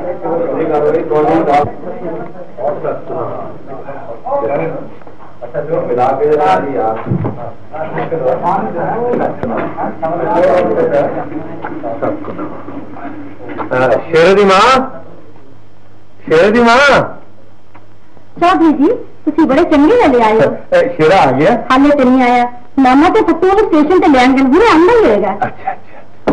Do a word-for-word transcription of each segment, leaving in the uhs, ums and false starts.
अच्छा जो मिला के शेर दी मां, शेर दी मां चौधरी जी तुम बड़े चंगे ले आए हो। शेरा आ गया? हाले तो नहीं आया, मामा तो फत्तू वाले स्टेशन पे ले आएंगे, पूरे अंदर ही रहेगा। अच्छा अच्छा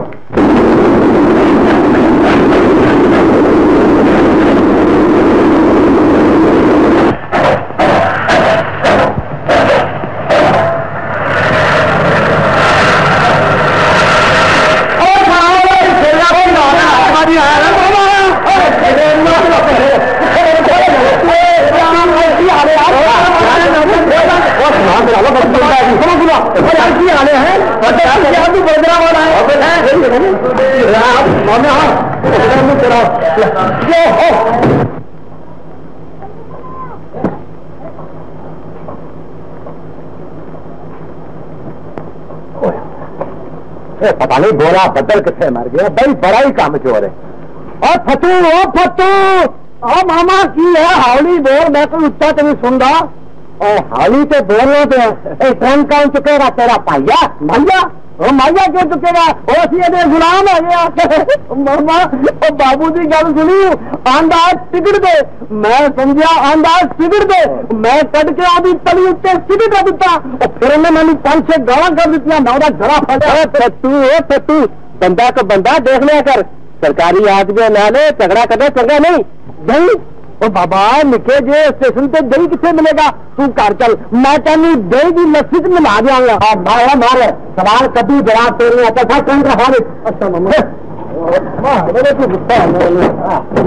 आने हैं पता नहीं गोरा बदल किससे मर गया, बड़ी बड़ा ही काम चोर है। और फतू ओ फतू ओ मामा की है हावली बोल, मैं कोई उत्ता तुम्हें सुन रहा और हाली तो बोलना तो ट्रेन कौन चुकेगा तेरा पाइया माइया, वो माइया क्यों चुकेगा, वो सीधे गुलाम है गया। मामा ओ बाबू जी गल सुनी, अंदाज टिकट दे, मैं समझा अंदाज टिकट दे, मैं कट के आदि तली उत्ते टिकट दे दिता और फिर उन्हें मैंने पांच छह गाला कर दी, मैं जरा फटा तू ओ तू बंदा को बंदा देख लिया कर, सरकारी आदमी ना ले झगड़ा करना चंगा नहीं। दही ओ बाबा निके जे स्टेशन पे दही कितने मिलेगा, तू घर चल, मैं तेन दही की लस्सी च मिला देंगा। मारे मारे सवाल कभी जवाब तेरे आता था कौन रहा। अच्छा मम्मा मेरे को गुस्सा है।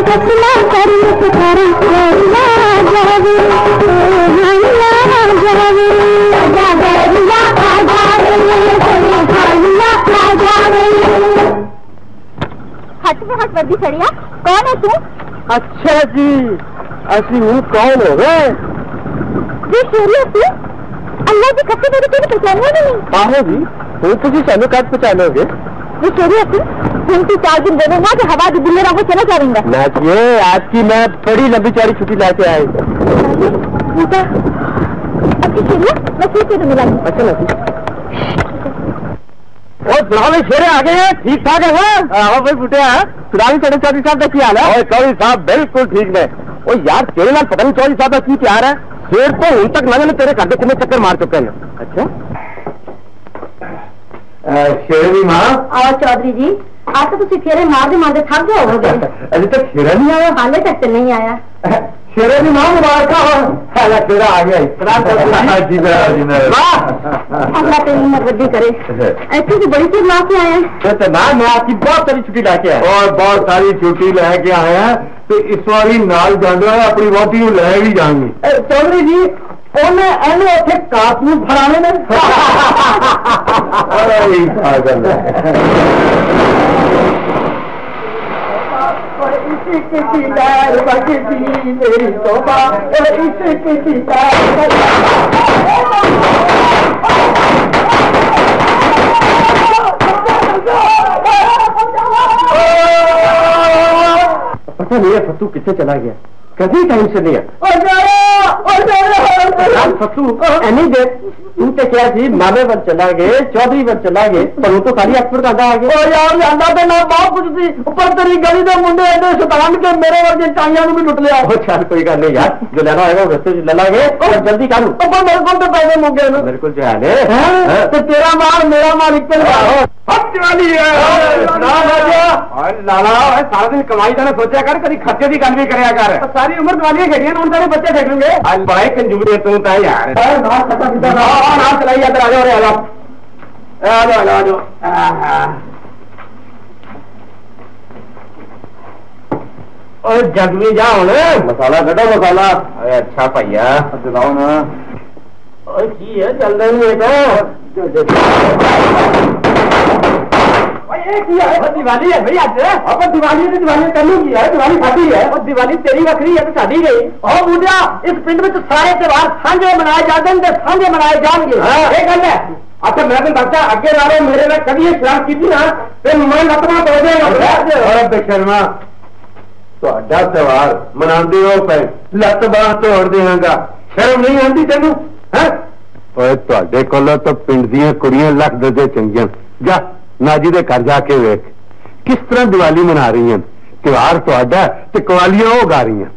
फसला करने से कर जावे जावे हट में हट वर्दी चढ़िया, कौन है तू? अच्छा जी, असली हूँ कौन हो गए? जी शेरिया तू अल्लाह की कसम मेरी तेरी पहचानने नहीं। आहो जी, हूँ तुझी सानू कद पहचानोगे? जी शेरिया तू तीन से चार दिन दे दूंगा कि हवा की दिल्ली रंगो चला जाऊंगा। ना ये आज की मैं बड़ी लंबी चौड़ी छुट्टी लाके आई। बेटा अच्छी शेरिया मैं फिर से मिलाऊंगी। अच्छा ना और सुनावी शेरे आ गए हैं, ठीक ठाक है ना? हाँ भाई बुटिया, सुनावी चढ़े चौधरी साहब का क्या हाल है? चौधरी साहब बिल्कुल ठीक है। ओ यार तेरे नाल पता नहीं चौधरी साहब का की प्यार है, शेर तो उन तक ना तेरे घर के कितने चक्कर मार चुके हैं। अच्छा शेर भी माँ और चौधरी जी आज तो तुम फेरे मारते मारते थक जाओगे। अभी तक शेरा नहीं आया? हाले तक तो नहीं आया। शेरे भी माँ मुबारक हो। शेरा आ गया। अल्लाह तेरी उम्र वड्डी करे। ऐसी की बड़ी चीज ला के आए हैं। तो ना मैं आपकी बहुत सारी छुट्टी लाके आया और बहुत सारी छुट्टी लेके आया तो इस बारी नाल जाना है अपनी वोटी को ले भी जाएंगे। चौधरी जी उन्हें एने उसे कारतूस फराने में मेरी तोबा पता नहीं है फत्तू किससे चला गया, कभी टाइम से नहीं है। फत्तू एनी देर तू तो क्या थी मामे पर चला गए, चौधरी पर चला गए, पर वो तो खाली एक्सपर्ट का आ गए। और यार जाना तो ना बहुत कुछ थी, ऊपर तेरी गली के मुंडे ऐसे शतान के मेरे वर्गे टाइयां भी लुट लिया। वो चल कोई गल नहीं यार, जो लेना होगा रस्ते से ले लाएंगे और जल्दी करूँ। तो मेरे को तो पैसे मुक गए ना। बिल्कुल जो है तो तेरा माल मेरा माल इक्के वाली है लाला सारा दिन कमाई जाना सोचा कर, कभी खर्चे की गल भी कराया कर। सारी उम्र कमालियां खेलियां उन सारे बच्चे देखेंगे। आज बड़े कंजूर है तू तो यार। नाम चलाई इधर आ जाओ, आ जाओ आ जाओ आ जाओ। और जगमी जा मसाला कटो मसाला। अच्छा भैया दिलाओ ना। और की है चल रही है दिवाली है भाई आज। अब दिवाली तो दिवाली करनी की है, दिवाली खाती है और दिवाली तेरी वक्री है तो शादी गई। और बुढ़िया इस पिंड में तो सारे त्योहार सांझे मनाए जाते हैं, सांझे मनाए जाएंगे। ये गल है। अच्छा मैं तो बच्चा अगे वाले मेरे में कभी शराब की थी ना तो मैं लतमा तोड़ देगा। बेशर्मा ਤੁਹਾਡਾ त्योहार मनाते हो पे लत बाह तोड़ देगा, शर्म नहीं आती तेनू है? ओए ਤੁਹਾਡੇ ਕੋਲੋਂ तो पिंड ਦੀਆਂ ਕੁੜੀਆਂ ਲੱਖ ਦਰਜੇ ਚੰਗੀਆਂ। जा नाजी दे घर जाके वेख किस तरह दिवाली मना रही हैं। त्योहार ਤੁਹਾਡਾ ते कवालियां वो गा रही हैं।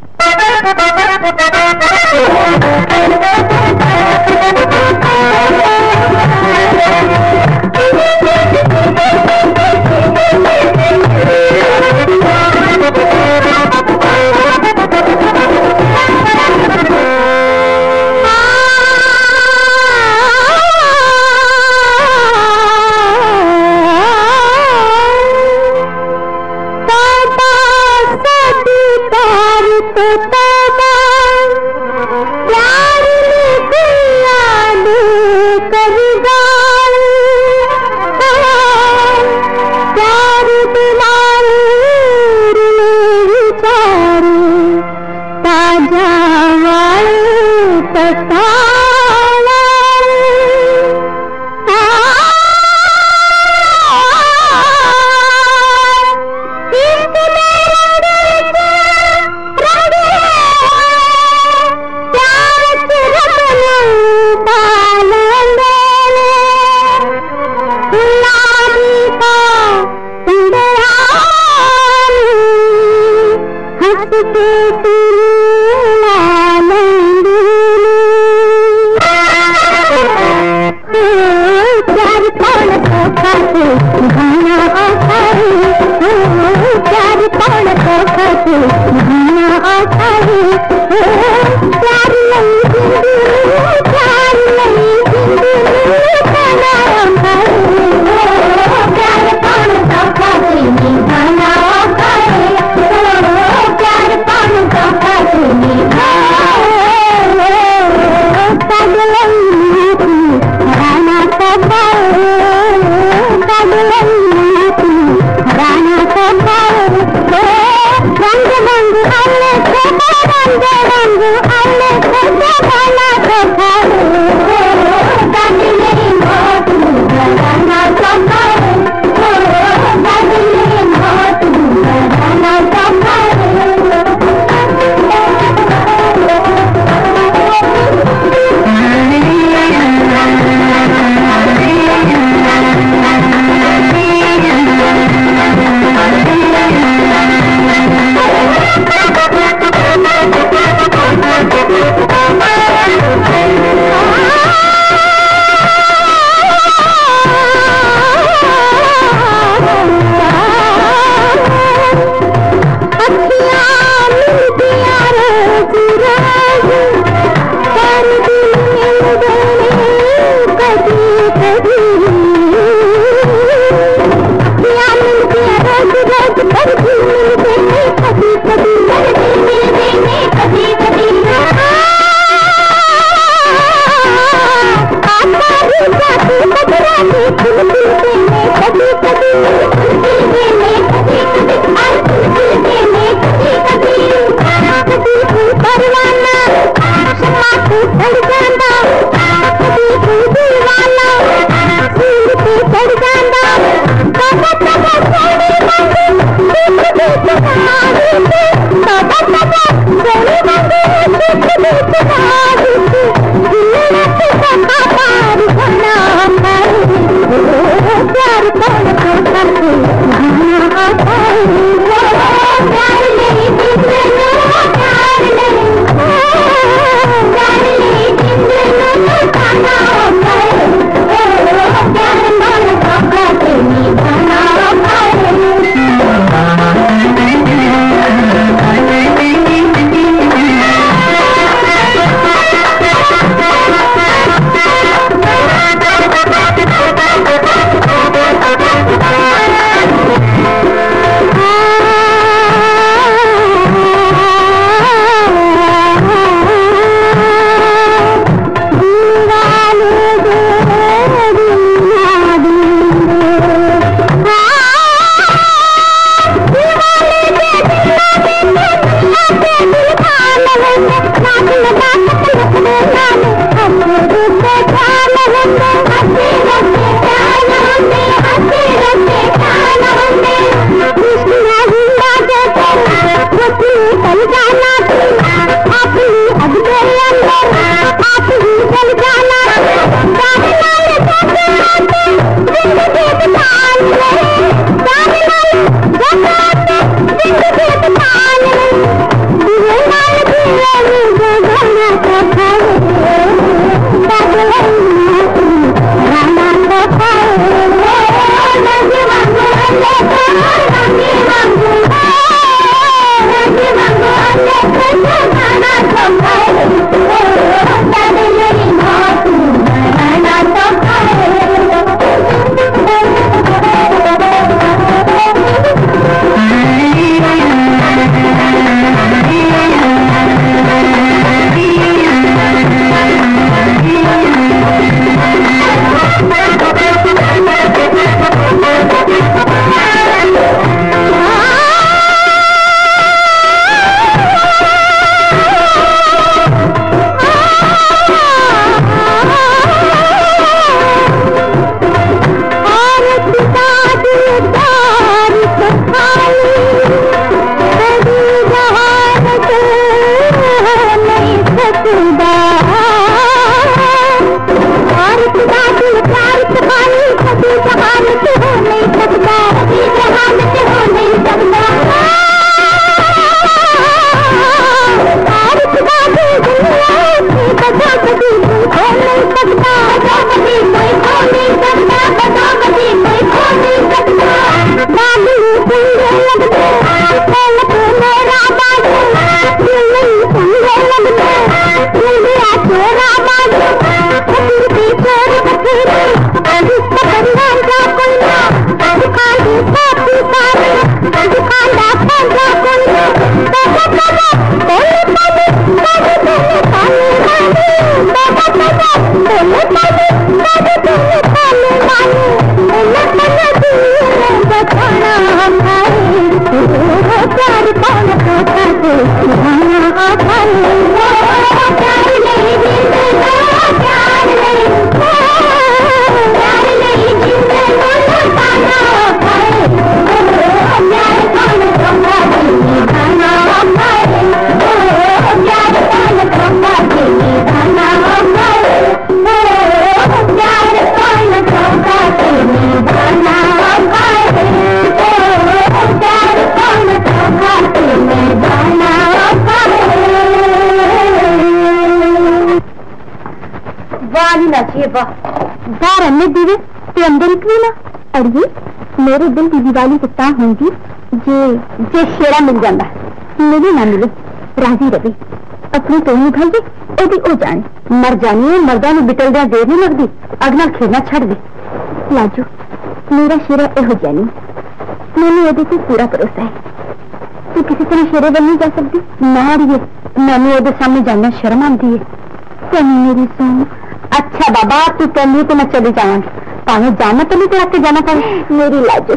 ना चाहिए वाह बाहर अन्य दीवे ते अंदर निकली ना अड़िए मेरे दिल की दिवाली कितना होंगी जे जे शेरा मिल जाता मिले ना मिले राजी रवि अपनी तो नहीं भाई ओदी ओ जाने मर जानी है मर्दा ने बिटल दिया देर नहीं लगती अग नाल खेलना छड़ दे लाजू मेरा शेरा एहो जानी मैंने ओदे से पूरा भरोसा है तू किसी तरह शेरे बन नहीं जा सकती ना अड़िए मैंने ओदे सामने जाना शर्म आती है मेरी सुन अच्छा बाबा तू कहनी तो मैं चली जाऊंगी पावे जाना तो नहीं तो रख के जाना पड़े मेरी लाजो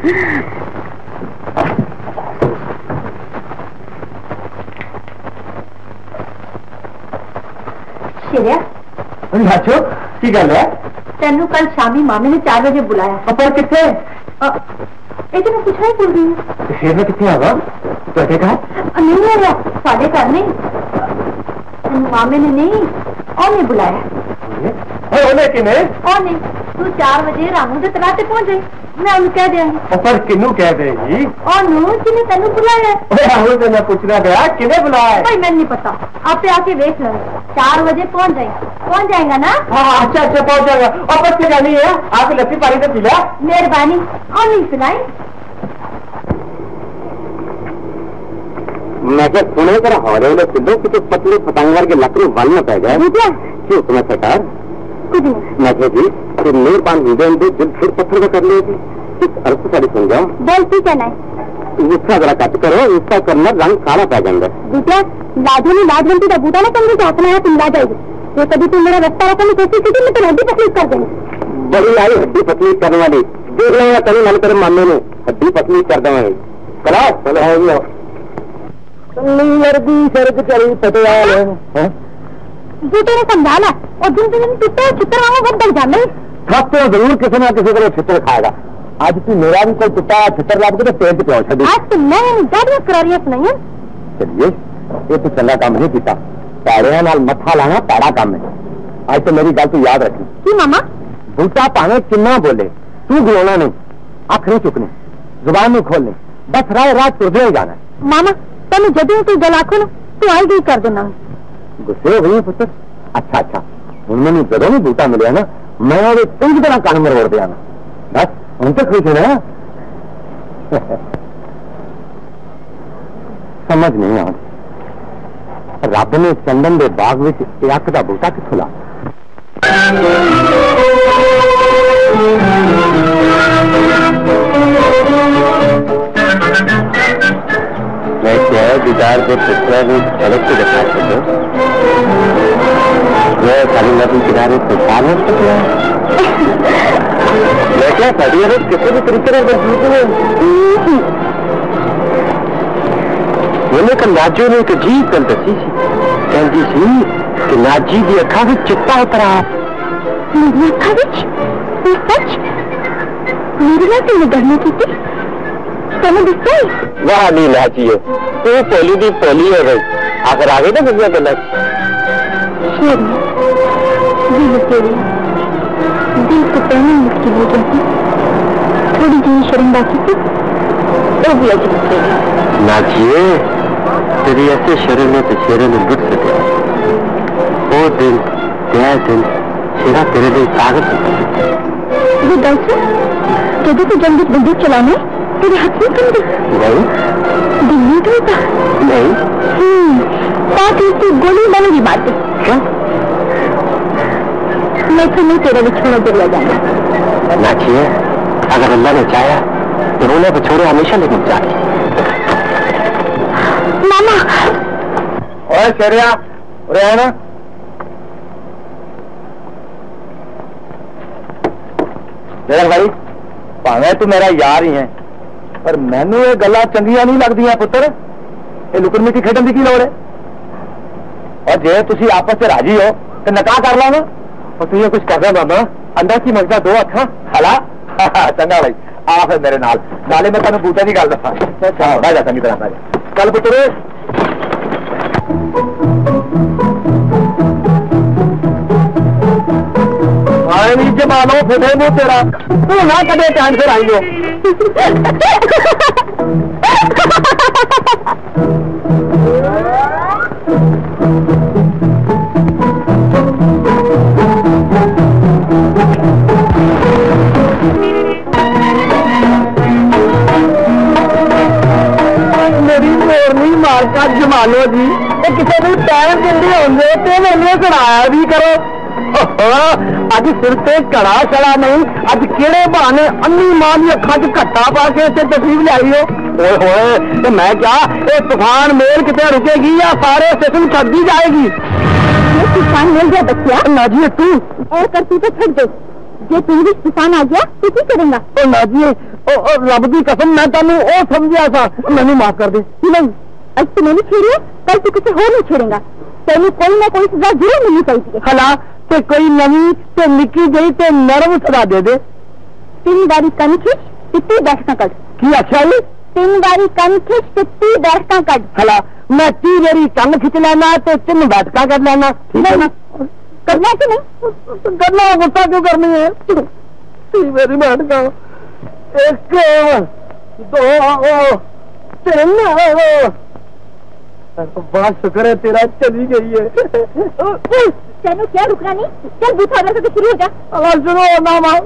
शेरिया लाजो की गल है तेनू कल शामी मामे ने चार बजे बुलाया पर कितने ये तो मैं पूछना ही भूल रही हूँ शेर में कितने आगा तो कहा नहीं आ रहा साढ़े घर नहीं मामे ने नहीं और नहीं बुलाया लेकिन और नहीं तू चार बजे रामू के तलाते पहुंच गई मैं उन्हें कह देंगी पर किन्नू कह देगी और नू किने तेनू बुलाया राहुल से मैं पूछना गया किने बुलाया भाई मैं नहीं पता आपे आके देख लो चार बजे पहुंच जाए पहुंच जाएगा ना हाँ अच्छा अच्छा पहुंच जाएगा और बस से जानी है आप लस्सी पानी से पिला मेहरबानी और नहीं पिलाई मैं क्या सुने कर हौरे वाले सिद्धो कि तो पतले पतंगर के लकड़ी वन में पै गए क्यों तुम्हें सरकार मैं जी कि मेहरबान हृदय दिल फिर पत्थर का कर लेगी इस अर्थ सारी सुन जाओ बोलती क्या नहीं गुस्सा जरा कट करो गुस्सा करना रंग काला पै जाएगा दूसरा लाजो ने लाजवंती का बूटा ना समझे तो अपना है तुम ला जाएगी तो कभी तुम मेरा रास्ता रोकने की कोशिश की मैं तो हड्डी पतली कर देंगे बड़ी आई हड्डी पतली करने वाली देख लेंगे कभी मन करे मानने में हड्डी पतली कर देंगे कला चलो वर्दी सड़क चली पटियाल बूटे ने समझाना और दिन दिन टूटे चित्र वाला बहुत बढ़ जाने थक तो जरूर किसी ना किसी को छितर खाएगा आज तू मेरा भी कोई टुटा छितर लाभ के पेट पे पहुंचा दी आज तो मैं ज्यादा करारियत नहीं है चलिए ये तो चंगा काम नहीं पीता पैड़े नाल मत्था लाना पैड़ा काम है आज तो मेरी गल तू याद रखी की मामा बूटा पाने किन्ना बोले तू गुलाना नहीं अख नहीं चुकनी जुबान नहीं खोलनी बस राय रात तुरदे ही जाना मामा तेन जदों तू गल आखो ना तू आई गई कर देना गुस्से हो गई पुत्र अच्छा अच्छा हूं मैंने जदों भी बूटा मिले ना मैं वो चंगी तरह कान मरोड़ दिया ना बस हूं तो खुश है ना समझ नहीं आती रब ने चंदन के बाग में अख का बूटा किथों ला मैं क्या दीदार के पुत्रा भी सड़क से दिखा सकते मैं खाली नदी किनारे तूफान हो सकता है मैं क्या सदियों में किसी भी तरीके से मैंने कल नाजो ने एक अजीब गल दसी सी कहती सी कि नाजी की अखा भी चिट्टा उतरा मेरी अखा विच सच मेरी ना तुमने गलती की थी तुमने दिखा वाह नहीं नाची है तू पोली दी पोली हो गई आखिर आगे ना दुनिया गल दिल तेरी दिल को पहले मुश्किल हो जाती थोड़ी जी शर्म बाकी थी तो भी अजीब तेरी नाचिए तेरी ऐसे शरीर में तो शेरे में लुट सके वो दिन क्या दिन शेरा तेरे लिए कागज ये दस जब तो जल्दी बंदूक चलाने तेरे हाथ में कम नहीं दिल्ली तो था नहीं साथ ही तू गोली बनेगी बात क्या मैं तो नहीं तेरे लिए छोड़ दिया जाना नाचिए अगर अल्लाह ने चाहा तो रोने को छोड़े हमेशा लेकिन चाहे मामा ओए शेरिया रहना जरा भाई भावे तू मेरा यार ही है पर मैनू ये गल्लां चंगियां नहीं लगदियां पुत्र ये लुकन मिट्टी खेडन की लोड़ है और जे तुसी आपस से राजी हो तो नकाह कर लाना और तू ये कुछ कर रहा मामा अंदर की मजदा दो अखा हला चंगा भाई आ फिर मेरे नाल नाले मैं तेन बूटा की गल दसा बह जा चंगी तरह बह जा चल पुत्र जमानो फटे मुंह तेरा तू ना कदे टाइम से आई हो जमानो जी किसी भी पैर जिंदी होंगे तो मैंने सुनाया भी करो। अज सिर से कड़ा छड़ा नहीं, अज केड़े बहाने अन्नी मां की अखा च घट्टा पा के इतने तस्वीर लाई हो। ओए होए तो मैं क्या ये तूफान मेल कितने रुकेगी या सारे स्टेशन छदी जाएगी? तूफान मिल गया बच्चिया। ना जी तू और करती तो छड़ दे, जे तू भी तूफान आ गया तू की करेगा? ओ ना जी रब की कसम मैं तेन ओ समझिया सा, मैनू माफ कर दे। नहीं अज तू मैंने छेड़ी, कल तू किसी होर नहीं छेड़ेगा। तेन कोई ना कोई सजा जरूर मिलनी चाहिए। हला ते कोई नवी ते निकी गई ते नरम सजा दे दे। तीन बारी कन खिंच तित्ती बैठना कट। की अच्छा जी? तीन बारी कन खिंच तित्ती बैठना कट। हला मैं ती मेरी कन खिंच लेना तो तीन बैठका कर लेना, ठीक है ना? करना कि नहीं? करना, गुस्सा क्यों करनी है? ती मेरी बैठका एक दो तीन, बहुत शुक्र है तेरा चली गई है। चलो क्या रुकना नहीं, चल बूथा वाला से शुरू हो जा। सुनो ना मां,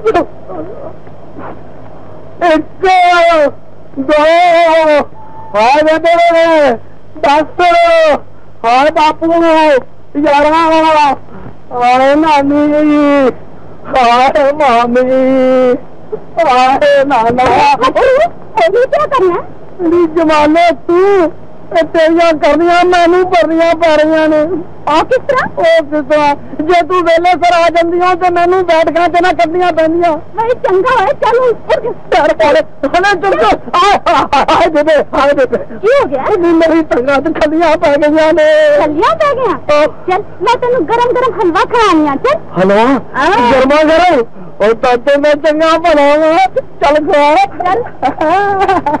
एक दो हाय बेटे दस हाय बापू ग्यारह हाय नानी हाय मामी हाय नाना। अभी क्या करना? जमाने तू तेरिया करनिया मैनू भरनिया पै रही ने। और किस तरह? ओ किस तरह जे तू वेले सर आ जांदियां ते मैनू बैठकां ते ना करनिया पैंदियां। भाई चंगा है, चल ऊपर पैर पाले हने चल चल आए बेबे आए बेबे। की हो गया? नी मेरी टंगा ते खलियां पै गईयां ने। खलियां पै गईयां? चल मैं तेनू गरम गरम हलवा खवानी आ। चल हलवा गरमा गरम और ताते मैं चंगा बनाऊंगा। चल खा चल।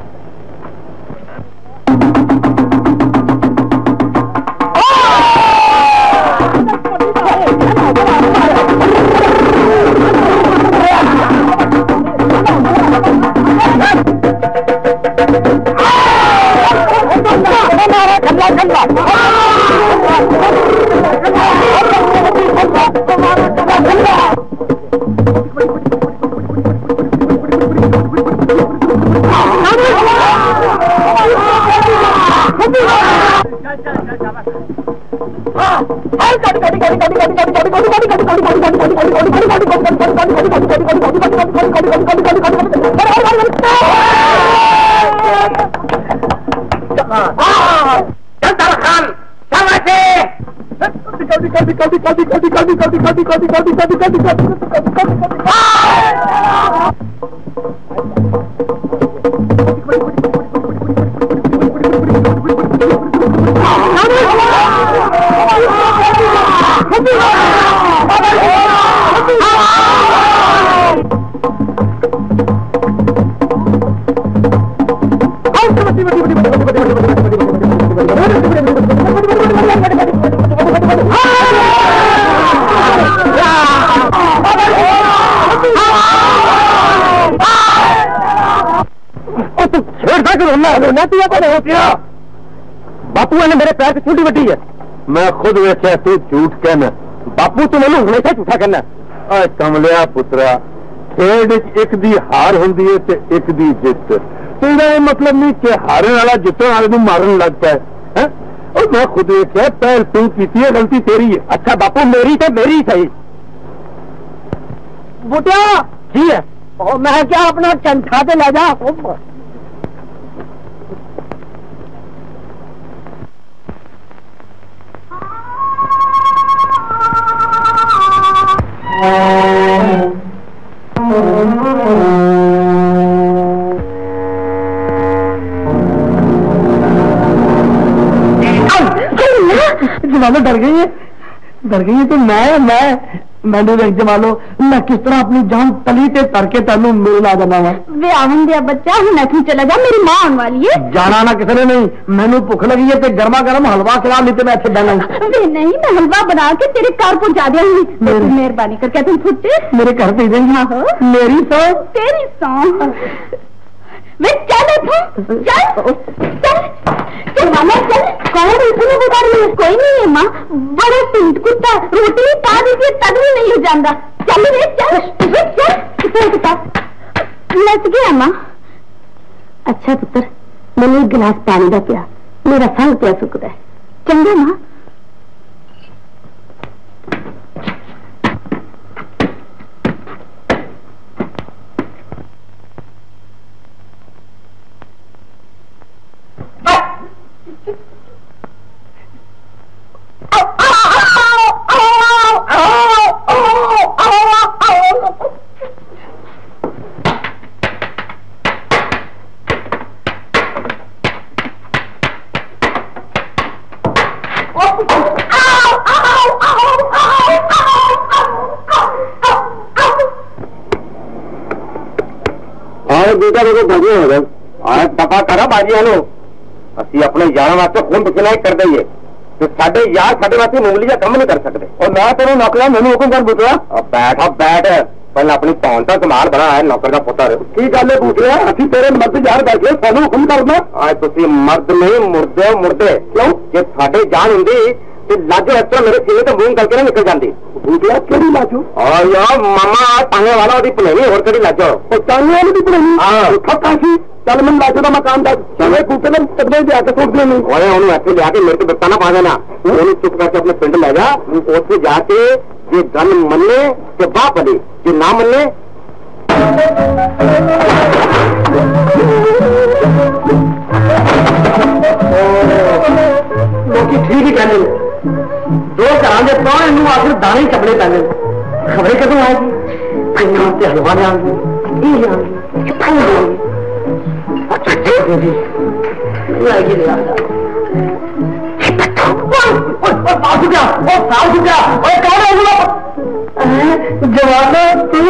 बापू ने मेरे पैर से छुट्टी वड्डी है। मैं खुद वेख्या तू झूठ कहना। बापू तू मैनू हमेशा झूठा कहना। कमलिया पुत्रा खेड एक दी हार होंदी है ते एक दी जित। तेरा ये मतलब नहीं कि हारन वाला जितने वाले मारन लगता है। और मैं खुद वेख्या पहल तू की है, गलती तेरी है। अच्छा बापू मेरी तो मेरी सही। बुटिया जी है और मैं क्या अपना चंठा ते ले जा। जमालो डर गई है, डर गई है तो मैं मैं मैंने देख जमालो मैं किस तरह अपनी जान तली ते तर के तेनू मिल ला जाना वा। वे आवन दिया बच्चा हूं तू चला जा, मेरी मां आने वाली है। जाना ना किसी ने नहीं, मैनू भुख लगी है ते गर्मा गर्म हलवा खिला, नहीं तो मैं इत्थे बहना। वे नहीं मैं हलवा बना के तेरे घर पहुंचा देंगी। मेहरबानी करके तुम छुट्टे मेरे घर भेज देंगी। हाँ मेरी सौ तेरी सौ। मैं चल चल चल चल मामा चल। कौन इतने बुखार में? कोई नहीं है माँ, बड़ा टूट कुत्ता रोटी पा दीजिए तब भी नहीं हो जाता। चल रे चल चल लच गया माँ। अच्छा पुत्र मैंने एक गिलास पानी का पिया, मेरा संग पिया सुकता है। चंगा मां। बेटा देखो भजे हो गए आज दफा करा बाजिया नो असि अपने यार वास्ते खून पसीना कर दईए तो साडे यार साडे वास्ते मुंगली का कम नहीं कर सकते और मैं तेरे नौकरा मैंने हुक्म कर बुतरा बैठ बैठ पहले अपनी पौन का कमाल बना है नौकर का पुत्र की गल है पूछ रहा असि तेरे मर्द यार बैठे सानू हुक्म करना आज तुसी मर्द नहीं मुर्दे मुर्दे क्यों जे साडे जान हुंदी ते लाजो इस तरह मेरे सीने तो मूंग करके ना निकल जाती भूतिया केड़ी लाजो और यार मामा टांगे वाला ओदी पलेनी और केड़ी लाजो ओ टांगे वाली दी पलेनी हां ठक्का सी चल मैं लाजो दा मकान दा चले पूछे ना तबे जा के सोच दे नहीं ओए ओनु ऐसे ले आके मेरे को बताना पा देना ओनु चुप करके अपने पिंड ले जा ओथे जाके ये गल मन्ने ते बाप बने जे ना मन्ने लोग ठीक ही कहने दो घर के पान इन आखिर दाने चपड़े पैने खबरें कदों आएगी हलवा ले जवाना तू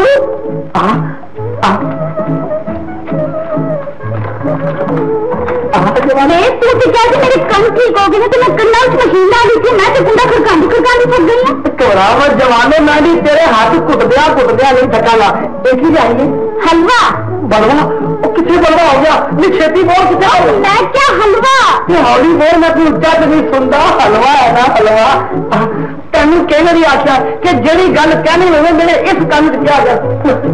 मेरे कम ठीक हो गए ना तो मैं कन्ना मशीन ला दी थी मैं तो कुंडा खड़कांदी खड़कांदी थक गई हूँ तोरा मैं जवाने मैं भी तेरे हाथ कुट दिया कुट दिया नहीं थकागा एक ही जाएंगे हलवा बलवा कितने बलवा हो गया नहीं छेती बोल कितना मैं क्या हलवा हौली बोल मैं कोई उच्चा तो नहीं सुनता हलवा है ना हलवा तेन कई बारी आख्या कि जी गल कहनी हो मेरे इस कम च क्या कर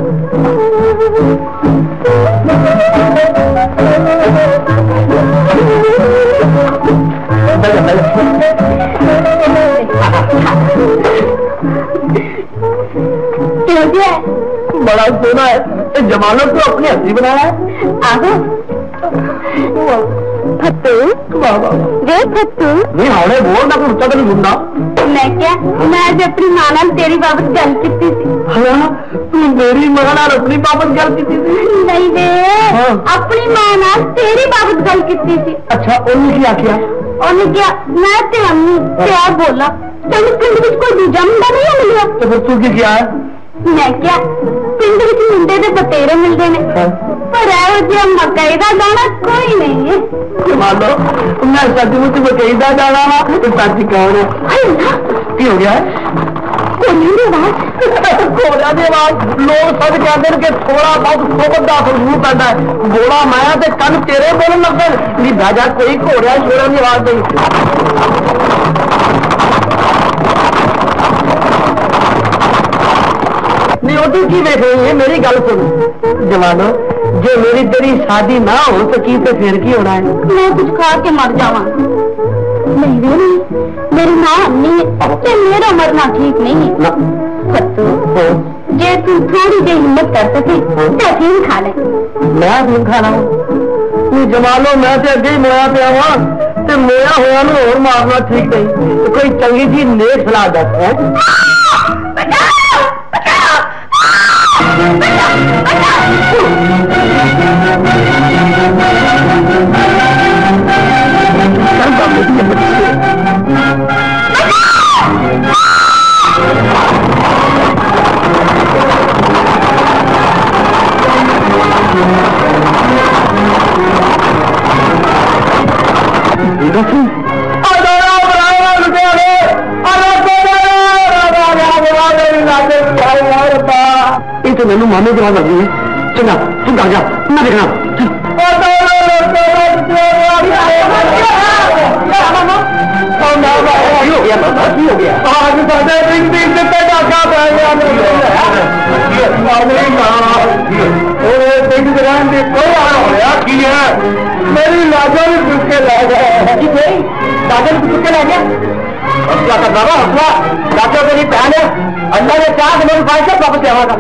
बड़ा सोना है जमानत तो अपनी हस्ती बनाया है आगो फत्तू वे फत्तू नहीं हाने बोल ना कोई उच्चा तो नहीं सुनना मैं क्या मैं आज अपनी मां नाल तेरी बाबत गल कीती थी हां तू मेरी मां नाल अपनी बाबत गल कीती थी नहीं वे अपनी मां नाल तेरी बाबत गल कीती थी अच्छा उन्हें क्या किया उन्हें क्या मैं ते अम्मी ते आ बोला तेन पिंड विच कोई दूजा मुंडा नहीं मिलिया तो फिर तू की किया है मैं क्या पिंड विच मुंडे दे बतेरे मिलते हैं पर ऐ मकई का दाना कोई नहीं है मान लो मैं सचमुच मकई का दाना वा तो सच कौन है की हो गया घोड़ा की आवाज लोग सब कहते हैं कि थोड़ा बहुत सोबत का खुशबू पैदा है घोड़ा माया तो कल तेरे बोलन लगे नहीं भाजा कोई घोड़ा शोरा की आवाज नहीं नहीं वो की देख रही है मेरी गल सुन जवानो जो मेरी तेरी शादी ना हो सकी तो फिर की होना है मैं कुछ खा के मर जावा नहीं रे मेरी माँ अम्मी है मेरा मरना ठीक नहीं है फत्तू जे तू थोड़ी देर हिम्मत कर सके तो अफीम खा ले मैं अफीम खाना तू जमा लो मैं तो अगे ही मोया पे आवा तो मोया होया में और मारना ठीक नहीं तो कोई चंगी जी नेक सलाह दस है तो मैंने मामे की आवाज लगी है चंगा तू घर जा मैं देखना हो गया आज दिन दिन से डाका पै गया कोई आ होया की है मेरी लाजो भी सुख के ला गया राजा को चुपके ला गया। हौसला कर बाबा, हौसला। राजा मेरी बहन है, अल्लाह ने चाह मेरे भाई से वापस आवागा।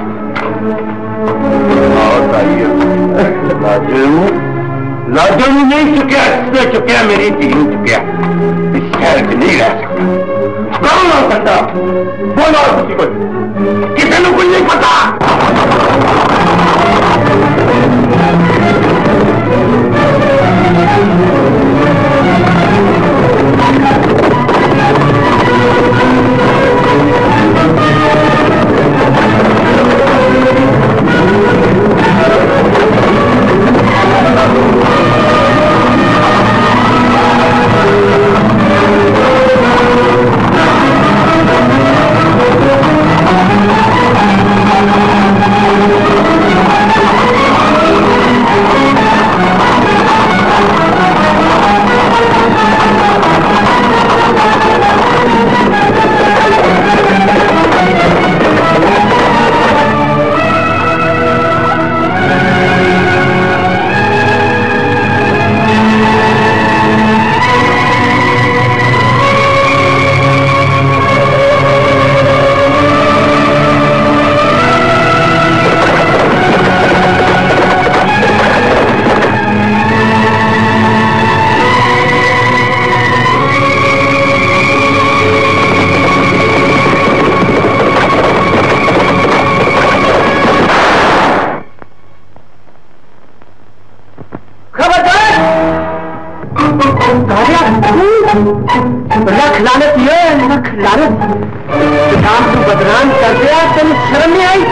लाजू लाजू नहीं चुका, इसने चुका, मेरी टीम चुका। इस शहर में नहीं रह सकता। कौन हो सकता? बोलो किसी को, किसी को कुछ नहीं पता। रख लानत ये रख लानत नाम तू बदनाम कर दिया, तेरी शर्म नहीं आई?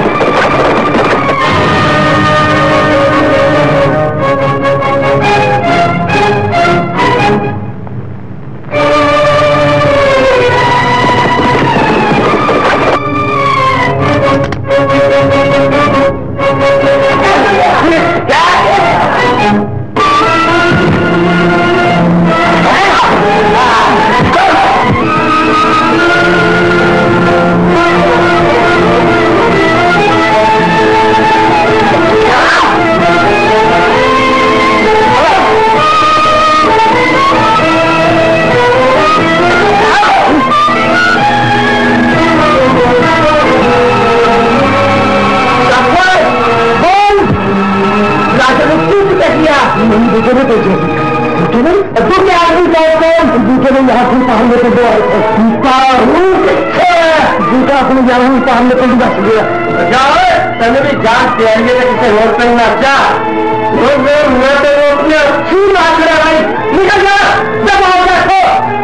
तने भी जान तैयारी है किसी और पे ना जा। मैं मैं तो अपने अच्छी बात कर रहा हूं, निकल जा, जब आओ देखो।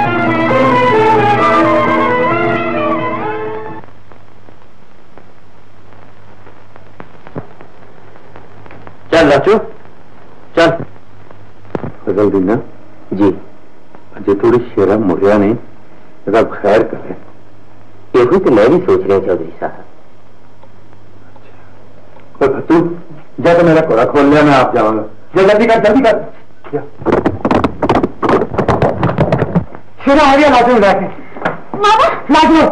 चल राजू चल। फजल दीना जी, अजय थोड़ी शेरा मुड़िया ने रब खैर करे। यही तो मैं भी सोच रहा चौधरी साहब। तू जा तो मेरा कोड़ा खोल लिया, मैं आप जाऊंगा। जो जल्दी कर जल्दी कर। शेरा आ गया लाजू में बैठे। मामा लाजू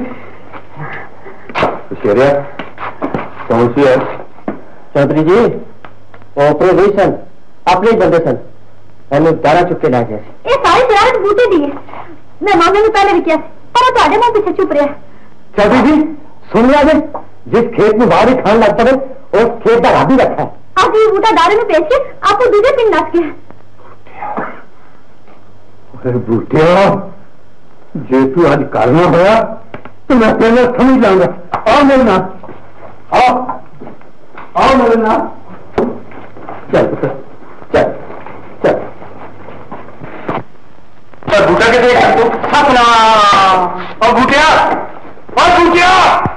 शेरिया कौन सी है? चौधरी जी ऑपरेशन अपने बंदे सन मैंने दारा चुप के ला गया। ये सारी शरारत बूटे दिए मैं मामले में पहले भी किया, पर तो मुंह पीछे चुप रहा। चौधरी जी सुन लिया जी, जिस खेत में बाहरी खान लगता है उस खेत का राबी रखा है। आज ये बूटा दारू में पेश के आपको दूसरे पिंड नाच गया। अरे बूटिया जे तू आज करना होया तो मैं पहले समझ जाऊंगा। आओ मेरे नाम, आओ आओ मेरे नाम। चल चल चल चल बूटा के देख तू सपना और बूटिया और बूटिया।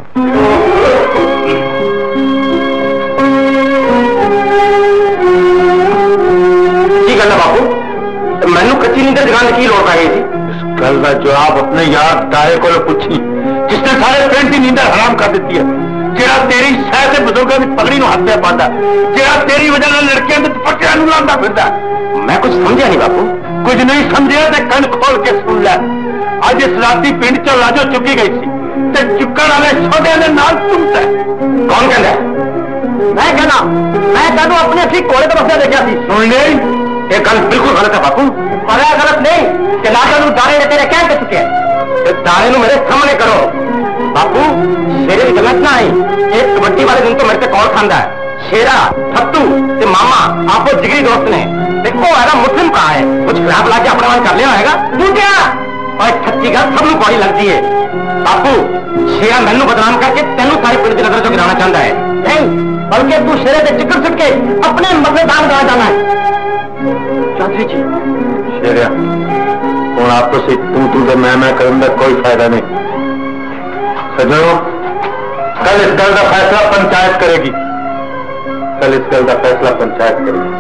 की गल बापू मैनू कच्ची नींदर जगाने की लोड़ पै गई थी। इस गल का जवाब अपने यार ताए को पूछी जिसने सारे पिंड की नींदर हराम कर दी है। जेड़ा तेरी शह से बुजुर्गों की पगड़ी को हत्या पाता, जेड़ा तेरी वजह लड़कियों के दुपट्टियां लांदा फिरदा। मैं कुछ समझा नहीं बापू। कुछ नहीं समझिया तो कन खोल के सुन लै। अज इस राती पिंड चो लाजो चुकी गई थी ते चुकन वाले छोटे ने नाल तुमता कौन कहना? मैं कहना मैं तेनों अपने अखी कोले तो बसया देखा। सुन ले ये गल बिल्कुल गलत है बापू। पर गलत नहीं कि लाशा नूं दारे ने तेरे कहण ते चुके दारे नूं मेरे सामने करो बापू। शेरे की गलत ना आई, एक कबड्डी वाले दिन तो मेरे से कौन खांदा है। शेरा फत्तू ते मामा आपो जिगरी दोस्त ने। देखो ऐसा मुस्लिम कहा है कुछ खराब लाके अपना मन कर लिया होगा तू क्या और छत्ती का सब नूं पौड़ी लगती है बापू। शेरा मैनू बदनाम करके तेनू सारी पिंड की नजर चो गिराना चाहता है। नहीं बल्कि तू शेरे से चिक्कर सुट के अपने मसले दान करना चाहना है। चौधरी जी शेरिया हूं आपको से तू तू तो मैं मैं करने का कोई फायदा नहीं। सज्जनों कल इस गल का फैसला पंचायत करेगी। कल इस गल का फैसला पंचायत करेगी।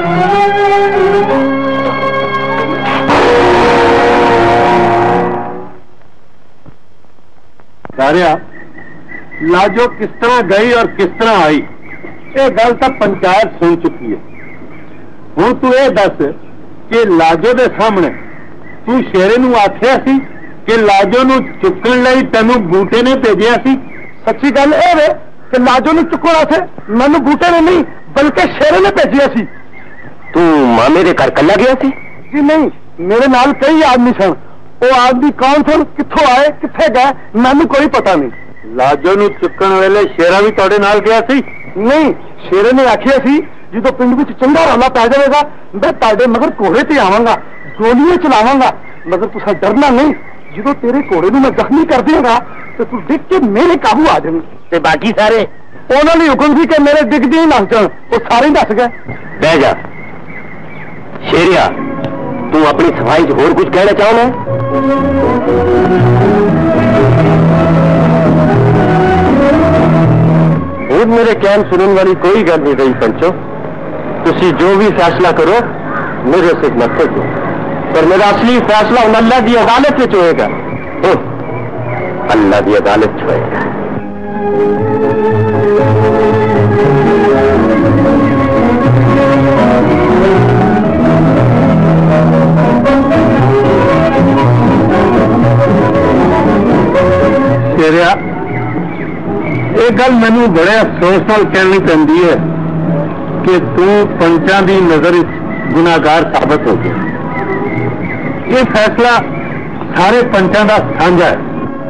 सारिया लाजो किस तरह गई और किस तरह आई ये गल तो पंचायत सुन चुकी है। हूं तू ये दस कि लाजो के सामने तू शेरे नूं आखिया सी कि लाजो नूं चुकण लई तैनूं बूटे ने भेजिया सी। सच्ची गल यह है कि लाजो नूं चुकण वास्ते मैनूं बूटे ने नहीं बल्कि शेरे ने भेजिया सी। तू मामे दे घर कल्ला गया सी? जी नहीं, मेरे नाल कई आदमी सन। वो आदमी कौन सन, कित्थों आए, कित्थे गए, मैनूं कोई पता नहीं। लाजो नूं चुकण वेले शेरा भी तुहाडे नाल गया सी? नहीं, शेरे ने आखिया सी जो पिंड विच चंगा रौला पै जाएगा मैं तुहाडे मगर घोड़े ते आवांगा, गोलियां चलावांगा, मगर तुसां डरना नहीं। जो तेरे घोड़े नूं मैं जख्मी कर देंगा तो तू डिग के मेरे काबू आ जाएंगे। ते बाकी सारे उन्होंने हुक्म सी कि मेरे डिगदे ही नस जाण, वो सारे दस गए। बह जा शेरिया, तू अपनी सफाई च होर कुछ कहना चाहना? और मेरे कहन सुनने वाली कोई गल नहीं रही पंचो। तुसी जो भी फैसला करो मेरे से मत करो, पर मेरा असली फैसला उन अल्लाह की अदालत में होएगा। अल्लाह की अदालत में होएगा। शेरिया ये गल मैनू बड़े अफसोस नाल कहनी पैंदी है कि तू पंचां दी नजर गुनाहगार साबित हो गया। ये फैसला सारे पंचां दा साझा है।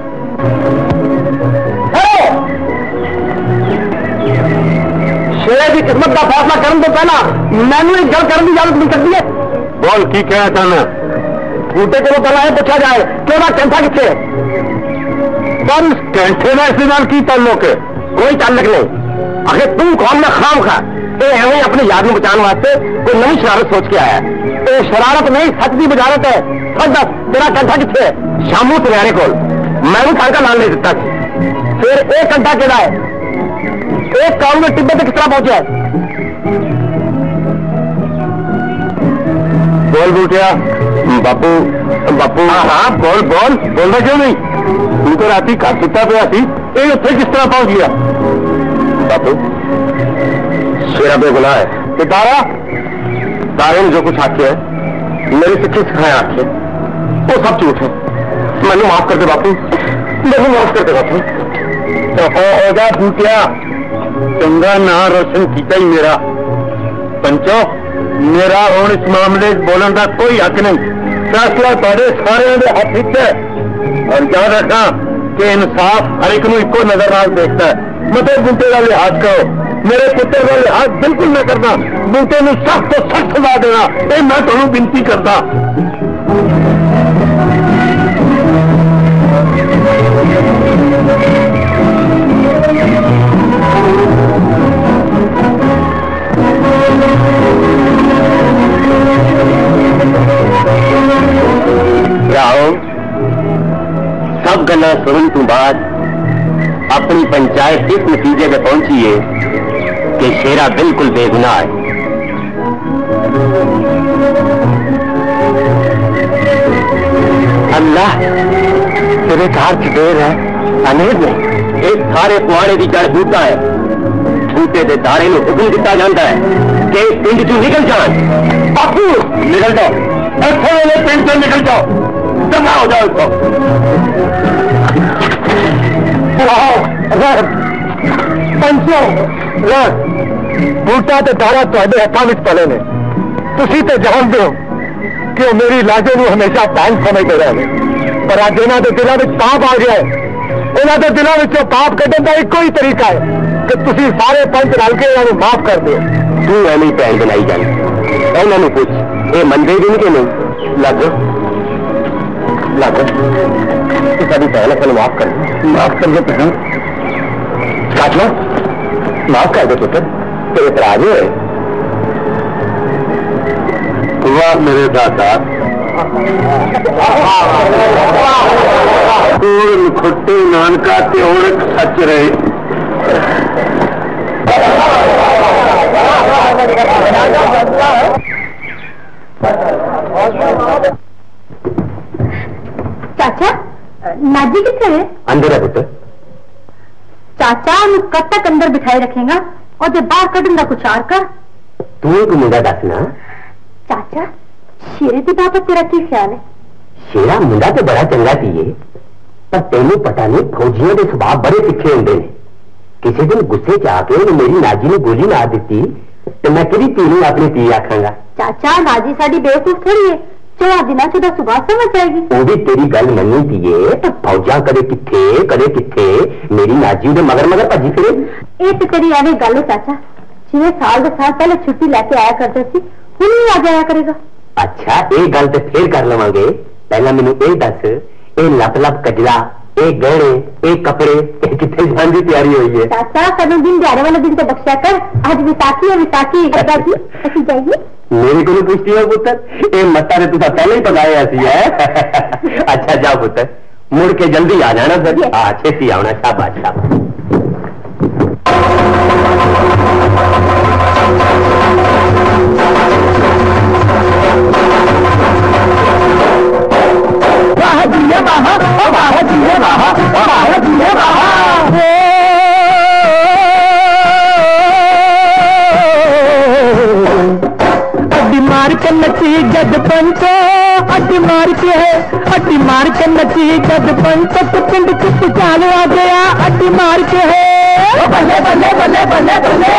शेरे की किस्मत का फैसला करने तो पहला मैनू एक गल करने की इजाजत मिल सकती है। बोल की कहना चाहना? बूटे को पहला यह पूछा जाए कि वह कैंठा कितने पर उस कैंठे का इस नाल की ताल्लुक है? कोई ताल्लुक नहीं। आखिर तू कौन ना खाम खा एवं अपनी याद में बचाने वास्ते कोई नई शरारत सोच के आया। ये शरारत नहीं सच की बुझारत है। सच दस तेरा कैंठा कितने? शामू सुनियारे को मैं भी का नाम ले दिता। फिर एक घंटा केड़ा है? एक काम में तिब्बत किस तरह पहुंचा है? बोल बूटिया। बापू बापू हाँ हाँ बोल बोल बोलना क्यों नहीं? तू तो राती घर सुता पिया सी, ये उत्थे किस तरह पहुंच गया? बापू शेरा बेगुनाह है कि तारा तारे ने जो कुछ आखे है मेरी सिक्खी सिखाया आखे वो सब झूठ है। मैंने माफ कर दे बापू, मैंने माफ कर दे बापू। तो होगा बूटिया चंगा ना रोशन किया ही मेरा। पंचो मेरा हूं इस मामले बोलने का कोई हक नहीं। फैसला थोड़े सारे हाथ हित है और याद रखना कि इंसाफ हर एक इको नजर नाल देखता है। मतलब बूटे का लिहाज करो, मेरे पुत्र का लिहाज बिल्कुल न करना। बूटे में सख्त तो सख्त सजा देना, ये मैं तुम्हें विनती करता। सब गल्लां सुनने तो बाद अपनी पंचायत इस नतीजे पे पहुंची है कि शेरा बिल्कुल बेगुनाह है। अल्लाह तेरे कार की देर है अनेर नहीं। एक सारे पुआड़े की जड़ बूटा है। बूटे के दारे में हुक्म दिता जाता है कि पिंड चो निकल जाए। बापू निकल जाओ, ऐसे वाले पिंड से निकल जाओ, जमा हो जाओ इसको। पंचो बूटा तो दारा थोड़े हथा में पले ने, तुसी तो जानते हो कि वो मेरी लाजे नूं हमेशा भैन समझते रहे, पर अज इन्हां दे दिलों में पाप आ गया है। इन्हां दे दिलों में पाप कढ़न का इको ही तरीका है कि तुसी सारे पंच रल के इन्हां नूं माफ कर दो। तू एवं भैन बनाई जाए, इन्हां नूं पूछ ये मनदे भी नहीं कि नहीं। लग लग तू साडी भैन असल माफ कर माफ कर दो भैन। काटना माफ कर दो पुत्र, तेरे इतराज है। वाह मेरे दादा, खुट्टी नानका त्योड़ सच रहे। चाचा नाजी कितने है? अंदर है पुत्र। चाचा कब तक अंदर बिठाए रखेगा और जब बाहर कटन का कुछ आर कर। तू एक मुंडा दसना चाचा, शेरे की बाबत तेरा की ख्याल है? शेरा मुंडा तो बड़ा चंगा थी है, पर तेनू पता नहीं फौजियों के स्वभाव बड़े तिखे होंगे ने। किसी दिन गुस्से च आके मेरी नाजी ने गोली मार दी तो मैं कि तीनों अपनी धी आखांगा। चाचा नाजी साड़ी बेवकूफ थोड़ी है, चौदह दिनों चौदह सुबह समझ जाएगी। वो भी तेरी गल मनी थी तो फौजा कदे किथे कदे किथे मेरी नाजी दे मगर मगर भजी फिरे। ये तो तेरी एवं गल है चाचा, जिन्हें साल दो साल पहले छुट्टी लेके आया करते थे हुण नहीं आ जाया करेगा। अच्छा ये गल तो फिर कर लवांगे, पहला मैनू ये दस ये लप लप कजला ये गहने ये कपड़े कितने जान की तैयारी हुई है? चाचा कदों दिन दिहाड़े वाले दिन तो बख्शा कर, आज विसाखी है विसाखी असि जाइए। मेरे को पूछती है पुत्र, ये मत्ता ने तुझा पहले ही पकाया सी है। अच्छा जाओ पुत्र, मुड़ के जल्दी आ जाना फिर। हाँ छेती आना, शाबाश शाबाश। अड्डी मार के नची जद पंचो, अड्डी मार के है अड्डी मार के नची जद पंचो तो पिंड चुप चाल आ गया। अड्डी मार के है बल्ले बल्ले बल्ले बल्ले बल्ले।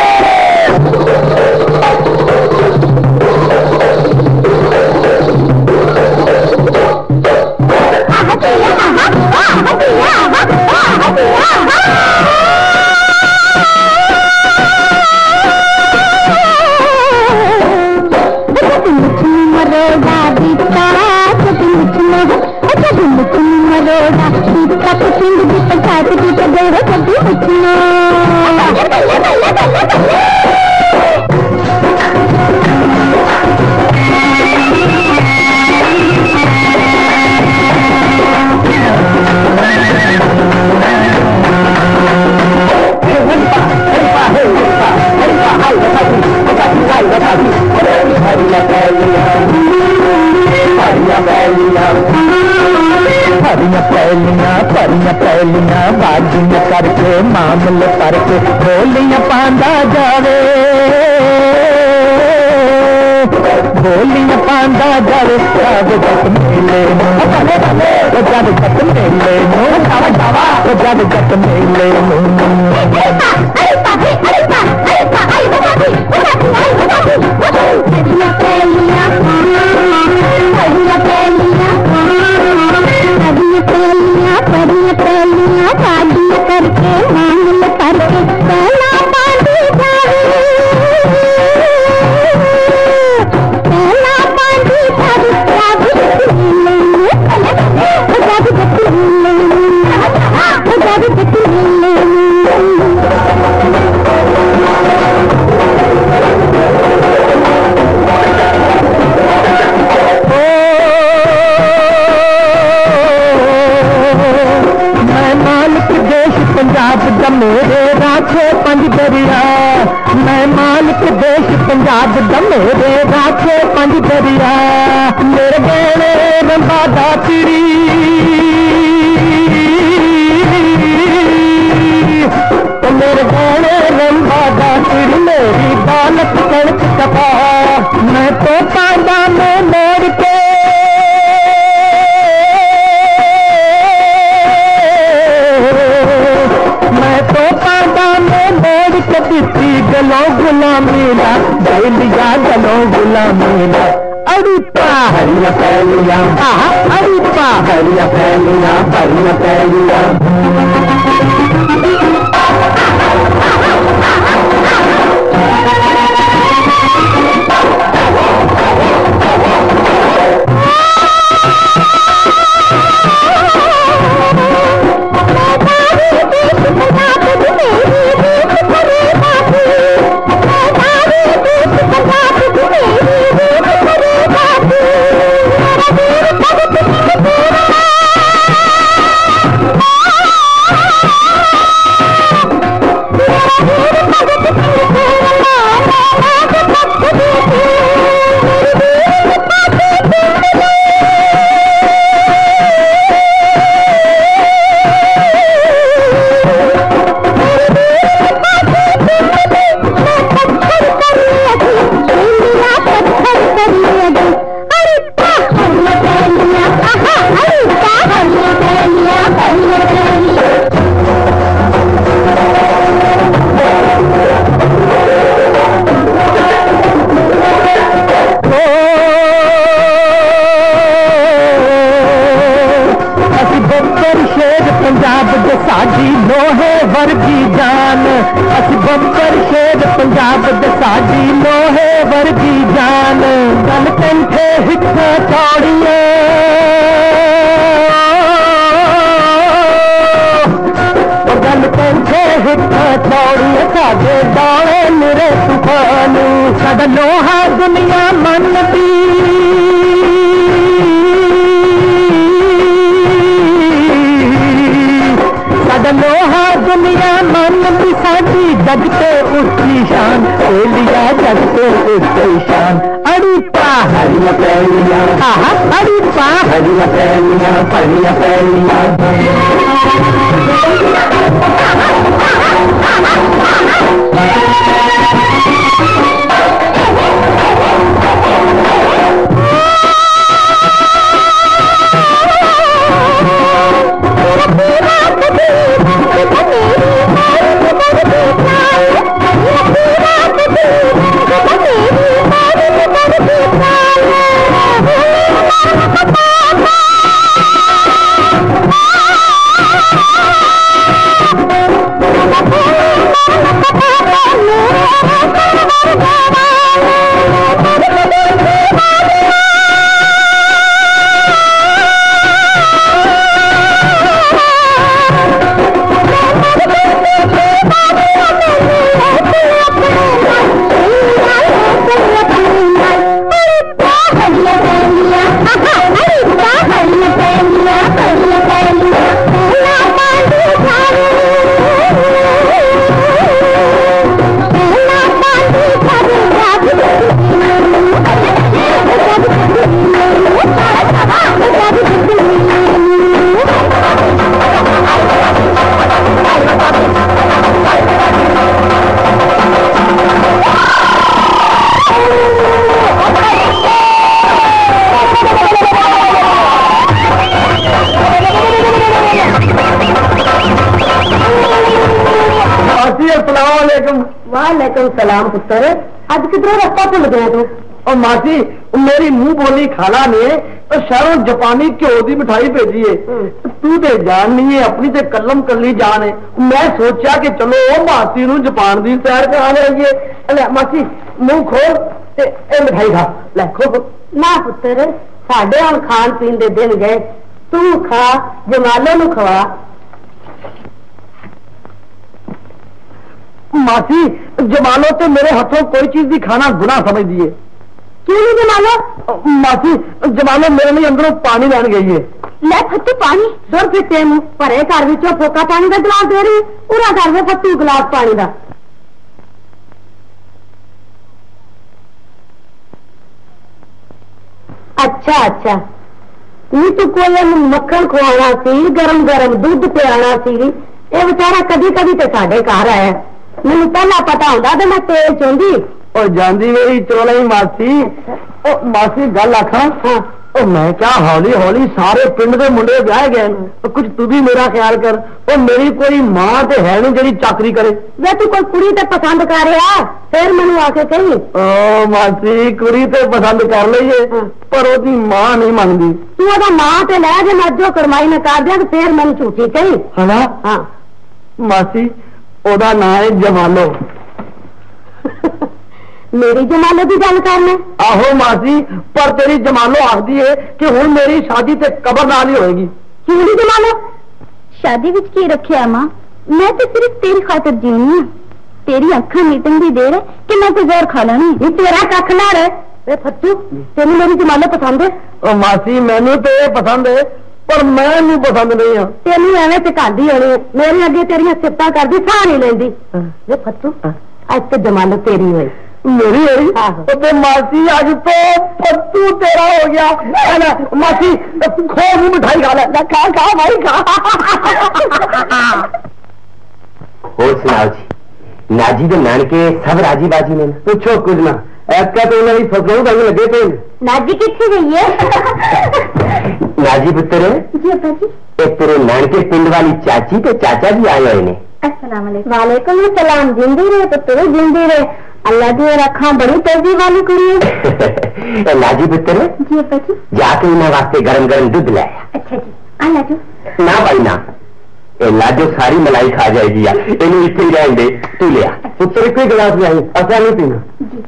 पहलियां पहलियां बाजियां करके मामले करके बोलियां पांदा जावे, बोलियां पांदा जावे। जब जट मेले जब जट मेले जब जट मेले करके मांगल करके पहला पानी जावे, पहला पानी जावे जब जब जब पंजाब दा मेरे राखे पंज दरिया, मैं मालिक देश पंजाब दा मेरे राखे पंज दरिया। मेरे गहने रंबा दा तिरी मेरे गहने रंबा दा तिरी मेरी दौलत कणक कपा। मैं तो पांडा में मोड़ के गलों गुलामी पहलिया बैलिया चलो गुलामीना अड़ी पहलिया पहलिया अड़ी पहलिया पहलिया पहलिया पहलिया पंजाब दे साडी लोहे वर्गी जान असी बंपर शेर पंजाब दे साडी लोहे वर्गी जान गल कंठे हिट चौड़िए गल कंठे हिट चौड़िए साडे दौड़े मेरे तूफान साडा लोहा दुनिया मनदी लोहा दुनिया मन भी साडी जगते उसकी शान पहलिया जगते उसकी शान अड़ी पहलिया पहलिया अड़ी पहलिया पहलिया पहलिया पहलिया वालेकुम सलाम पुत्र आज किधरों रास्ता भूल गया तू और मासी मेरी मुंह बोली खाला ने तो शहरों जापानी घ्यो की मिठाई भेजी है तू तो जान नहीं है अपनी तो कलम कली जान है मैं सोचा कि चलो मासी नू जापान की सैर करा रही मासी मुंह खोल ते ए मिठाई खा ले खो ना पुत्र साडे हुण खान पीन दे दिन गए तू खा जमाले नू खवा मासी जमालो तो मेरे हाथों कोई चीज भी खाना गुनाह समझ दिए क्यों नहीं जमालो मासी जमालो मेरे लिए अंदरों पानी लैन गई है ले फत्तू पानी सुर फिर तेन भरे घर विचों फोका पानी का गिलास दे रही पूरा घर में फत्तू गिलास पानी का अच्छा अच्छा नहीं तो कोई मक्खन खुआना सी गरम गरम दूध पियाना सी ये बेचारा कभी कभी तो साडे घर आया मैंने पहला पता होता तो मैं तेल चुंदी और जांदी मेरी चोला ही मासी ओ मासी गल आखा हाँ ओ मैं क्या हौली हौली सारे पिंड के मुंडे ब्याह गए तो कुछ तू भी मेरा ख्याल कर। ओ मेरी कोई मां तो है नहीं जी चाकरी करे। वे तू कोई कुड़ी तो पसंद कर रहा फिर मैंने आके कही ओ मासी कुड़ी तो पसंद कर लीए पर ओदी मां नहीं मानती। तू ओदा मां ते लै जे मैं जो करमाई ने कर दिया फिर मैंने झूठी कही है ना। हाँ मासी ओदा नाम है जमालो। मेरी जमालो की गल करना। आहो मासी पर तेरी जमालो आखदी है कि हुण मेरी शादी ते कबर नाल ही होएगी। क्यों नहीं जमालो? शादी विच की रखिया मां मैं तो सिर्फ तेरी खातिर जीनी हूं। तेरी अखा मीटन दी देर है कि मैं कोई जोर खा लेनी। ये तेरा कख ना रहे फट्टू तेन मेरी जमालो पसंद है? ओ मासी मैनू तो ये पसंद है पर मैं पसंद नहीं हाँ। तेन एवं सिखादी होनी मेरे अगे तेरिया सिफत करदी साह नहीं लेंदी। वे फट्टू अज तो जमालो तेरी हुई मेरी है तो मासी आज तो फट्टू तेरा हो गया है ना। मासी खो भी मिठाई खा ले खा खा भाई खा। और सुनाओ जी नाजी के नानके सब राजी बाजी ने? पूछो कुछ ना ऐसा तो उन्हें फसलों करने लगे थे। नाजी कितनी गई है? नाजी पुत्र जी अब्बा जी एक तेरे नानके पिंड वाली चाची ते चाचा जी आए हुए ने। अस्सलाम वालेकुम। वालेकुम सलाम। जिंदी रहे तो तू जिंदी रहे अल्लाह की रखा बड़ी तेजी वाली कुड़ी है। नाजी पुत्र जी अब्बा जी जाके इन्हें वास्ते गरम गरम दूध लाया। अच्छा जी आ लाजो। ना भाई ना ए लाजो सारी मलाई खा जाएगी यार इन इतने रहने दे तू लिया। पुत्र एक गिलास में आई ऐसा नहीं पीना। जी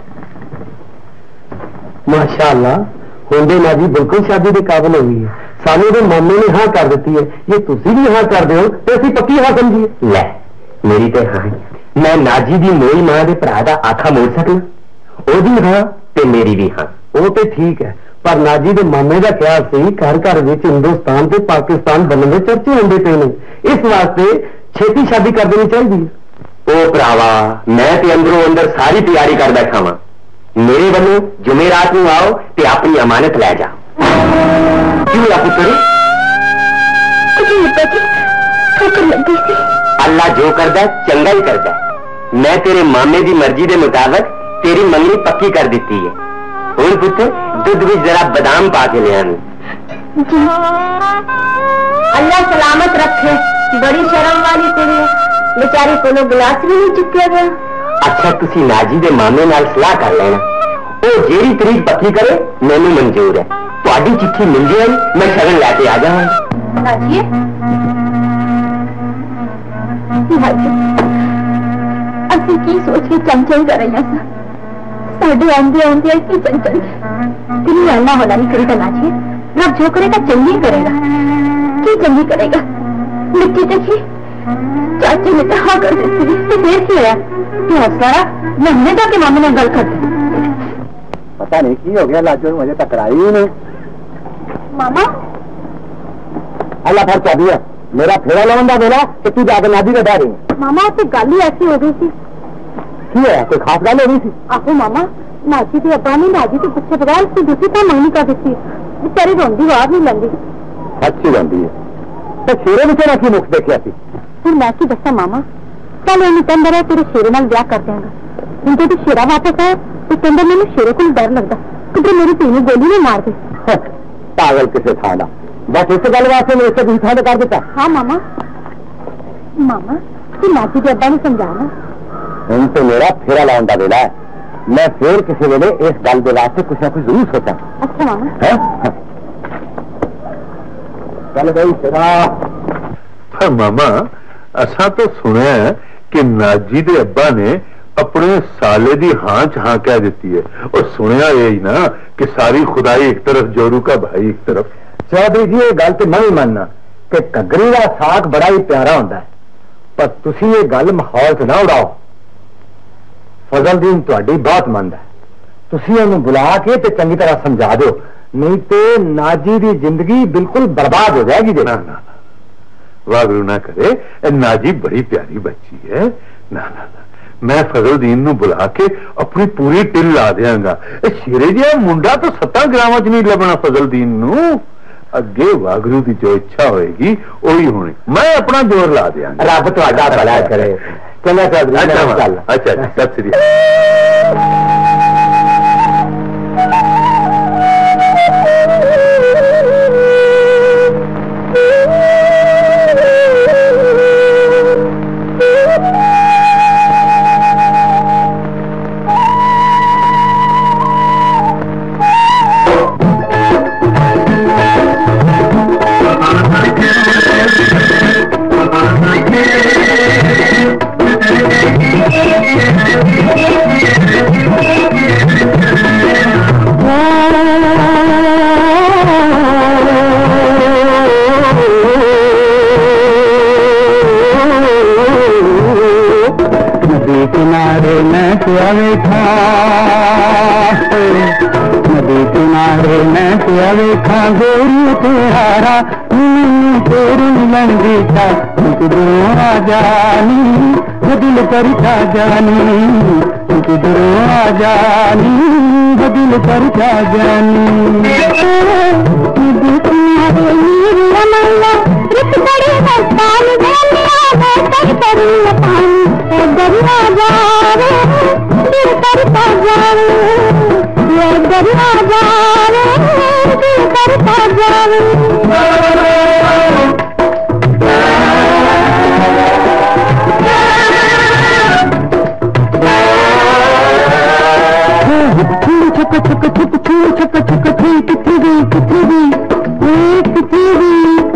माशाअल्लाह होंदे नाजी बिल्कुल शादी के काबिल हो गई है। सानू तो मामे ने हाँ कर दी है ये तुसी भी हाँ कर दो तो असं पक्की हाँ समझिए। ले मेरी तो हाँ मैं नाजी दी मोई मां के भरा का आखा मोड़ सकना ओदी हाँ ते मेरी भी हाँ। वो तो ठीक है पर नाजी के मामे का क्या सी घर घर में हिंदुस्तान से पाकिस्तान बनने के चर्चे होंगे पे ने इस वास्ते छेती शादी कर देनी चाहिए। ओ भरावा मैं ते अंदरों अंदर सारी तैयारी कर बैठा वा मेरे वालों जुमेरात में आओ ते अपनी अमानत लै जाओ। क्यों या पुत्र अल्लाह जो करदा चंगा ही करदा। मैं तेरे मामे की मर्जी के मुताबिक तेरी मंगनी पक्की कर दी है। हुण पुत्र दूध में जरा बादाम पा के लिया। अल्लाह सलामत रखे बड़ी शर्म वाली कुड़ी है बेचारी को गिलास भी नहीं चुके गया। अच्छा तुसी नाजी दे मामे नाल सलाह कर लेना वो जेरी तरीक पक्की करे मैनू मंजूर है। तुहाडी चिट्ठी मिल जाएगी मैं शगन लैके आ जाऊंगा। नाजिए असं की सोच के चंचल कर रही है साढ़े आंदे आंदे इतनी चंचल तेरी रहना होना नहीं करेगा। नाजिए रब जो करेगा चंगी करेगा की चंगी करेगा। मिट्टी देखी चाची ने तो हाँ कर देती तो फिर की होया सारा महीने तक के मामे ने गल कर दी। पता नहीं की हो गया लाजो मुझे टकराई ही नहीं। मामा अल्लाह फर्क कर दिया मेरा फेरा लाने का बेला तो तू जाकर नाजी का डर रही। मामा तो गल ही ऐसी हो गई थी। की है कोई खास गल हो गई थी? आहो मामा नाजी के अब्बा ने नाजी तो पूछे बगैर उसकी दूसरी तो मंगनी कर दी बेचारी रोंदी बाहर नहीं लंदी। अच्छी रोंदी है तो शेरे में ना की मुख देखिया थी। फिर मैं की दसा मामा चल इन कहता रहा तेरे शेरे नाल ब्याह कर देंगा उनको तो शेरा वापस आया तो कहता मैंने शेरे को डर लगता किधर मेरी धी ने गोली नहीं मार दी। पागल किसे थाना बस इस गल वास्ते मैं इसे दूसरा कर देता। हाँ मामा मामा तू नाजी के अब्बा ने समझाना उन तो मेरा फेरा लाने का वेला है मैं फिर किसी वेले इस गल के वास्ते कुछ ना कुछ जरूर सोचा। अच्छा मामा है चल भाई फेरा। मामा असा तो सुना है कि नाजी दे अब्बा ने अपने साले दी हाँ च हाँ कह देती है और सुनया यही ना कि सारी खुदाई एक तरफ जोरू का भाई एक तरफ। चौधरी जी ये गल तो मैं भी मानना कि कगरी का साग बड़ा ही प्यारा होता है पर तुसी ये गल माहौल से ना उड़ाओ। फजलदीन तुहाडी बहुत मंद है तुसी उन्हें बुला के ते चंगी तरह समझा दो नहीं तो नाजी की जिंदगी बिल्कुल बर्बाद हो जाएगी। ना ना वागरू ना करे नाजी बड़ी प्यारी बच्ची है। ना ना ना मैं फजलदीन नू बुला के अपनी पूरी टिल ला देंगा। शेरे जिहा मुंडा तो सत्ता ग्रामां च नहीं लभना फजलदीन नू। अगे वागरू की जो इच्छा होएगी वही होनी मैं अपना जोर ला देंगा। रब तुहाडा भला करे। चंगा चौधरी अच्छा अच्छा सत श्री अकाल। वेखा नदी किनारे मैं पिया वेखा गोरी तेरा तेरी लंगी था किधरों आ जानी दिल करता जानी किधरों आ जानी दिल करता जानी दरिया जावे दिल करता जावे दरिया जावे दिल करता जावे छक छक छक छक छक छक कितनी गई कितनी गई कितनी गई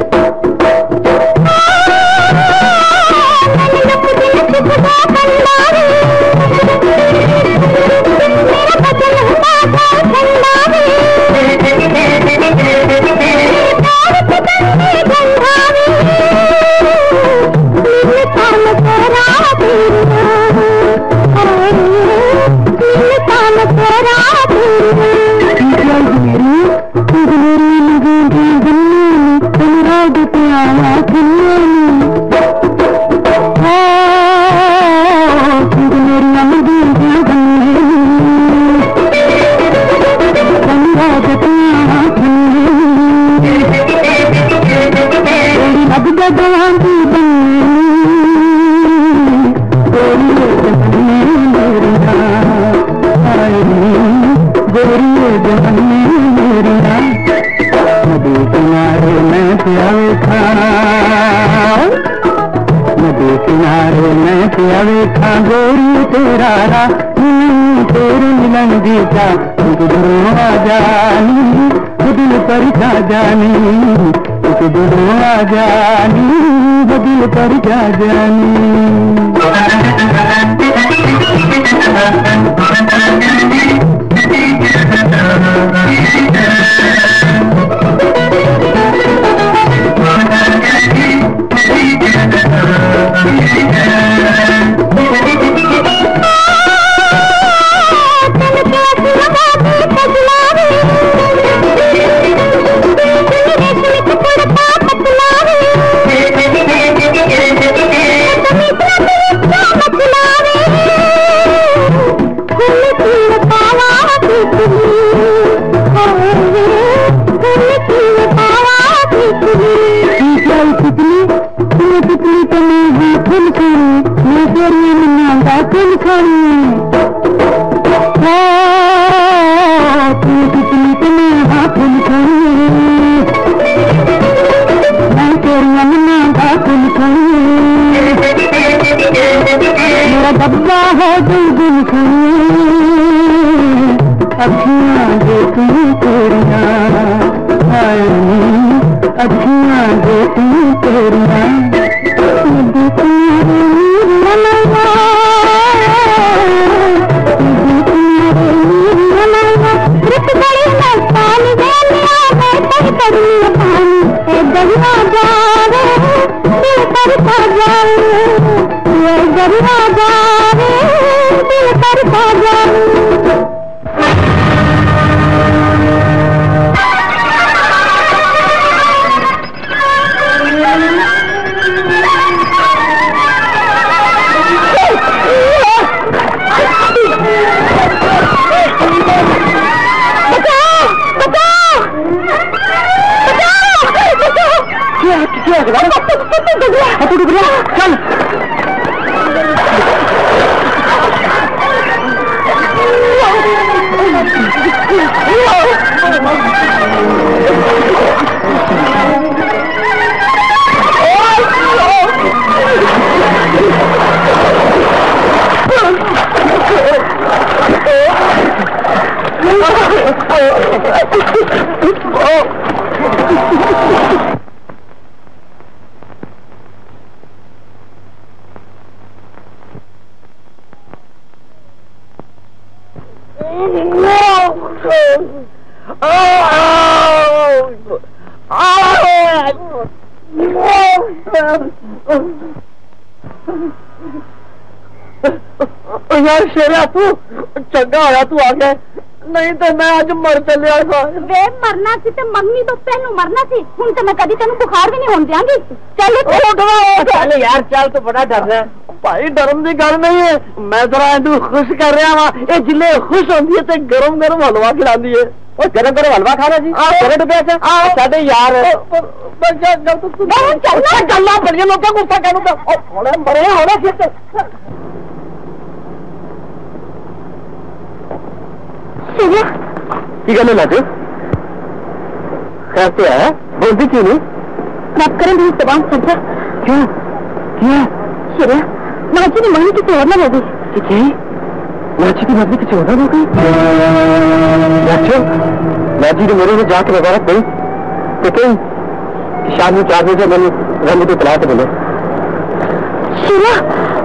गोरी तेरा तेरी लंगी का किधरों आ जानी दिल करता जानी किधरों आ जानी दिल करता जानी डब्बा है दिल दिल अखियां देखी तेरिया अखियां देखी तेरिया दरिया जावे दिल करता जावे दरिया जावे दिल करता जावे चल यार शेरा तू चंगा होया तू आ गया, नहीं तो मैं आज मर चलिया था। वे मरना सी ते मंगनी तो पहलू मरना सी, हुण ते मैं कदी तेनू बुखार भी नहीं होन दियांगी। चल चल यार चल, तू बड़ा डर रहा है भाई। डरन की गल नहीं है, मैं जरा इनू खुश कर रहा वा। ये जिले खुश होंदी है ते गरम गरम हलवा खिलांदी है। ओ गरम गरम हलवा खाना जी तेरे डब्बे च साडे यार बच्चा गल तू चलना गल्ला बड़ियां लोकां गुस्सा करूंगा। ओ थोड़े मरे होना फिर की गल है लाजो खैर तो है बोलती क्यों नहीं? रब करें भी जबान सजा। क्यों क्या शेरा नाची की मंगनी किसी और ना हो गई। नाची की मंगनी किसी और ना हो गई? नाचो नाची ने मेरे से जाके वगैरह गई तो कहीं शाम में चार बजे मैंने रंग को तला के बोले। शेरा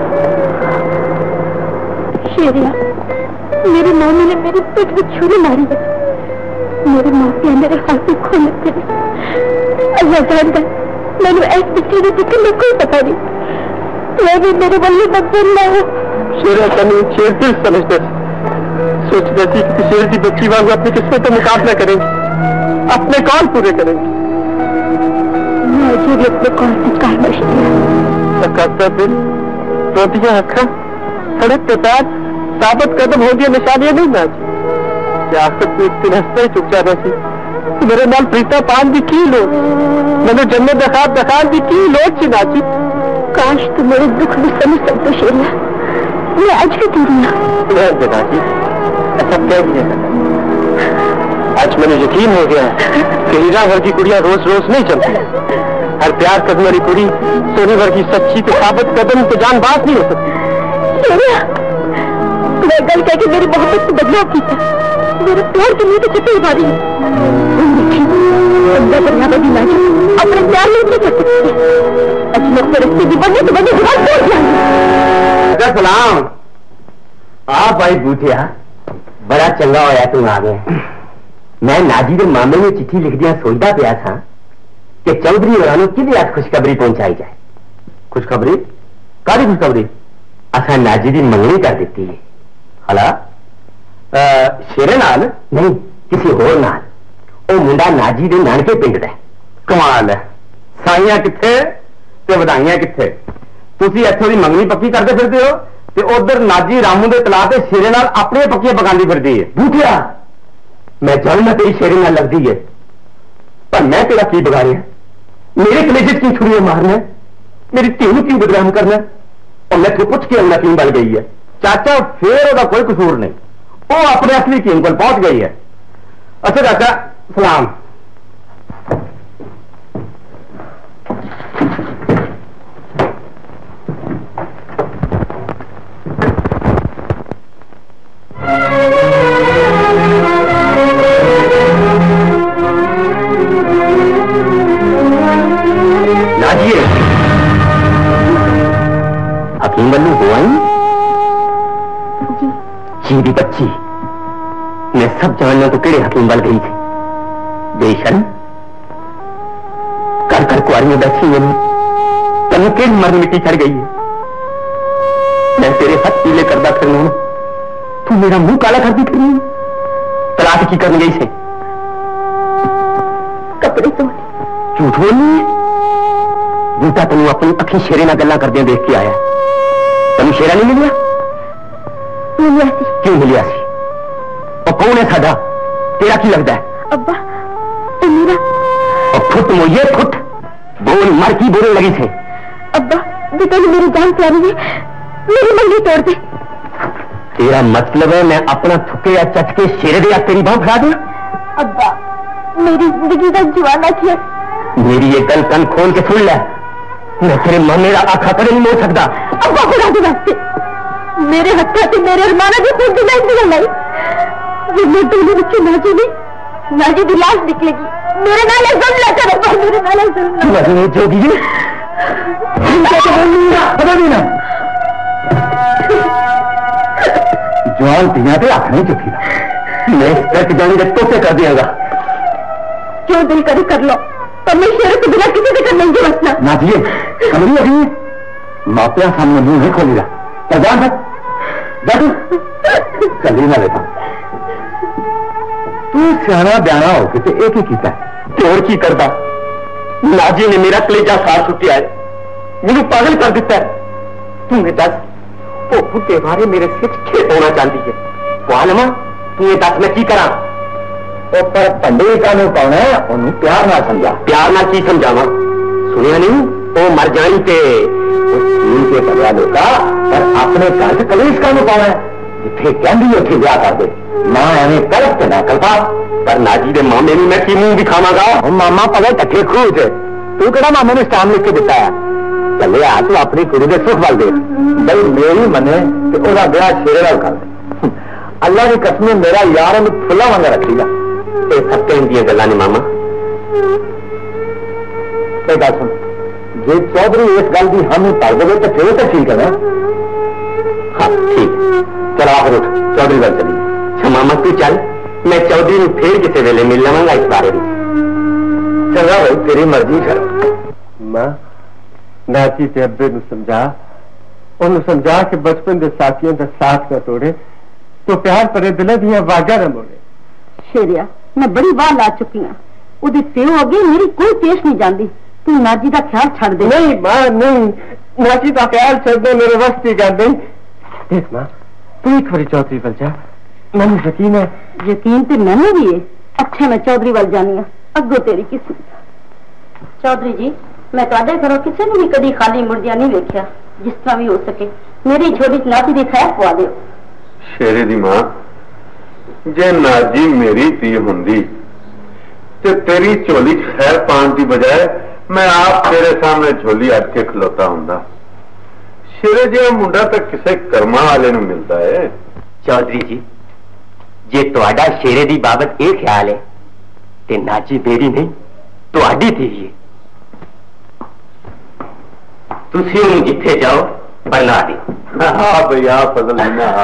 शेरिया मेरी मम्मी ने मेरी पेट में छुरी मारी है, मेरे मापिया मेरे हाथ में खोल लगते हैं। अल्लाह जानता मैंने ऐसी बच्ची ने दिखने में कोई पता नहीं, मैं भी मेरे बल्ले बच्चे ना हो। शेर तनु शेर दिल समझते सोचते थी कि शेर की बच्ची वालों अपनी किस्मत का मुकाबला करेंगे, अपने कौन पूरे करेंगे। मुझे भी अपने कौन से कार करता फिर रोटियां अखा सड़क के साथ साबित कदम हो गया निशानियां नहीं नाच क्या आखिर तू एक दिन हंसता ही चुप जाना सी। मेरे नाल प्रीता पान भी की लो, मैंने जन्नत दखाब दखान भी की लोट सी नाची। काश तू मेरे दुख भी समझ सकते शेरिया, मैं आज की दूरिया नाची ऐसा क्या नहीं है। आज मैंने यकीन हो गया कि हीरा भर की कुड़ियां रोज रोज नहीं चलती, हर प्यार करने वाली कुड़ी सोने भर की सच्ची तो साबित कदम तो जानबाज नहीं हो सकती। शेरिया मैं गल कह के मेरी मोहब्बत को बदलाव की था, मेरे प्यार के लिए तो चिट्ठी उतारी है। अपने प्यार में नहीं कर सकती, अचानक से रस्ते भी बनने तो बने जुबान तोड़ जाएंगे। सलाम आप भाई बूटिया बड़ा चंगा होया तू आ गया। मैं नाजी के मामले में चिट्ठी लिख दिया सोचता पिया था कि चौधरी और कि आज खुशखबरी पहुंचाई जाए। खुशखबरी कादी खुशखबरी? असा नाजी की मंगनी कर दी है। हला शेरे नाल नहीं किसी होर नाल। ओ मुंडा नाजी दे नानके पिंड दा। कमाल है, साइयां किथे ते वधाइयां किथे। तुसी इत्थों दी मंगनी पक्की करते फिरदे हो ते उधर नाजी रामू दे तला ते शेरे नाल अपने पक्कियां पकांदी फिरदी है। बूटिया मैं जानना तेरी शेरे नाल लगदी है, पर मैं तेरा की बिगाड़िया? मेरे कलेजे की छुरियां मारना, मेरी धी नूं क्यों बदनाम करना? और मैं तू पूछ के अंदर कीम बन गई है। चाचा फिर ओदा कोई कसूर नहीं, वो अपने असली कीम पर पहुंच गई है। अच्छा चाचा सलाम। नाजिए हकीम बल्लू हो आई चीरी बच्ची। मैं सब जानना तो केड़े हकीम बल गई थी। बेशर्म कर कर कुआरी में बैठी है, तनु केड़ मर मिट्टी चढ़ गई है। मैं तेरे हाथ पीले करदा फिरूं, तू मेरा मुंह काला कर दी फिरूं। तलाक की करने गई से कपड़े तो झूठ बोलनी है। जूता तेन अपनी अखी शेरे ना गल्ला करदे देख के आया। तेन शेरा नहीं मिलिया? मिलिया सी। क्यों मिलिया सी? और कौन है साडा? तेरा की लगता है? अब्बा तो मेरा। और फुट मोइए फुट बोल मर की बोलने लगी थे। अब्बा जो तेन मेरी जान प्यारी है मेरी मंगनी तोड़ दे। तेरा मतलब है मैं अपना थुके या चटके शेरे दे या तेरी बांह फड़ा दूं? अब्बा मेरी जिंदगी का जवाना थी। मेरी ये गल कन खोल के सुन ले, मैं तेरे मामे का आखा कदे नहीं मोड़ सकता। अब्बा खुदा के वास्ते मेरे हत्था से मेरे अरमाना की खून दिलाई निकल नहीं। ये मैं डोली बच्चे नाजी नहीं, नाजी की लाश निकलेगी। मेरे नाले जुल्म लेकर अब्बा, मेरे नाले जुल्म जोगी जी जवान पिया तो हाथ नहीं चुकी। मैं इस तक जाने के तोते कर दियागा। जो दिल करे कर लो, पर मैं शेर के बिना किसी से कर नहीं बसना। नाजिए कमरी अभी मापिया सामने मुंह नहीं खोलेगा। जान तक चली ना बेटा, तू सियाना ब्याना हो के एक ही किया ते और की करदा। नाजी ने मेरा कलेजा सार सुटिया है, मैनू पागल कर दिता है। तू मैं दस वो बुढ़े बारे मेरे सिर खेत होना चाहती है। वालमा तू ये दस मैं की करा? तो पर पंडे का पाना है, उन्हें प्यार ना समझा। प्यार ना की समझावा? सुनिया नहीं, वो मर जानी के के पगड़ा देता, पर अपने घर से कलेश का पाना है। जिथे कहती उथे ब्याह कर दे, ना एवं गलत ना करता। पर नाजी के मामे में मैं की मुंह दिखावागा? मामा पगल कट्ठे खूह च, तू केड़ा मामे ने स्टाम लिख के दिता है? चले आ तू अपनी कुड़ी के सुख वाल दे, भाई मेरी मने तो ओदा ब्याह शेरे नाल कर दे। अल्लाह की कसम मेरा यार उन्हें फुला वांगा रखेगा। ये सब कहती गल्लां ने मामा। एक गल सुन, जे चौधरी इस गल की हामी भर दे तो फिर तो ठीक है ना? हाँ ठीक, चल आखिर उठ, चौधरी गल चली। अच्छा मामा तू चल, मैं चौधरी ਨੂੰ फिर किसी वेले मिल लवांगा इस बारे में। चंगा भाई, तेरी मर्जी कर। मां नाची ते अब्बे ਨੂੰ समझा, ਉਹਨੂੰ समझा कि बचपन के साथियों का साथ न तोड़े, तो प्यार भरे दिल दियां आवाज़ां न मोड़े। शेरिया मैं बड़ी बार ला चुकी हूँ, ਉਹਦੇ ਪਿਓ ਅੱਗੇ मेरी कोई पेश नहीं जाती। तू नाजी का ख्याल छड़ दे। नहीं मां नहीं, नाची का ख्याल छड़ दे, मेरे वस्त ही कर दे। देख मां तू एक बारी चौधरी वल जा, मैंने यकीन है। यकीन तो मैंने भी है। अच्छा मैं चौधरी वल जानी है, अगो तेरी किस्मत। चौधरी जी मैं तुहाडे घरों किसी ने भी कभी खाली मुर्दिया नहीं देखा। जिस तरह भी हो सके मेरी छोटी नाती दी खैर पवा दो। शेरे दी मां, जे नाजी मेरी धी हुंदी ते तेरी झोली खैर पान की बजाय मैं आप तेरे सामने झोली अट के खलोता हुंदा। शेरे जिहा मुंडा तो किसी कर्मा वाले नूं मिलता है। चौधरी जी जे तुहाडा शेरे दी बाबत ये ख्याल है ते नाजी मेरी नहीं तुहाडी थी है। तुसी उन्हें जिथे जाओ बना दे। हाँ भैया फजल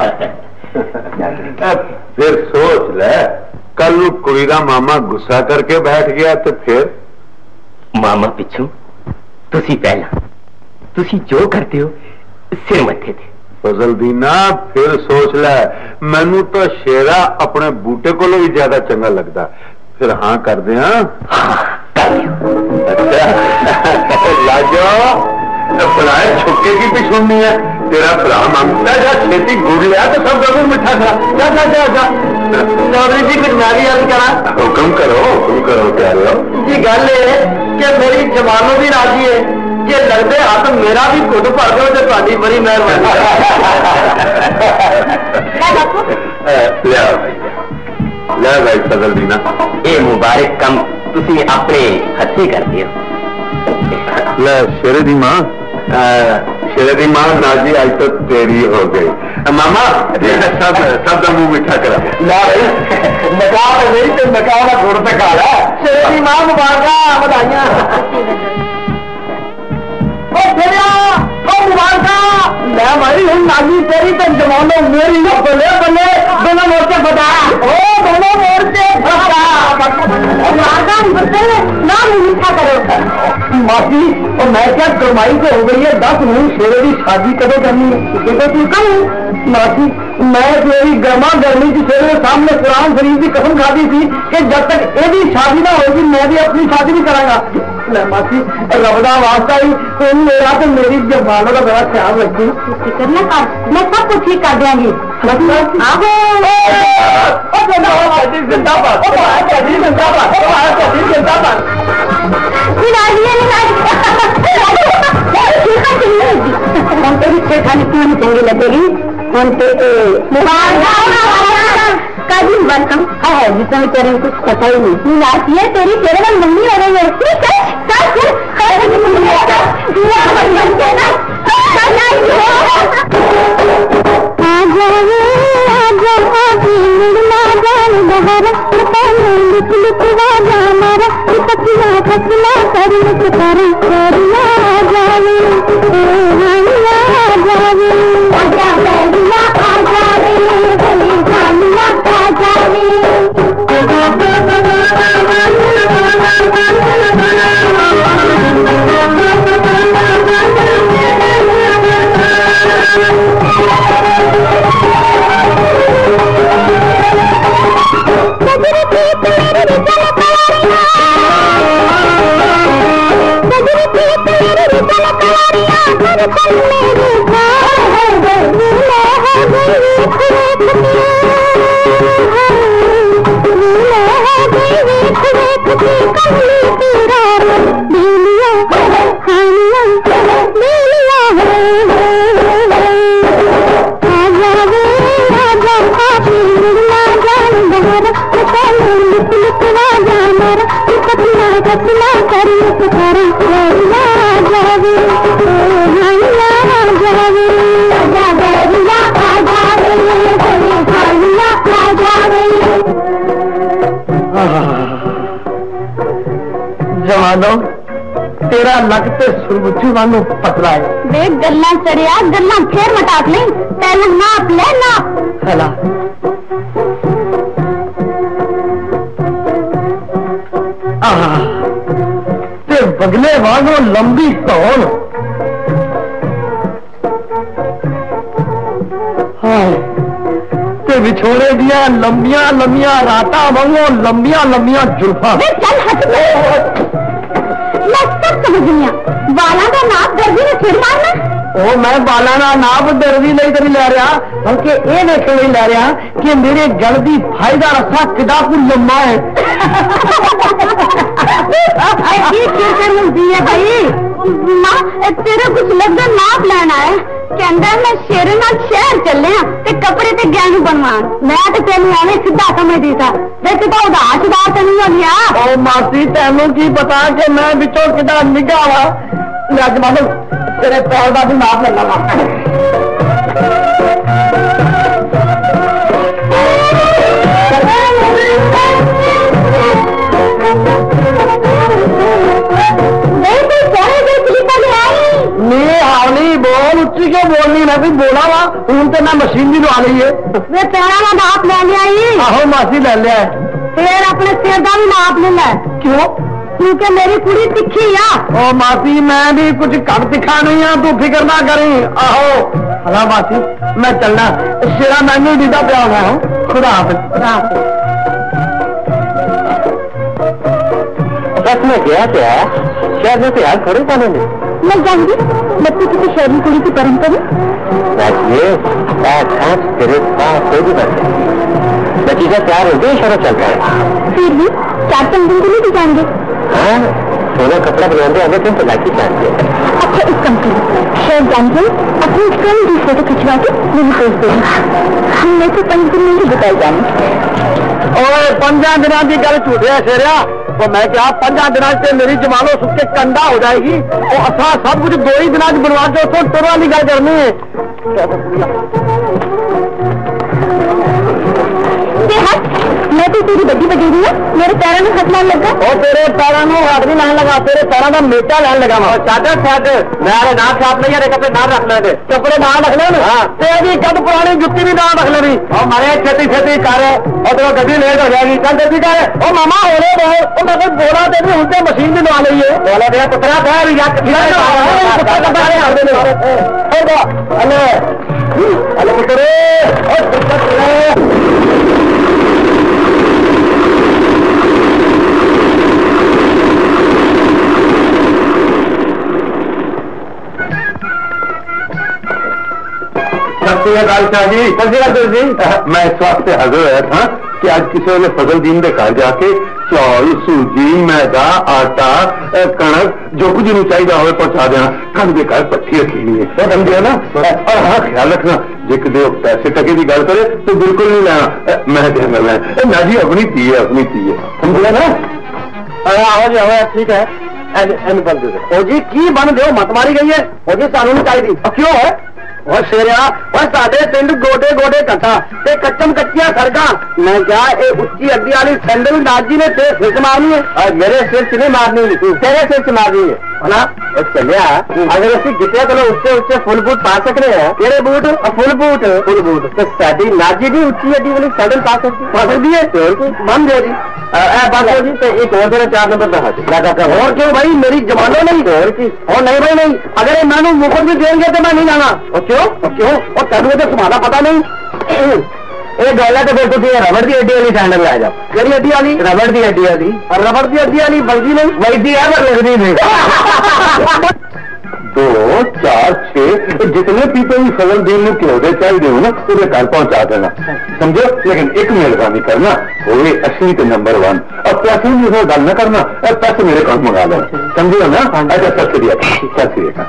फिर सोच ले, कल कुड़ी का मामा गुस्सा करके बैठ गया तो फिर? मामा पिछू तुसी पहला, तुसी जो करते हो सिर मथे थे। फजल दीना फिर सोच ले, मैनू तो शेरा अपने बूटे को भी ज्यादा चंगा लगता। फिर हाँ कर दे। हाँ कर दियो। अच्छा लाजो फलाए छुके की पिछुड़नी है, तेरा भरा मांगता जा छेती गुड़ लिया तो सब गगू मिठा खा। जा जा जा जा चौधरी जी कुछ मैं भी अर्ज करा। हुक्म करो हुक्म करो। क्या लो जी गल कि मेरी जवानों भी राजी है, जे लगते हाथ मेरा भी घुट भर दो तो तुहाडी बड़ी मेहरबानी। लिया भाई लिया भाई फजल दीना, ये मुबारक कम तुसी अपने हथी करते हो। ले शेरे दी मां, शेरे दी मां नाजी आज तो तेरी हो गई। मामा सब सब का मुंह मिठा करा। ना भाई नकाब नहीं तो नकाब का गुड़ पे खा। शेरे दी मां मुबारक बधाइयां। मैं भाई हूँ नाजी तेरी तो जमानो मेरी हो। बल्ले बल्ले दोनों मोर्चे बता। ओ दोनों मोर्चे ना मीठा करो। माफी और मैं क्या कमाई से हो गई है। दस मुंह शेरे की शादी कदों करनी है तो तू कम। माफी मैं तेरी गर्मा गर्मी की शेरे के सामने कुरान शरीफ की कसम खाती थी कि जब तक यदि शादी ना होगी मैं भी अपनी शादी भी करांगा। माफी रबदा वास्ता ही तुम मेरा तो मेरी जबानों का बड़ा ख्याल रखी। फिक्र न कर, मैं सब कुछ ठीक कर दूंगी। चंगी लगेगी कभी वेलकम है जितना बेचारे कुछ पता ही नहीं। आती है तेरी तेरे में मम्मी हो रही है। Thank you. पुकारा बैरिया जावे, बैरिया जावे, आजा बैरिया आ जावे, बैरिया आ जावे। जवानो तेरा लग ते सुरमुखी वांगू पतला है। वे गल्ला चढ़िया गल्ला फिर मटाक नहीं, पहले नाप ले नाप। हला ते बगले वांगू लंबी तौल, ते विछोड़े दिया लंबिया लंबिया राता वांगू लंबिया लंबिया जुल्फा। चल हट, मैं सब समझ गई। बाला का नाप दर्जी ने फिर मारना। ओ मैं बाला ना नाप दर्जी नहीं तो नहीं ले रहा, बल्कि ये देख नहीं ले रहा कि मेरे गल दी फायदा रस्सा किदा को लंबा है। मिलती है भाई मां, तेरे कुछ लगता नाप लेना है। कहता मैं शेर नाल शहर चले ते कपड़े ते गहने बनवान। मैं तो तेन एवं सीधा समझती था, वैसे तो उदास उदास नहीं हो गया। ओ मासी तेनू की पता कि मैं बिचों किदा निगाह वा। अज मानो तेरे पैर का भी नाप लेना वा। बोल उच्ची क्यों बोलनी, मैं भी बोला वा हूं तो मैं मशीन भी लवा ली है। वे पैरा का नाप ले लिया। आहो मासी ले लिया। फिर अपने सिर का भी नाप ले लै। क्यों? क्योंकि मेरी कुड़ी तिखी आ। ओ मासी मैं भी कुछ कम तिखा नहीं है, तू फिक्र ना करी। आहो हला मासी मैं चलना, शेरा मैनू दीदा पे आना है। खुदा हाफिज। खुदा हाफिज। बस में गया क्या शहर में प्यार थोड़े जाने में मैं जाऊंगी। मैं तो किसी शहरी कुड़ी की परम करूँ। तेरे पास कोई भी बात नहीं, नतीजा प्यार हो गया, इशारा चल रहा है। फिर भी चार पांच दिन के लिए भी जाएंगे। हाँ सोना कपड़ा बनाते आगे तुम तो लाठी जानते। अच्छा एक काम करो, शहर जाएंगे अपनी फ्रेंड की फोटो खिंचवा के मुझे भेज देंगे। हमने तो पंच दिन में ही बताई जाने। और पंजा दिनों की गल झूठिया शेरिया, तो मैं क्या पंजा दिनों से मेरी जमानो सुख के कंडा हो जाएगी। और असा सब कुछ दो ही दिनों बनवा के उसको तुरवा की गल करनी है। मैं तो तेरी बड़ी बजी रही हूँ, मेरे पैरों में हाथ लाने लगा। और तेरे पैरों में हाथ नहीं लाने लगा, तेरे पैरों का मेटा लाने लगा। चादर चादर मैं नाम छाप नहीं है, कपड़े नाम रख ले, कपड़े नाम रख ले। तेरी कद पुरानी जुत्ती भी नाम रख लेनी। और मारे छेती छेती कर और तो गड्डी लेट हो जाएगी। चल जल्दी कर। और मामा होने दो, मैं कुछ बोला तेरी उनसे मशीन भी लगा ली है। बोला तेरा पुतरा था अरे पुतरे जी जी मैं इस वास्ते हाजिर होया था कि आज किसी ने फजलदीन के घर जाके चौल सूजी मैदा आटा कणक जो कुछ नहीं चाहिए हो पहुंचा देना। ठंड के घर पट्टी रखी हुई है, समझे ना। और हाँ ख्याल रखना जे कदे पैसे टके की गल करे तो बिल्कुल नहीं लेना। मैं कहना मैं ना जी अपनी धी है, अपनी धी है, समझे ना। आओ जी आओ ठीक है। ओ जी की बन दो मत मारी गई है। ओ जी सानू नहीं चाहिए। क्यों है और शेरिया और साढ़े पिंड गोडे गोडे कट्ठा ते कच्चम कच्चिया सड़का। मैं क्या ये उच्ची अड्डी वाली सैंडल नाजी ने तेरे सिर मारनी है। और मेरे सिर से नहीं मारनी, तेरे सिर से मारनी है ना। चलिया अगर असं जितने चलो उससे उससे फुल बूट पा सकते हैं। केड़े boot? Full boot full boot तो साड़ी नाजी भी उच्ची अड्डी वाली सैंडल पा सकती पा सकती है। बंद है जी बात हो जी। तो एक और तेरा चार नंबर पे और क्यों भाई मेरी जमानो नहीं और की और नहीं भाई नहीं। अगर मैंने मुखर भी देंगे तो मैं नहीं जाना। और क्यों और क्यों और तेन तो तुम्हारा पता नहीं। ये गल है तो फिर तुम रबड़ की हड्डी वाली सैंडल लै जाओ। केड़ी हड्डी वाली? रबड़ की हड्डी वाली। और रबड़ की हड्डी वाली बल्कि नहीं वैदी है पर लगती नहीं। दो चार छह जितने पीपल भी फजलदीन में क्यों चाहिए हो ना पूरे घर पहुंचा देना, समझो। लेकिन एक मेहरबानी करना वो असली तो नंबर वन। और पैसे भी गल न करना, पैसे मेरे अकाउंट मंगा देना, समझो ना। अच्छा सत श्री अकाल, सत श्री अकाल।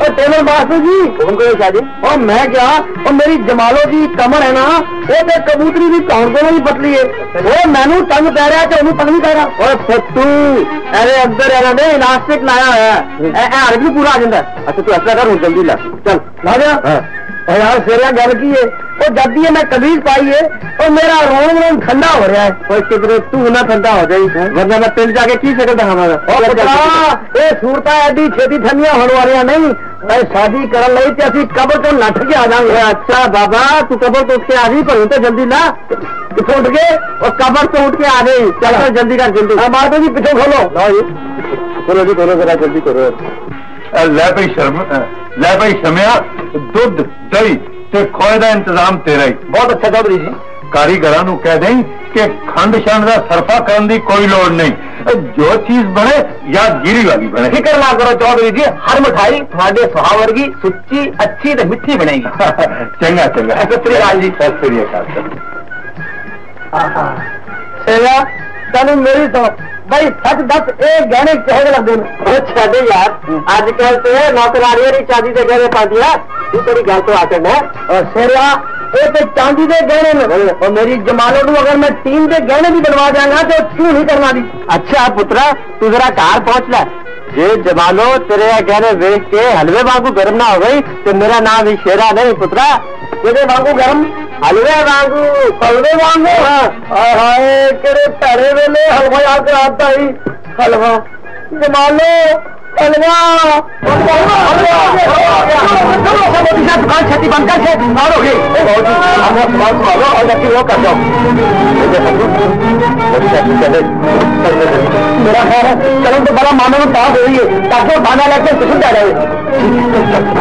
टेलर मास्टर जी उनको शाह जी और मैं क्या और मेरी जमालो जी कमर है ना वो तो कबूतरी की कौन को नहीं पतली है वो मैनू तंग पै रहा तो तंग नहीं पै रहा और सत्तू अरे अंदर है ना इलास्टिक लाया है हर भी पूरा आ जाता है। अच्छा तू ऐसा कर हूँ जल्दी ला चल ला दिया यार सेरा गल की है और जब भी मैं कमीज पाई है और मेरा रोम रोम ठंडा हो रहा है और किधर तू ना ठंडा हो जाए वरना मैं पिंड जाके की सकता हमारा ये सूरत एडी छेती ठंडिया होने वाली नहीं मैं शादी कर ली तो अभी कबर तो नठ के आ जाएंगे। अच्छा बाबा तू कबर तो उठ के आ गई पर तो जल्दी ला पिछो उठ गए और कबर तो उठ के आ गई चलो जल्दी कर जल्दी मार जी पिछो खोलो करो जी करो जरा जल्दी करो लै भाई शर्म लै भाई शमिया दुध दही ते खोए का इंतजाम तेरा ही बहुत अच्छा चौधरी जी कारीगरां नूं कह दें कि खंड छंड का सरफा करने की कोई लोड़ नहीं जो चीज बने या गिरी वाली बने फिक्र ना करो चौधरी जी हर मिठाई थोड़े सुहाव वर्गी सुच्ची अच्छी ते मिठी बनेगी चंगा चंगा सत श्री अकाल जी सत श्री अकाल सेवा तेन मेरी तो भाई सच दस ये गहने चाहे लगते हैं छे यार अजकल तो नौकरानियों की चांदी के गहने पाती है तू तेरी गल तो आकर है और शेरा ये तो चांदी के गहने और मेरी जमालो को अगर मैं टीम के गहने भी बनवा देंगा तो क्यों नहीं करवा दी। अच्छा पुत्रा तू जरा कार पहुंच ला जे जमालो तेरे गहने वेख के हलवे वांगू गर्म ना हो गई तो मेरा नाम ही शेरा नहीं पुत्रा तेरे वांगू गर्म हलवे वांगू हलवे वांगू हाय केड़े पैरे वेले हलवा याद कराता ही हलवा जमालो हलवा दुकान छेती बंद कर छे मार हो गई वो कर दो मेरा खैर है चलो तो बड़ा मानो में पास हो रही है ताकि वो खाना लेके कुछ जा रहे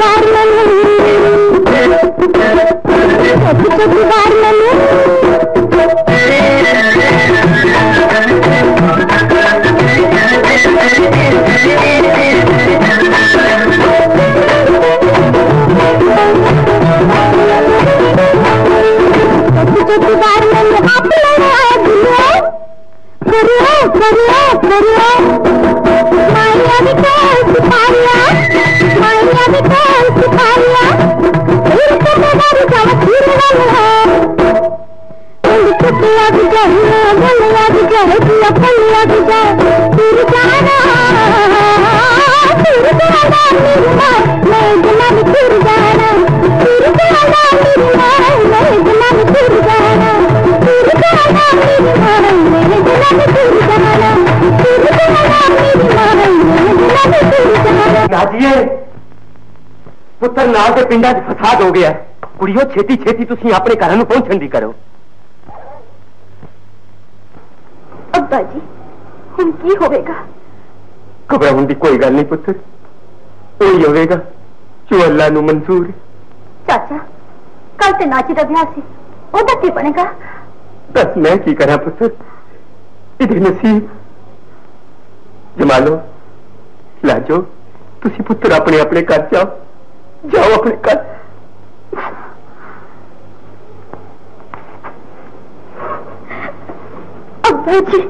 बार मैंने छोटी छोटी बार मैंने छोटी बार मैंने आप लगाया दिया करियो करियो करियो माया भी कौन सिपाहिया माया भी कौन सिपाहिया फिर तो मेरी जान फिर वाला कुछ लग जाए गल लग जाए दिया पल लग जाए फिर जाना फिर जाना मेरी माँ मैं जन्म फिर जाना फिर जाना मेरी माँ मैं जन्म फिर जाना फिर जाना मेरी माँ मैं जन्म फिर जाना फिर जाना मेरी माँ मैं जन्म फिर जाना। नाजिए पुत्र नाल के पिंडा च फसाद हो गया कुड़ियो छेती छेती तुसी अपने घर नूं पहुंचण दी करो। अब्बा जी हम की होवेगा? घबराउण दी कोई गल नहीं पुत्र वही होवेगा जो अल्लाह नूं मंजूर है। चाचा कल ते नाची का ब्याह सी ओदा की बनेगा? बस मैं की करा पुत्र इधर नसीब जमालो लाजो तुसी पुत्र अपने अपने घर जाओ जाओ अपने घर। अब्बा जी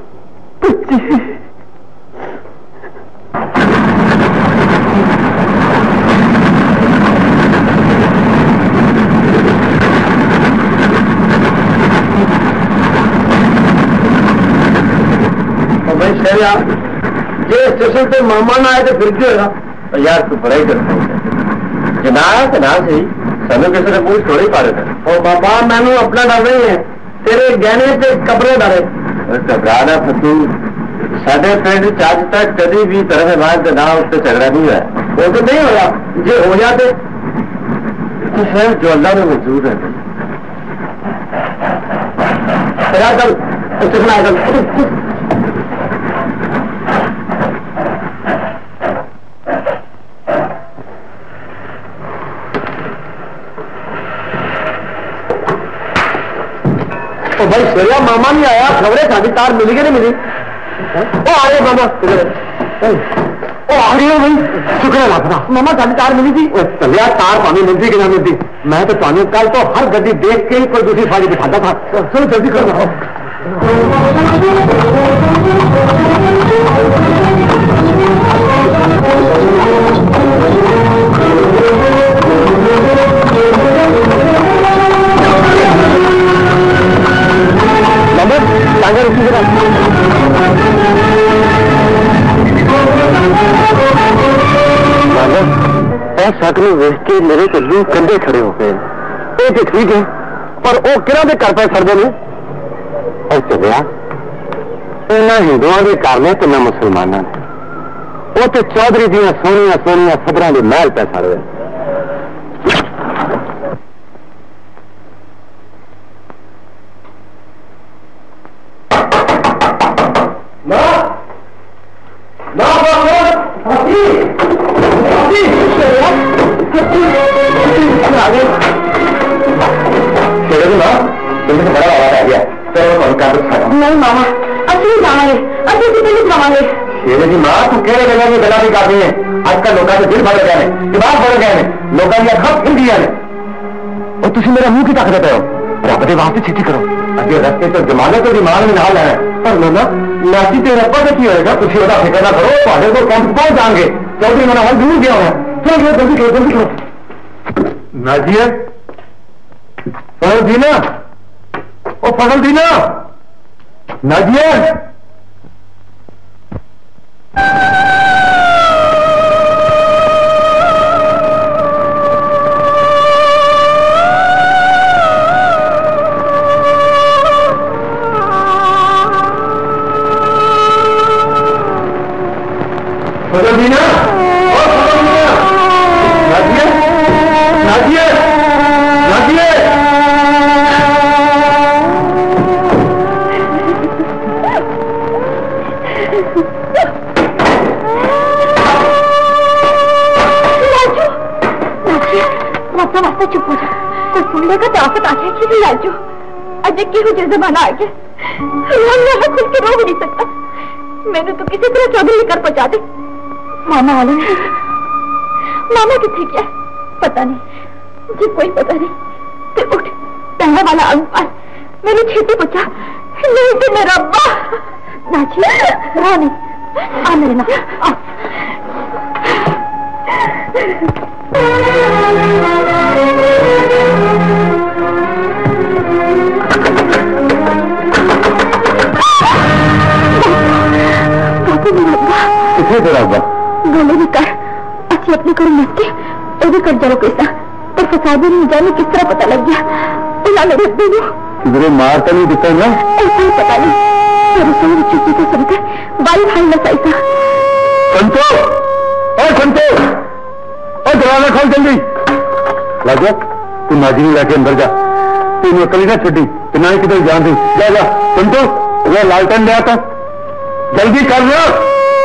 ये स्टेशन पे मामा ना आए तो फिर क्यों होगा यार तू बड़ा ही करता है जना तो ना सही सानू किसी ने पूछ थोड़ी पा रहे थे ओ बाबा मैनू अपना डर नहीं है तेरे गहने पे कपड़े डरे घबराना फतू साढ़े पिंड चार्ज तक कभी भी तरह बात ना उससे झगड़ा नहीं हुआ वो तो नहीं होगा जो हो जाते तो शायद जो अल्लाह में मौजूद है चल स्टेशन आया तो भाई सूर्या मामा नहीं आया खबरें साड़ी तार मिली कि नहीं मिली वो आ रहे मामा वो आ रही है भाई शुक्र है लापता मामा साड़ी तार मिली थी चलिया तार पानी मिलती कि ना मिलती मैं तो पानी कल तो हर गड्डी देख के ही कोई दूसरी साड़ी बिठाता था चलो जल्दी करो टांगे रुकी जरा शक्ल वेख के मेरे तो लू कंधे खड़े हो गए ये तो ठीक है पर वो किरा दे कर पाए सर्दे में और चलिया ना हिंदुओं के घर में तो ना मुसलमाना ने वो तो चौधरी दियां सोनिया सोनिया खबरों के महल पै सड़ गए नहीं मामा असली जावांगे असली दिल्ली जावांगे शेरे की मां तू केड़े जगह में गला भी करनी है आजकल लोगों के दिल भर गए हैं दिमाग भर गए हैं लोगों की अखा खुल गई है और तुम मेरा मुंह की ताकत हो रब के वास्ते छेती करो अगे रस्ते तो जमाने तो दिमाग में नाल है पर मामा नाची तेरे रब्बा का की होएगा तुम ओदा फिक्र ना करो तुहाडे को कैंप पहुंच जाएंगे चौधरी मेरा हाल दूर गया है चलो जल्दी करो जल्दी करो नाजिया फजल दीना ओ फजल दीना नाजिया फजल दीना ओ फजल दीना नाजिया नाजिया नाजिया वास्ता वास्ता चुप हो जा, कोई सुन लेगा तो आफत आ जाएगी। लाजो अजय की हो जमाना आ गया, खुद के रो भी नहीं सकता। मैंने तो किसी तरह चौधरी लेकर पहुंचा दे। मामा वाले मामा कितने क्या पता नहीं, मुझे कोई पता नहीं। तो उठ पहला वाला अंपार मेरी छेती बचा, नहीं तो मेरा अब्बा। नाची रो नहीं, आ मेरे ना आ। बापू मेरा अब्बा किसे तेरा अब्बा गले भी कर अच्छी अपने करो मस्के वो भी कर जाओ कैसा, पर फसादी नहीं जाने किस तरह पता लग गया। उला मेरे अब्बे को किधरे मार तो नहीं दिखता ना, ऐसा ही पता नहीं। तेरे सोरी चुप्पी को सुनकर बाई भाई न सैसा। संतो और संतो और दरवाजा खोल जल्दी। लाजो तू नाजी नहीं लाके अंदर जा, तू अकली ना छुट्टी ना ही किधर जान दी। जा जा संतो वो लालटेन ले आता, जल्दी कर लो।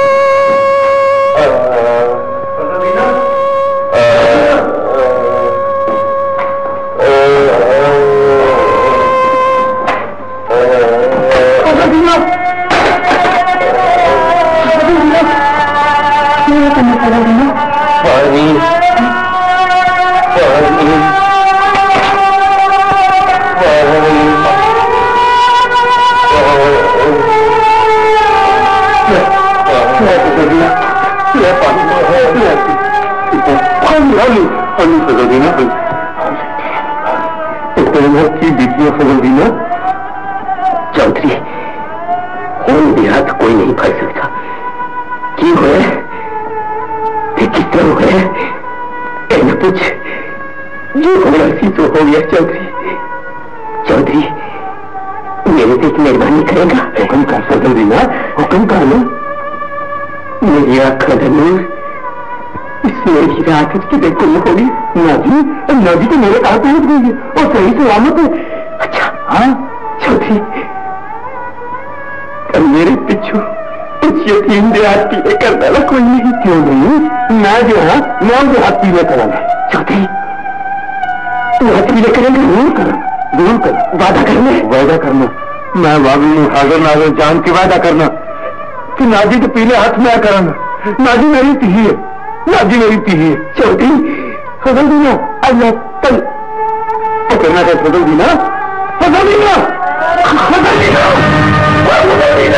चौधरी खून देहात कोई नहीं भर सकता। की हुए किस तरह हुए कुछ जो होना सी तो हो गया। चौधरी चौधरी मेरे पे एक मेहरबानी करेगा? हुक्म कर सकते दीना, हुक्म कर लो। मेरी आंखों का नूर मेरी रात कितने गुम होगी। नाजी नाजी तो मेरे कहा पहुंच गई है और सही सलामत है। अच्छा हाँ चौधरी मेरे पिछू कुछ यकीन देहाती में करने वाला कोई नहीं? क्यों नहीं, मैं जो है मैं देहाती में करांगा। चौधरी तू हाथी ले करेंगे? जरूर करा जरूर कर, वादा करना वादा करना। मैं वादी हाजिर नाजिर जान के वादा करना कि नाजी के पीले हाथ में करांगा। नाजी मेरी ती है, नाजी मेरी ती है। चौधरी फजल दीना अल्लाह तल करना है। फजल दीना फजल दीना फजल दीना फजल दीना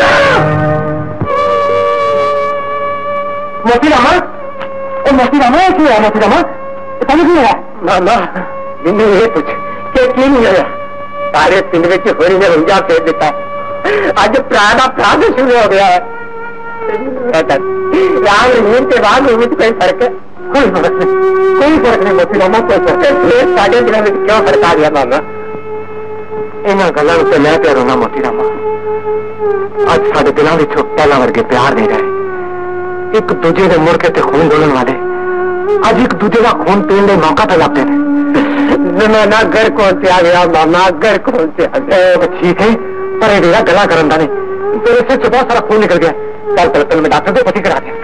मोती रामा ओ मोती रामा क्यों है? मोती रामा पता नहीं है मामा जिन्हें ये कुछ क्या क्यों नहीं आया? सारे पिंड में होली ने रुझा फेर देता। आज प्राण अपराध शुरू हो गया है। राम रहीम के बाद में कोई फर्क है? कोई फर्क नहीं, कोई फर्क नहीं मोती रामा, कोई फर्क नहीं। साढ़े दिनों में क्यों फर्क आ गया मामा? इन्होंने गलों से मैं प्यार होना मोती रामा। आज साढ़े दिलों में पहला वर्गे प्यार नहीं रहे। एक दूजे के मुड़ के ते खून डोलन वाले आज एक दूजे का खून पीने का मौका पे लाते हैं। जमाना घर कौन से आ गया मामा, घर कौन से आ गया? ठीक है पर ये मेरा गला करन नहीं, तेरे से बहुत सारा खून निकल गया। कल तलपल में डॉक्टर को पति करा दिया।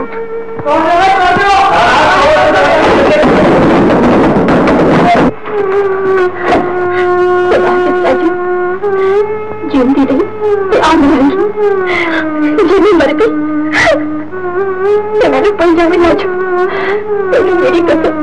जिंदी रही तो आग रहेंगी, जिन्हें मर गई तो मैंने पंजा में नाचू तो मेरी कसम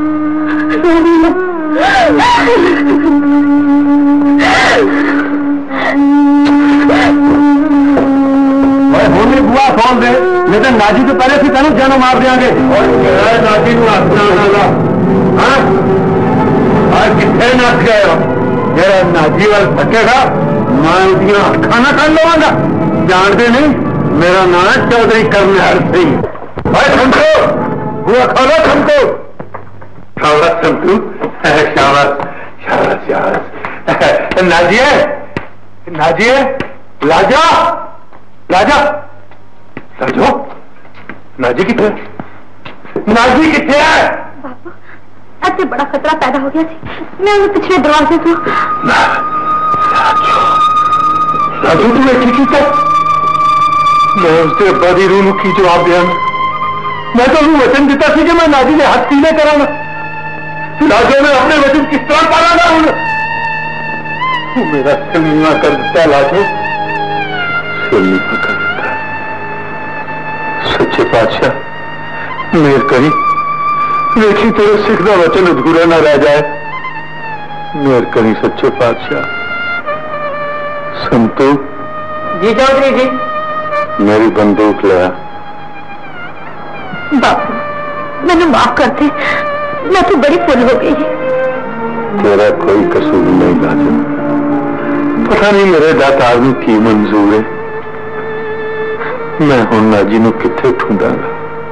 होली बुआ खोल दे, नहीं तो नाजी तो पहले से तेन जानो मार देंगे। और नाजी को हाँ आज कितने नाच गए हो? मेरा नाजी वाल थकेगा मैं उसकी खाना खा लवांगा। जानते नहीं मेरा नाम चौधरी करनेहाल सिंह। भाई समझो बुआ खोलो समझो। शाबाश समझू, शाबाश शाबाश शाबाश। नाजिए नाजिए लाजा लाजा लाजो नाजी कितने नाजी कितने है? बाबू आज बड़ा खतरा पैदा हो गया थी, मैं उन्हें पिछले दरवाजे से राजू तू ऐसी की तो मैं उससे बड़ी रू की जवाब दिया। मैं तो वचन दिता कि मैं नाजी ने हाथ पीले करांगा। लाजो ने अपने वजन किस तरह पाला ना हूं मेरा सलीमा कर दिता लाजो, सलीमा कर दिता। सच्चे पातशाह मेर करी देखी तेरे सिख का वचन अधूरा ना रह जाए। मेर करी सच्चे पातशाह। संतू जी चौधरी जी। मेरी बंदूक लिया। बापू मैंने माफ कर दे, मैं तो बड़ी फुल हो गई। तेरा कोई कसूर नहीं लाजो, पता नहीं मेरे दातार नूं की मंजूर है। मैं हुण नाजी नूं कित्थे ढूंढांगा।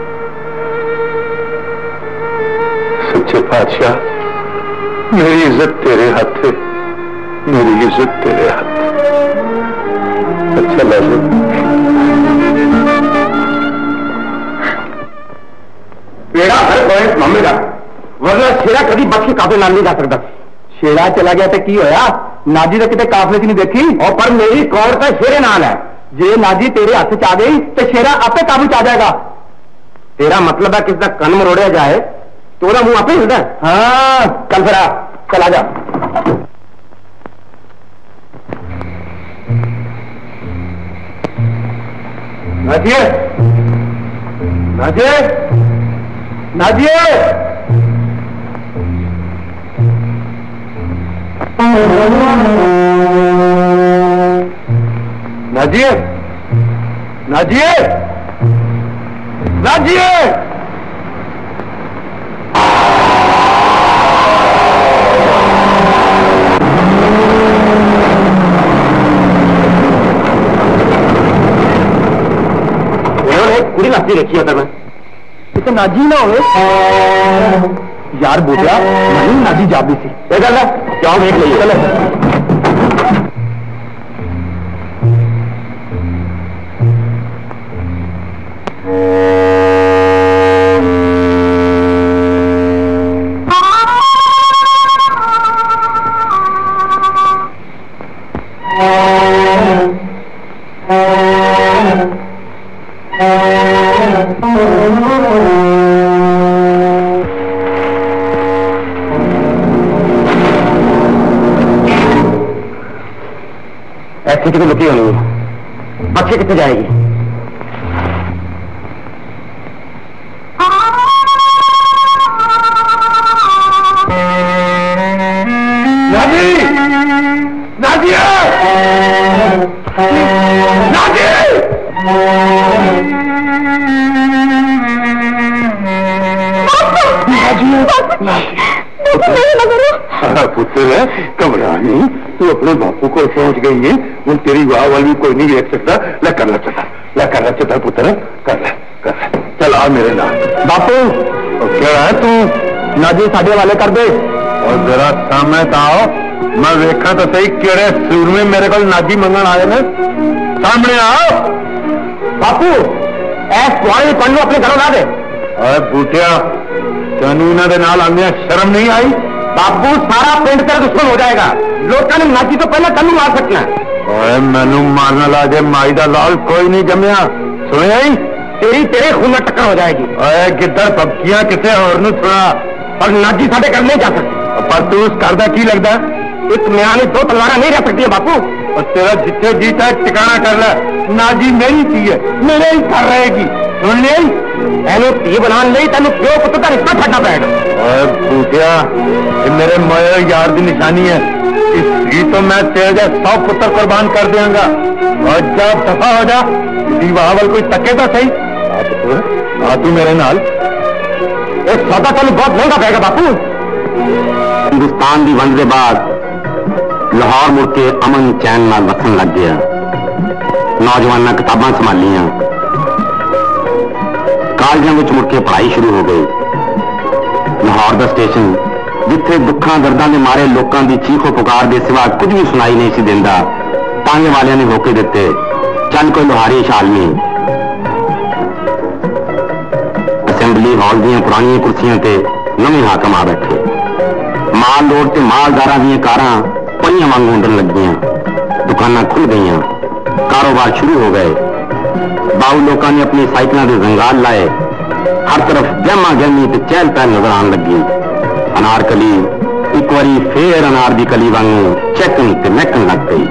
सच्चे पातशाह मेरी इज्जत तेरे हाथ है, मेरी इज्जत तेरे हाथ है। अच्छा लाजो बेड़ा हर कोई मामे का, वरना शेरा कभी बाकी काफले नाल नहीं जा सकता। शेरा चला गया तो की होया? नाजी तो कितने काफले च नहीं देखी। और पर मेरी कौर का शेरे नाल है। जे नाजी तेरे हाथ च आ गई तो शेरा आपे काबू च आ जाएगा। तेरा मतलब है किसी का कन मरोड़िया जाए तो वह मुंह आपे हिलता है। हाँ कल फिर आ, चल आ जा। नाजिए नाजिए नाजिए नाजिए नाजिए नाजिए कुड़ी नाची रखी है मैं इसे नाजी ना हो यार बोलिया नहीं नाजी जाबी सी ये गल है क्या देख लीजिए। चलो ऐसी कितनी लुकी होनी है, बच्चे कितने जाएगी? नाजी नाजी पुत्र है घबरा नहीं, तू अपने बापू को पहुंच गई है। उन तेरी वाह वाल भी कोई नहीं देख सकता। ला कर ला चता ला कर ला चता पुत्र कर ले कर ले चल आ मेरे नाल। बापू क्या है तू? नाजी साढ़े वाले कर दे और जरा सामने तो आओ, मैं देखा तो सही केड़े सूरमे मेरे को नाजी मंगन आए ने। सामने आओ। बापू ऐस कुआरे पंडू अपने घरों ला दे। अरे बूटिया तेनू इन्हां दे नाल आंदियां शर्म नहीं आई? बाबू सारा पिंड तेरा दुश्मन हो जाएगा। लोगों ने नाजी तो पहले तेनू मार सकना। ओए मैनू मारना ला जे माई दा लाल कोई नहीं जमया। सुनिया ही तेरी तेरे खून में टक्कर हो जाएगी। ओए गिद्दड़ पबकियां किसे होर नू सुना, और नाजी साडे घर नहीं जा सकती। पर तू उस घर दा की लगदा? एक म्यानी दो तलवारा नहीं रह सकती है बापू। और तेरा जिथे जीता है टिकाना कर ले। नाजी मेरी थी है, मेरे ही घर रहेगी। सुन ले एनु धी बनाने नहीं तेन प्यो पुत्र का रिश्ता छड़ना पड़ेगा। बूटिया ये मेरे मोए यार की निशानी है। इस धी तो मैं तेरे जैसे सौ पुत्र कुर्बान कर देंगा। और जब दफा हो जा दीवावल कोई तके तो सही। आ तू मेरे नाल। एक सौदा तेन बहुत महंगा पड़ेगा बापू। हिंदुस्तान की वंड के बाद लाहौर मुड़ के अमन चैन नाल वसन लग गया। नौजवान किताबां संभालियां, कालजां विच मुड़ के पढ़ाई शुरू हो गई। लाहौर का स्टेशन जिथे दुखा दर्दां के मारे लोगों की चीखो पुकार के सिवा कुछ भी सुनाई नहीं सी देंदा, तांगे वालियां ने होके दिते चल कोई लोहारी छालनी। असेंबली हॉल दी पुरानी कुर्सियां ते नवे हाकम आ बैठे। माल लोड़ ते मालदारां दी कारां पईयां वांग उंडन लगियां। दुकानां खुल गईयां, कारोबार शुरू हो गए। बाऊ लोगों ने अपनी साइकिलों के जंगाल लाए। हर तरफ गहमा गहमी ते चहल पहल नजर आने लगी। अनारकली एक बारी फिर अनार दी कली वांगू चैकन ते महकन लग गई।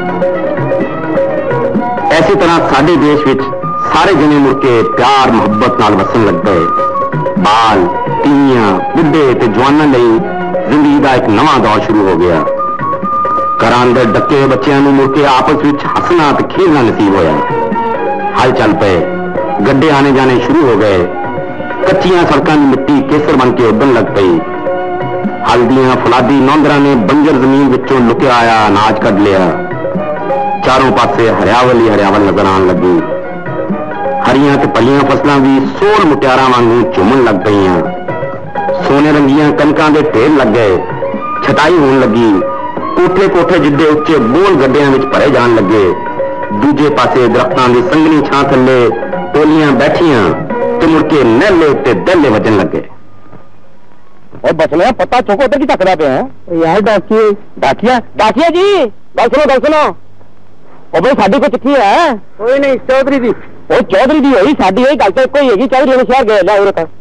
इसी तरह साडे देश विच सारे जने मुड़ के प्यार मुहब्बत नाल वसन लग गए। बाल तीयां बुढ़े ते जवानां लई जिंदगी का एक नवा दौर शुरू हो गया। घरां अंदर डके बच्चों नूं मुड़ के आपस विच हसना ते खेलना नसीब होया। हल चल पे, गड्डे आने जाने शुरू हो गए। कच्चियां सड़कों की मिट्टी केसर बन के उड़न लग पई। हल्दियां फुलादी नौंदरा ने बंजर जमीन विचों लुकिया आया अनाज कढ लिया। चारों पासे हरियावल ही हरियावल नजर आन लगी। हरियां ते पलियां फसलां भी सोल मुटियारां वांगू झूमन लग पईयां। सोने रंगियां कनकां दे ढेर लग गए। छटाई होने लगी। कोठे कोठे जिद्दे उच्चे बोल गड्डियां विच भरे जान लगे। दूजे पासे दरख्तां दी संघनी छां थल्ले टोलियां बैठियां ते मुड़ के नहले ते दहले वजन लगे। और बचना पत्ता चौको उधर की टकरा पे है यार। डाकिए डाकिया डाकिया जी गल सुनो गल सुनो। ओ भाई साडी कोई चिट्ठी है? कोई नहीं, चौधरी दी। ओ चौधरी दी होई साडी होई गल तो कोई हैगी। चौधरी ने शहर गए ला उरे तक।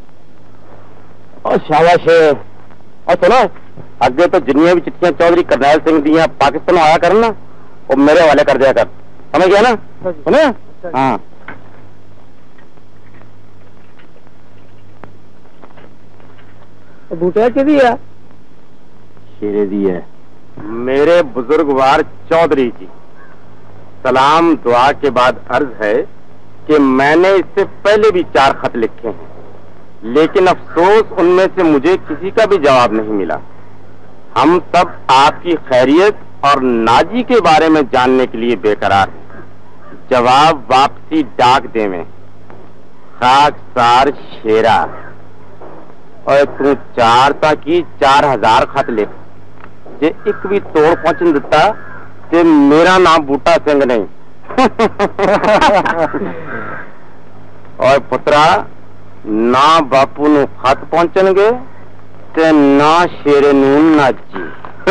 ओ शाबाश। और सुनो अगे तो जिन्नियां भी चिट्ठियां चौधरी करनैल सिंह दियां पाकिस्तान आया करन ना वो मेरे हवाले कर दिया कर, समझ गया ना? सुने? हाँ बूटिया की दी है? शेरे दी है। मेरे बुजुर्गवार चौधरी जी, सलाम दुआ के बाद अर्ज है कि मैंने इससे पहले भी चार खत लिखे हैं, लेकिन अफसोस उनमें से मुझे किसी का भी जवाब नहीं मिला। हम सब आपकी खैरियत और नाजी के बारे में जानने के लिए बेकरार हैं। जवाब वापसी डाक देवें। खाक सार शेरा। और तू चार ताकि चार हजार खत लिख। जे एक भी तोड़ पहुंचन दिता ते मेरा नाम बूटा सिंह नहीं। और पुत्रा ना बापू नु खत पहुंचणगे ते ना शेरे नू नाजी।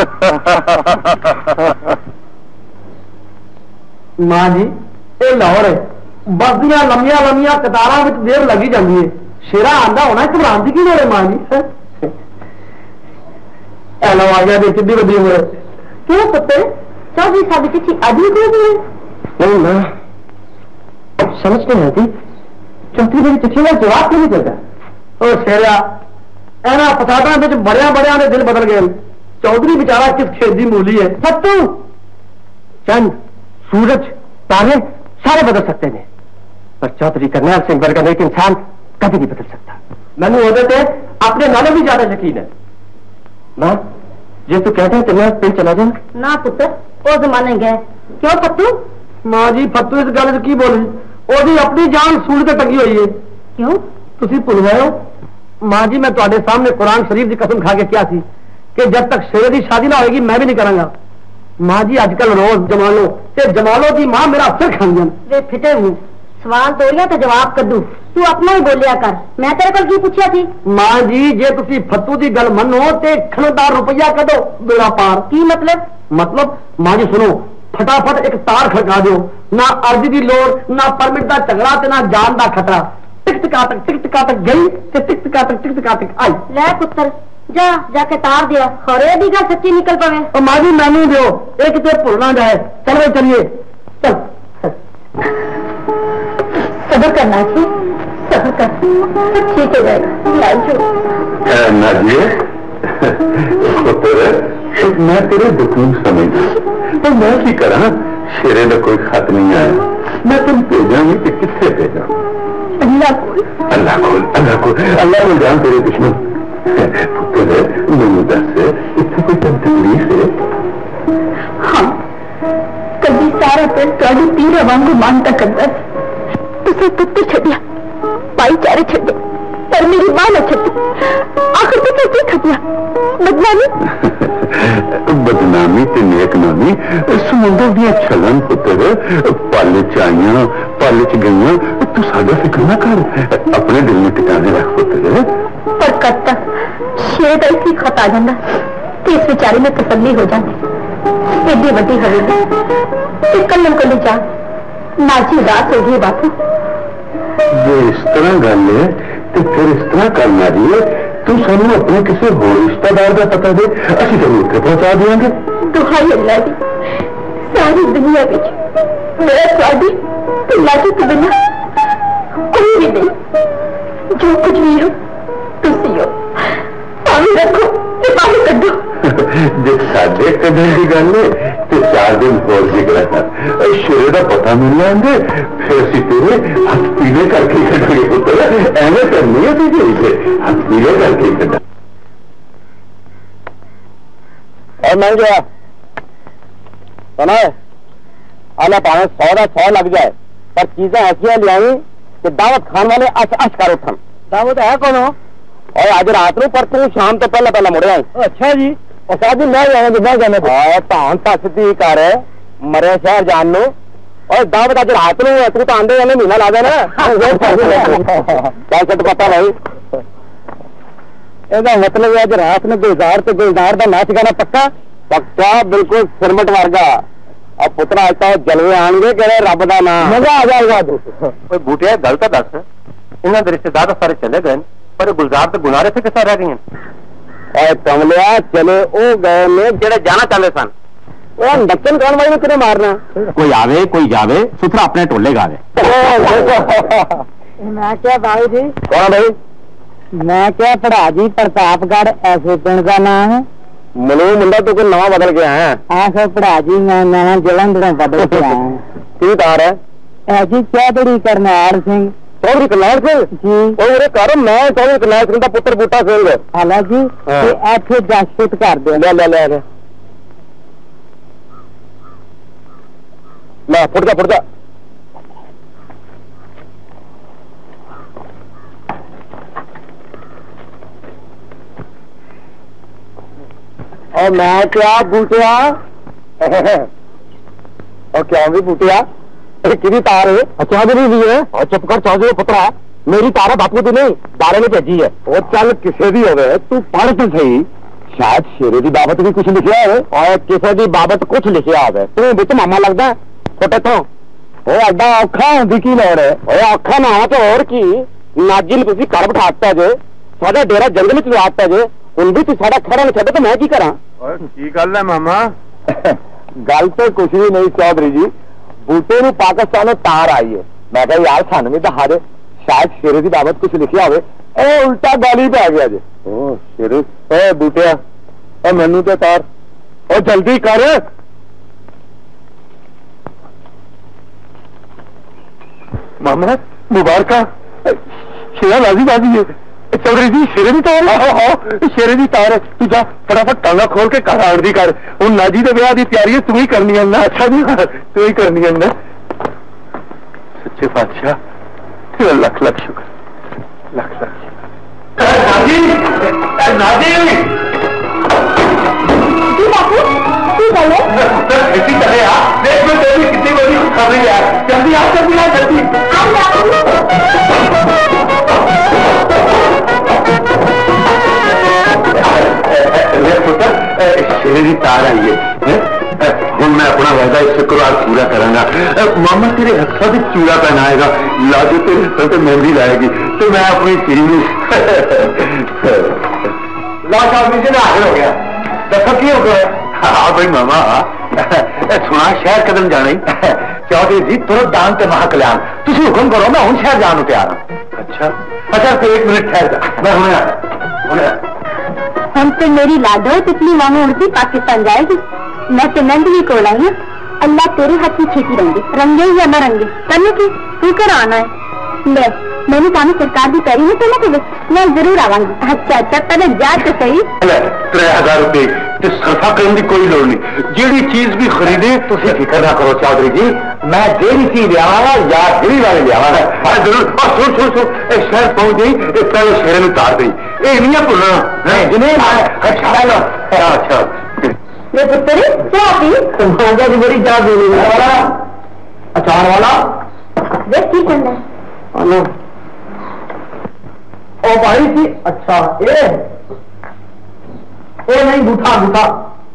मां जी ये लाहौर है, बस दियां लंबिया लंबिया कतारां विच देर लगी जाती है। शेरा आंदा होना घबराने की लोड़ है मां जी। एलो आ गया देख कितनी बड़ी उम्र। क्यों पुत्र चौधरी साहब की चिट्ठी अभी को दी है? नहीं ना समझ नहीं आती। चौधरी मेरी चिट्ठी का जवाब क्यों नहीं देता? ओ शेरा एना फसादा विच बड़िया बड़िया ने दिल बदल गए। चौधरी बेचारा किस खेत दी मूली है। सत्तू चंद सूरज तारे सारे बदल सकते हैं, पर चौधरी करनैल सिंह वर्गा एक इंसान कभी नहीं बदल सकता। मैंने ओदे ते अपने नालों भी ज्यादा यकीन है। मां जे तू कहता है तो मैं पिंड चला जा। ना पुत्र वो जमाने गए। क्यों फत्तू? मां जी फत्तू इस गल की बोली? ओदी अपनी जान सूरज ते टंगी हुई है। क्यों तुसी भुल गए हो? मां जी मैं तुहाडे सामने कुरान शरीफ की कसम खा के क्या थी कि जब तक शेरे की शादी ना होगी मैं भी नहीं करांगा। मां जी अजकल रोज जमालो ते जमालो की मां मेरा सिर खान जान। वे फिटे हूँ सवाल तोड़िया तो जवाब कर दू। तू अपना ही बोलिया कर, मैं तेरे को की पूछा थी? मां जी जे तुसी फत्तू की गल मनो ते खनदार रुपया कदो बेड़ा पार। की मतलब? मतलब मां जी सुनो फटाफट एक तार खड़का दो। ना अर्जी की लोड़ ना परमिट का झगड़ा ते ना जान का खतरा। टिक टिका तक टिक टिका तक गई ते टिक टिका तक टिक टिका तक आई। ले पुत्र जा जाके तार दिया खरे दी गल सच्ची निकल पवे। तो मां जी मैनू दो एक तो भुलना जाए। चल भाई चलिए चल। सब्र करना जी सब्र कर, सब ठीक हो जाएगा। नाजिए मैं तेरे दुख समझ तो मैं की करा। शेरे का कोई खत नहीं आया। मैं तुम भेजा भी तो कितने भेजा? अल्लाह को अल्लाह को अल्लाह को अल्लाह को जान तेरे दुश्मन। पुत्र मैनू दस इतने कोई तकलीफ है? हाँ कभी सारा पेड़ थोड़ी तीर वांगू मानता करता तुझे पुत्र छड़िया भाईचारे छड़े पर मेरी मां न छड़ी। आखिर तुझे की खटिया बदनामी? बदनामी ते नेकनामी समुंदर दिया छलन पुत्र। पल च आईया पल च गईया। तू साडा फिक्र ना कर, अपने दिल में टिकाने रख पुत्र। पर कद तक शेर का इसी खत आ जाता तो इस बेचारे में तसल्ली हो जाती। एडी वड्डी हवेली कलम कली जा नाजी उदास हो गई बापू। जो इस तरह गल है तो फिर इस तरह करना जी तू सानू अपने किसी होर रिश्तेदार का पता दे, असं तेन उत्थे पहुंचा देंगे। दुहाई अल्लाह दी, सारी दुनिया में मेरा साड़ी लाठी के बिना कोई भी नहीं। जो कुछ भी हो तुसी हो, पानी रखो ते पानी कड्डो। जे साडे कदम की गल है तो चार दिन होर निकला था, शेरे का पता मिल जाएंगे, फिर असी तेरे हाथ पीले करके कटोगे पुत्र। एवं करनी है तुझे, हाथ पीले करके कटा। और मैं गया सुना है, आला पावे सौ का सौ लग जाए, पर चीजें ऐसी लियाई कि दावत खान वाले अच अच कर उठन। दावत है कौन हो? और आज रात को, पर तू शाम तो पहले पहले मुड़ आई। अच्छा जी। और साहब जी मैं जाऊंगी, मैं जाने भान सस्ती कर मरे शहर जान लो, और दावत अज रात में तू तो आंदे जाने महीना ला देना। क्या सट पता भाई, ਇਹਦਾ मतलब है रात में गुलजार तो गुलजार का नाच गाना पक्का पक्का बिल्कुल सिरमट वर्गा। अब पुत्रा आज तो जलवे आएंगे कि रब का नाम मजा आ जाएगा। बूटिया गल तो दस, इन्होंने रिश्तेदार तो सारे चले गए, पर गुलजार तो गुनारे से किसा रह गई। और कमलिया चले वो गए ने जेड़े जाना चाहते सन, वो नक्कन कौन वाले तेरे मारना। कोई आवे कोई जावे, सुथरा अपने टोले गावे। मैं क्या भाई जी? कौन भाई? मैं क्या पढ़ा जी प्रतापगढ़ ऐसे पिंड का नाम है। मनु मुंडा तो कोई नवा बदल के आया है। ऐसे पढ़ा जी मैं नवा जलंधर बदल के आया हूँ। की तार है? ऐसी क्या बड़ी करनाल सिंह। चौधरी करनाल सिंह जी। और मेरे घर मैं चौधरी करनाल सिंह का पुत्र बूटा सिंह। हाला जी ऐसे जासूत कर दो। ले ले ले ले फुट जा फुट जा। और मैं क्या बूटिया और क्या भी बूटिया कि तार है? चौधरी भी है। और चुप कर चौधरी पुत्रा, मेरी तारा बापू की नहीं दारे में भेजी है। वो चल किसे भी हो गए, तू पढ़ तो सही, शायद शेरे की बाबत भी कुछ लिखा है और किसी की बाबत कुछ लिखा है। तू बिच मामा लगता है छोटे तो वो एडा औखा होंगी की लोड़ है। औखा ना हो तो और की नाजी ने तुम घर बिठाता जे, साडा डेरा जंगल च लाता जे, हुण भी तू साडा खड़ा नहीं छड्डे तो मैं की करा? की गल है मामा? गल तो कुछ भी नहीं चौधरी जी, बूटे नूं पाकिस्तानों तार आई है। मैं कहा यार सानू भी दहा दे, शायद शेरे की बाबत कुछ लिखा हो। उल्टा गाली पे आ गया जी। ओ शेरे ए बूटिया और मैनू तो तार और जल्दी कर। मामा मुबारका, शेरा राजी बाजी है। चौधरी जी शेरे की तार है? शेरे की तार है। तू जा फटाफट टांगा खोल के घर आड़ दी कर। हूँ नाजी के ब्याह की तैयारी है, तू ही करनी है ना? अच्छा जी तू ही करनी है ना? सच्चे बादशाह तेरा लख लख शुक्र, लख लख शुक्र। नाजी नाजी जी बापू की गल है? खेती चले आ, देख में तेरी कितनी बड़ी खुशखबरी है। जल्दी आ जल्दी आ जल्दी। शेरे की तार आई है। हूँ मैं अपना वायदा शुक्रवार पूरा करांगा। मामा तेरे हथा से चूड़ा पहनाएगा, लाजो तेरे हथा से मेहंदी लाएगी, तो मैं अपनी चीज ला साहब जी हाजिर हो गया। दसो की हो गया? हाँ भाई मामा सुना शहर कदम जाना ही। चौधरी जी तुरंत दान ते महा कल्याण, तुम हुक्म करो, मैं हूं शहर जाने तैयार हूं। अच्छा अच्छा फिर एक मिनट ठहर जा, मैं हुणे आ हम तो मेरी लाडो तितली वांगू उड़ती पाकिस्तान जाएगी। मैं तो नंद भी को लाई हूँ। अल्लाह तेरे हाथ की खेती रहेंगे, रंगे या न रंगे करने की तू कर आना है। ले मैंने काम सरकार की करी है, तो मैं मैं जरूर आवांगी। अच्छा अच्छा पहले जा तो सही। त्रै हजार रुपये ते सरफा करने की कोई लोड़ नहीं, जेड़ी चीज भी खरीदे तुम फिक्र ना करो चौधरी जी, मैं जेड़ी चीज लिया या गिरी वाले लिया है जरूर। सुन सुन सुन शहर पहुंच गई, पहले शेरे में उतार दी, ये नहीं भूलना जिन्हें। अच्छा चलो अच्छा ये पुत्र चाह पी मांगा की बड़ी चाह पी वाला अचार वाला देख की करना है। हेलो ओ भाई जी। अच्छा ये ये नहीं बूठा बूठा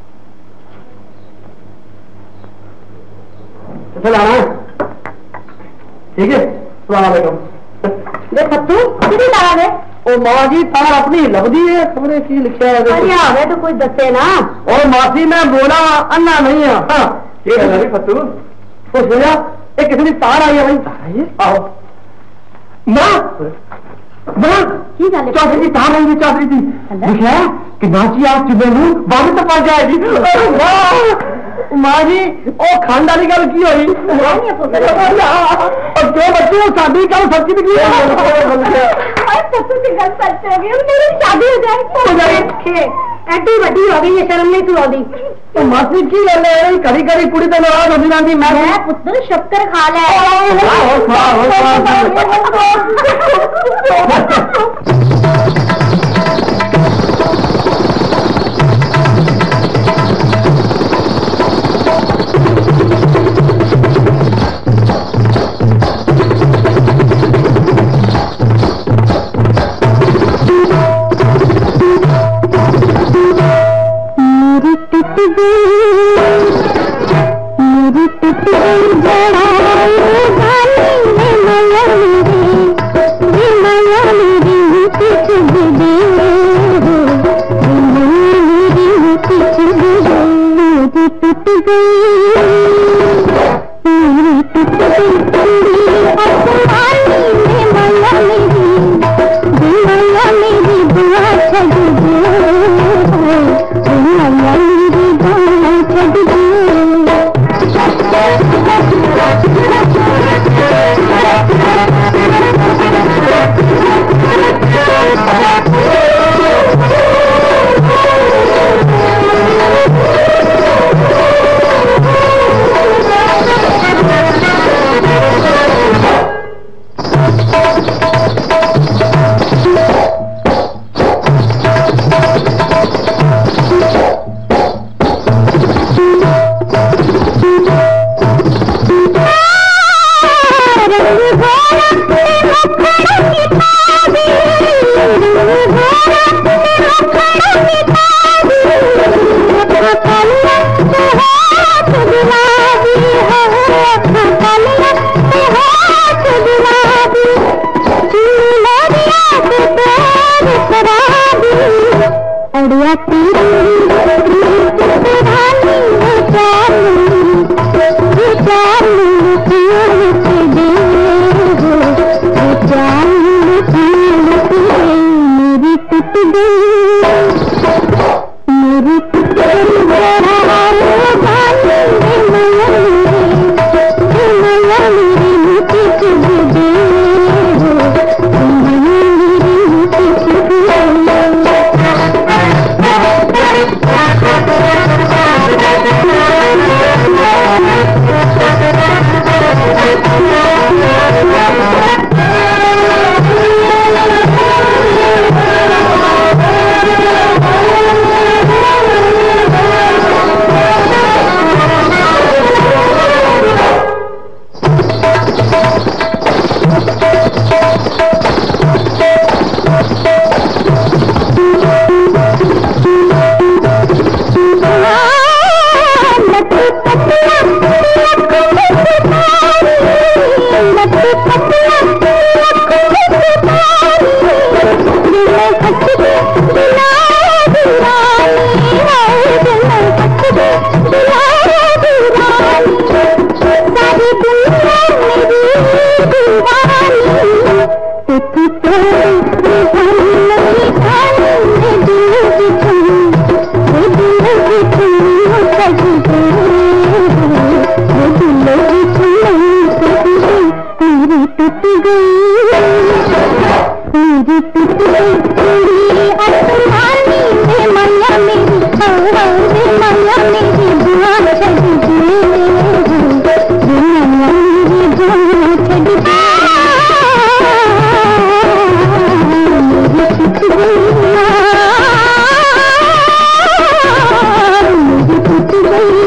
चल आना है, ठीक है? सलाम वालेकुम। देख तू कितनी तारा है? मां जी तार अपनी लभदी है खबरे की लिखा है हमें तो कुछ दसे ना। और मासी मैं बोला अन्ना नहीं है। हाँ ये फतू खुश हो जा। ये किसी की तार आई है भाई। तार आई है आओ मां मां चौधरी की तार आई है। चौधरी की लिखा है कि नाची आज सुबह हूँ बाबू तो पड़ जाएगी। माँ जी ओ खानदानी गल की हुई और क्यों बच्चे शादी कल सच्ची भी मेरी शादी हो जाएगी। एडी बड़ी हो गई है शर्म नहीं तू आती। तो मासी की गल है कभी कभी कुड़ी तो नाराज होती रहती। मैं पुत्र शक्कर खा ले। Thank you.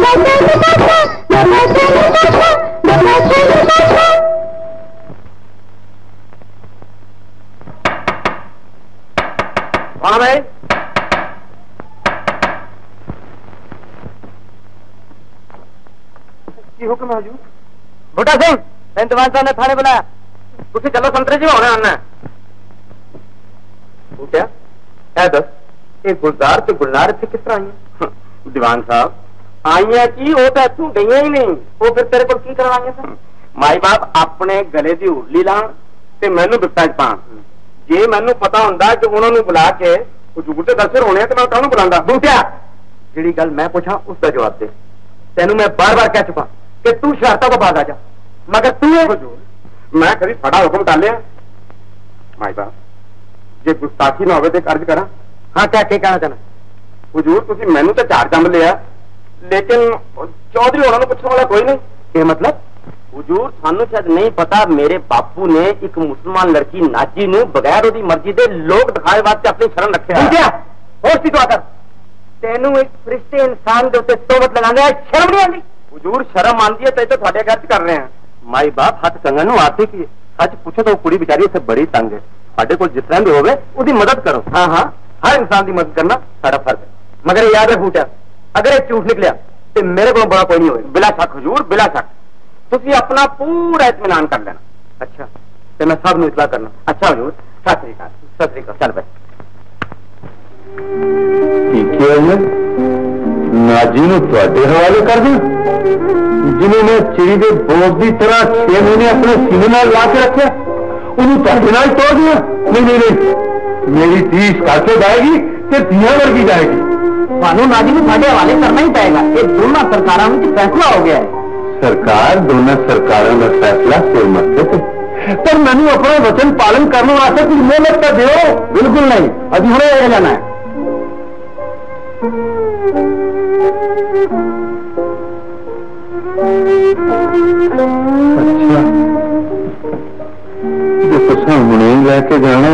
हाँ भाई, हुक्म हजूर। बूटा सिंह, इंतजाम साहब ने थाने बुलाया, तुझे चलो संतरे जी होने आना। बूटिया है दस, ये गुलजार ते गुलनार इतने किस तरह आई है? दीवान साहब आई है कि वो तो इतों गई ही नहीं, वो फिर तेरे को की करवाइए सर? माई बाप अपने गले की उरली लाण ते मैनू बिपता च पाण। जे मैनू पता हुंदा कि उन्होंने बुला के हजूर ते दस होने तो मैं काहनू बुलांदा। बूटिया जिहड़ी गल मैं पूछा उसका जवाब दे। तेनू मैं बार बार कह चुका कि तू शरारतों को बाज आ जा, मगर तू है मैं कभी फटा हुक्म टालिया? माई बाप जे गुस्ताखी ना हो तो अर्ज करा। हाँ क्या के कहना चाहना? हुजूर तुसी मैनू तो चार जम लिया, लेकिन चौधरी होना पूछने वाला कोई नहीं। ये मतलब? हुजूर थानू शायद नहीं पता, मेरे बापू ने एक मुसलमान लड़की नाची नू बगैर ओदी मर्जी दे लोग दिखाए वास्ते अपनी शरण रखे। होश दी दुआ कर, तेनू एक फरिश्ते इंसान के उत्ते तोहमत लगाने शर्म नहीं आती? हुजूर शर्म आती है तो थोड़े घर कर रहे हैं। माई बाप हथ कंगन नू आते की सच पूछो तो कुड़ी बेचारी से बड़ी तंग है। साडे कोल जिस तरह भी होवे उसकी मदद करो। हाँ हाँ हर इंसान की मदद करना साडा फर्ज है, मगर ये याद रख बूटा, अगर ये झूठ निकलिया तो मेरे को बड़ा कोई नहीं होगा। बिला शक हुजूर, बिला शक। तुसी अपना पूरा इत्मीनान कर लेना। अच्छा तो मैं सब इतला करना। अच्छा हुजूर, सत श्री अकाल। सत श्री अकाल। चल भाई नाजी ने थोड़े हवाले कर दिया, जिन्होंने चिड़ी के बोझ की तरह छह महीने अपने सीने में ला के रखे, उन्हें ਤੁਹਾਡੇ ਨਾਲ तोड़ दिया। नहीं नहीं नहीं, मेरी धी इस घर से जाएगी कि धियां वर्गी जाएगी। थानू नाजी को साढ़े हवाले करना ही पड़ेगा। ये दोनों सरकारों में फैसला हो गया है। सरकार दोनों सरकारों का फैसला सिर मत्थे पे, पर मैंने अपना वचन पालन करने वास्ते कुछ मोहलत तो दो। बिल्कुल नहीं, अभी हमें जाना है। अच्छा जो तुसा हुणे लैके जाना।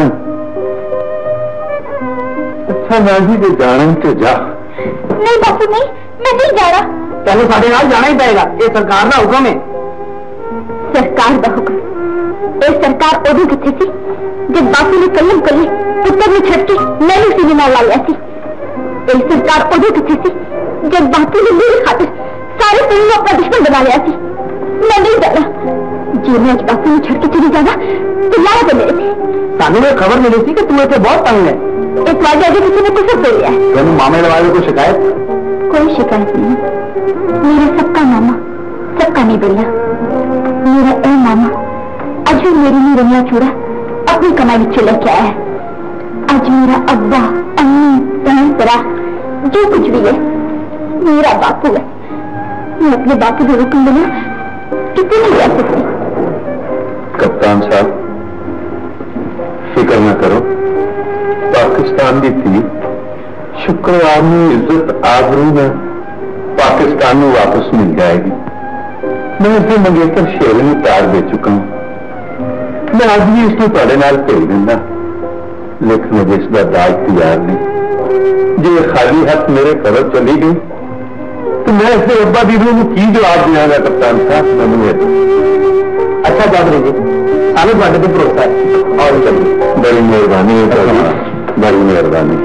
अच्छा नाजी जे जाना तो जा। नहीं बापू नहीं, मैं नहीं जा रहा। तेन साढ़े नाल जाना ही पड़ेगा, ये सरकार का हुक्म है। सरकार का हुक्म? ये सरकार उदू किथे सी जब बापू ने कलम कली पुत्र ने छट के मैंने सीने नाल ला लिया सी। ये सरकार उदू किथे सी जब बापू ने मेरी खातिर सारे पिंड को अपना दुश्मन बना लिया सी। मैं नहीं जाना। जी मैं आज बापू ने छट के चली जाना तो लाया तो मेरे थे। सानू में खबर मिली थी कि तू इतने बहुत तंग है। एक बार आगे किसी ने कुछ बोल लिया है। तेन मामे वाले को शिकायत? कोई शिकायत नहीं। मेरा सबका मामा सबका नहीं बोला। मेरा ए मामा आज भी मेरी लिए रंगला चूड़ा अपनी कमाई में लेके आया है। आज मेरा अब्बा अम्मी बहन भरा जो कुछ भी है मेरा बापू है। मैं अपने बापू के हुक्म बिना कितने नहीं रह सकती। कप्तान साहब फिक्र न करो, पाकिस्तान की थी शुक्रवार में इज्जत आबरू में पाकिस्तान में वापस मिल जाएगी। मैं इसे मंगेतर शेर में तार दे चुका हूं। मैं आज भी इसको थोड़े नाल भेज देना, लेकिन मुझे इसका दाज तैयार नहीं। जो खाली हाथ मेरे घर चली गई तो मैं इसके अब्बा दीदी को की जवाब देंगे? कप्तान साहब मैंने अच्छा चौधरी जी, सानू तुहाडे ते भरोसा है। और चलिए, बड़ी मेहरबानी है, बड़ी मेहरबानी।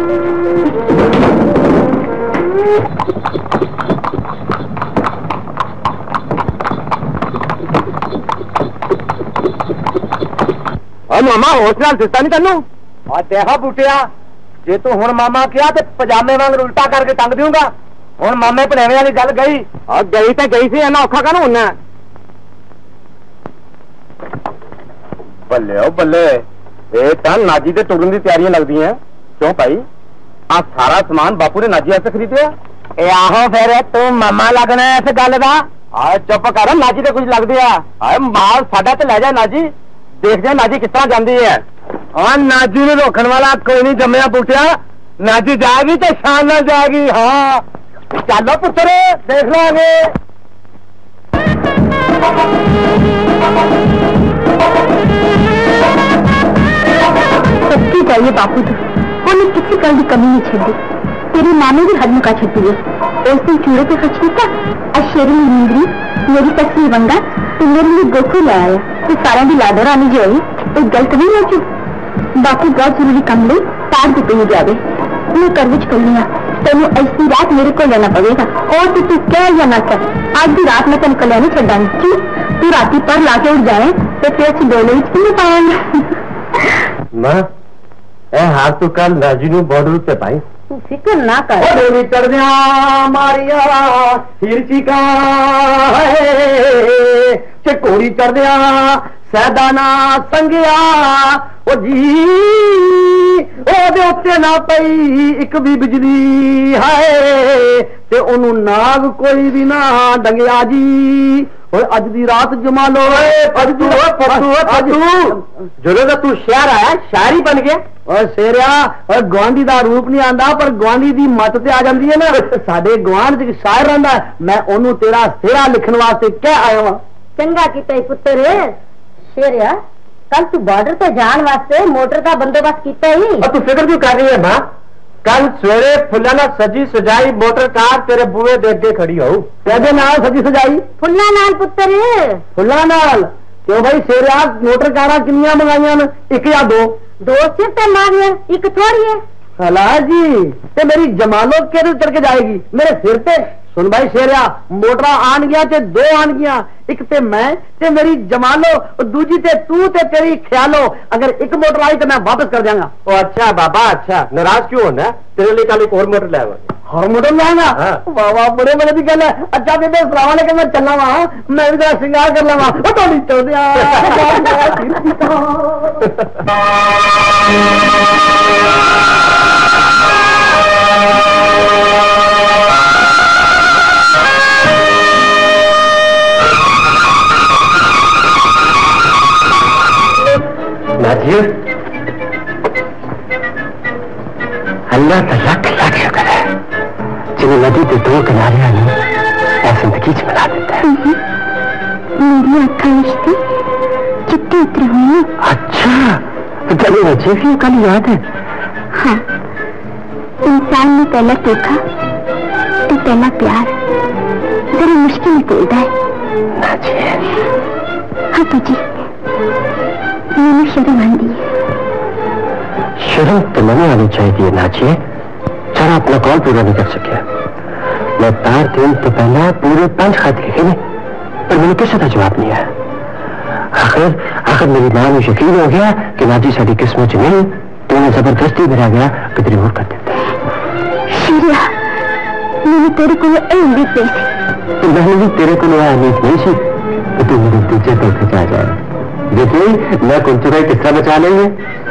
और मामा होश नाल दिसता नहीं तेनू? और देखा बूटिया, जे तू हुण मामा किया तो पजामे वांग उल्टा करके टंग दूंगा। हुण मामे भलेवे वाली गल गई और गई तो गई सी, इन्ना औखा काहनूं होना? बल्ले ओ बल्ले, ये तो नाजी के टुरन की तैयारियां लगदी हैं। क्यों भाई, आ सारा सामान बापू ने नाजी वास्ते खरीदिया? ए आहो फिर तू मामा लगना है इस गल का? आ चुप कर, नाजी तो कुछ लगदी है। आए माल साडा ते लै जा नाजी, देख जा नाजी किस तरह जाती है। हाँ नाजी ने रोकने वाला कोई नहीं जमया बूटिया, नाजी जाएगी तो शान नाल जाएगी। हाँ चलो पुत्र देख लेंगे। सच्ची चाहिए बापू तो उन्हें किसी गल की कमी नहीं छड़ी। तेरी माँ ने भी हद मुका छुट्टी है। उस दिन चूड़े पे खर्च किया, आज शेरी नींदरी मेरी तस्वीर बंगा तो मेरे लिए गोखू ले आया तो सारा भी लाडो रानी जो है तो गलत नहीं हो चुकी। बाकी बहुत जरूरी काम ले तार को कहीं जावे मैं कर विच कर लिया तेन ऐसी रात मेरे को लेना पड़ेगा और तो तू क्या या ना कर आज भी रात में तेन कल्याणी छड़ा क्यों तू राती पर लाके उठ जाए तो फिर अच्छी डोले नहीं पाएंगे। मां ए हाथ तो कल राजू ने बॉर्डर पे पाई फिक्र ना कर डोली चढ़ दिया मारिया हिरची का चकोरी चढ़ दिया सैदाना संगिया ओ जी ओदे उत्ते ना पई एक भी बिजली है ते ओनू नाग कोई भी ना डंगिया जी। और अज दी रात जमा लो पत्तू पत्तू जो तू शहर आया शायर ही बन गया और शेरिया और गुआंढी दा रूप नहीं आंदा पर गुआंढी दी मत ते आ जांदी है ना। साडे गुआंढ च शायर रहिंदा मैं ओनू तेरा सेरा लिखण वास्ते कह आया वां। चंगा कीता पुत्र शेरिया कल तू बॉर्डर पे जान वास्ते मोटर का बंदोबस्त किया ही और तू फिक्र क्यों कर रही है मां? कल सवेरे फुल्ला ना सजी सजाई मोटर कार तेरे बुए दे अगे खड़ी हो कहते नाल सजी सजाई फुल्ला नाल पुत्र फुल्ला नाल क्यों भाई शेरिया मोटर कारा किनिया मंगाइया न एक या दो दो सिर ते मारिया एक थोड़ी है हला जी ते मेरी जमालो के चढ़ के जाएगी मेरे सिर पे। सुन भाई शेरिया मोटरा आन गया ते दो आन गया एक ते मैं ते मेरी जमालो और दूजी ते तू ते तेरी ख्यालो अगर एक मोटर आई तो मैं वापस कर जाऊंगा। ओ अच्छा बाबा अच्छा नाराज क्यों होना तेरे लिए कल एक और मोटर लाया और मोटर लाएगा वाह वाह बड़े बड़े की गल है। अच्छा बेबे सलाम अलैकुम मैं चलना वहां मैं भी जरा श्रृंगार कर लवा वो तो नहीं चल दिया अल्लाह का लाख लाख शुक्र है जिन्हें नदी के दो किनारे ऐ जिंदगी च मिला देता है। मेरी अखा रिश्ते चिट्टे उतरे हुए। अच्छा जब मुझे भी कल याद है। हाँ इंसान ने पहला देखा तो पहला प्यार जरा मुश्किल में बोलता है। हाँ तुझी मैंने शर्म आंदी है। शर्म तो मैंने आनी चाहिए नाचिए जरा अपना कॉल पूरा नहीं कर सके। मैं तार दिन तो पहले पूरे पांच खत लिखे ने पर मैंने किसी का जवाब नहीं आया। आखिर आखिर मेरी मां में यकीन हो गया कि नाजी साड़ी किस्मत नहीं तो उन्हें जबरदस्ती मेरा गया कितनी और कर देते। शीरिया मैंने तेरे को उम्मीद नहीं थी तो मैंने भी तेरे को उम्मीद नहीं थी कि तू मेरे पीछे तो खिंचा जाए। देखिए मैं कुछ किस्सा बचा लेंगे।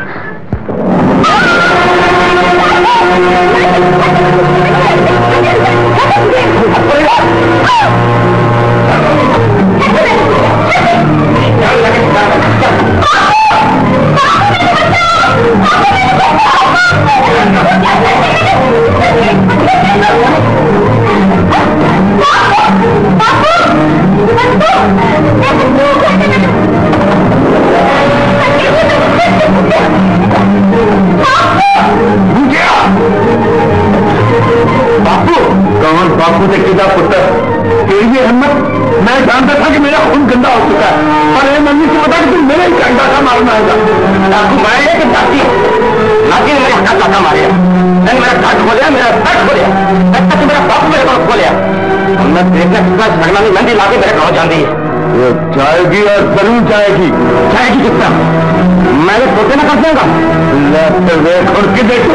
बापू कौन बापू से किदा पुत्र तेरी ये हिम्मत। मैं जानता था कि मेरा खून गंदा हो चुका है पर ये मम्मी से पता कि तुम मेरा ही कंधा था मारना होगा। मैं एक जाती लाठी ने मेरे हाथ लाता मारे मैंने मेरा घाट खोलिया मेरा घाट खोलिया अच्छा तो मेरा बापू मेरे पास खोलिया मैं देखना कितना झगड़ा नहीं मंदी लाके मेरे गाँव जाती है जाएगी और जरूर जाएगी जाएगी कितना मैंने सोचे ना कर दूंगा के देखो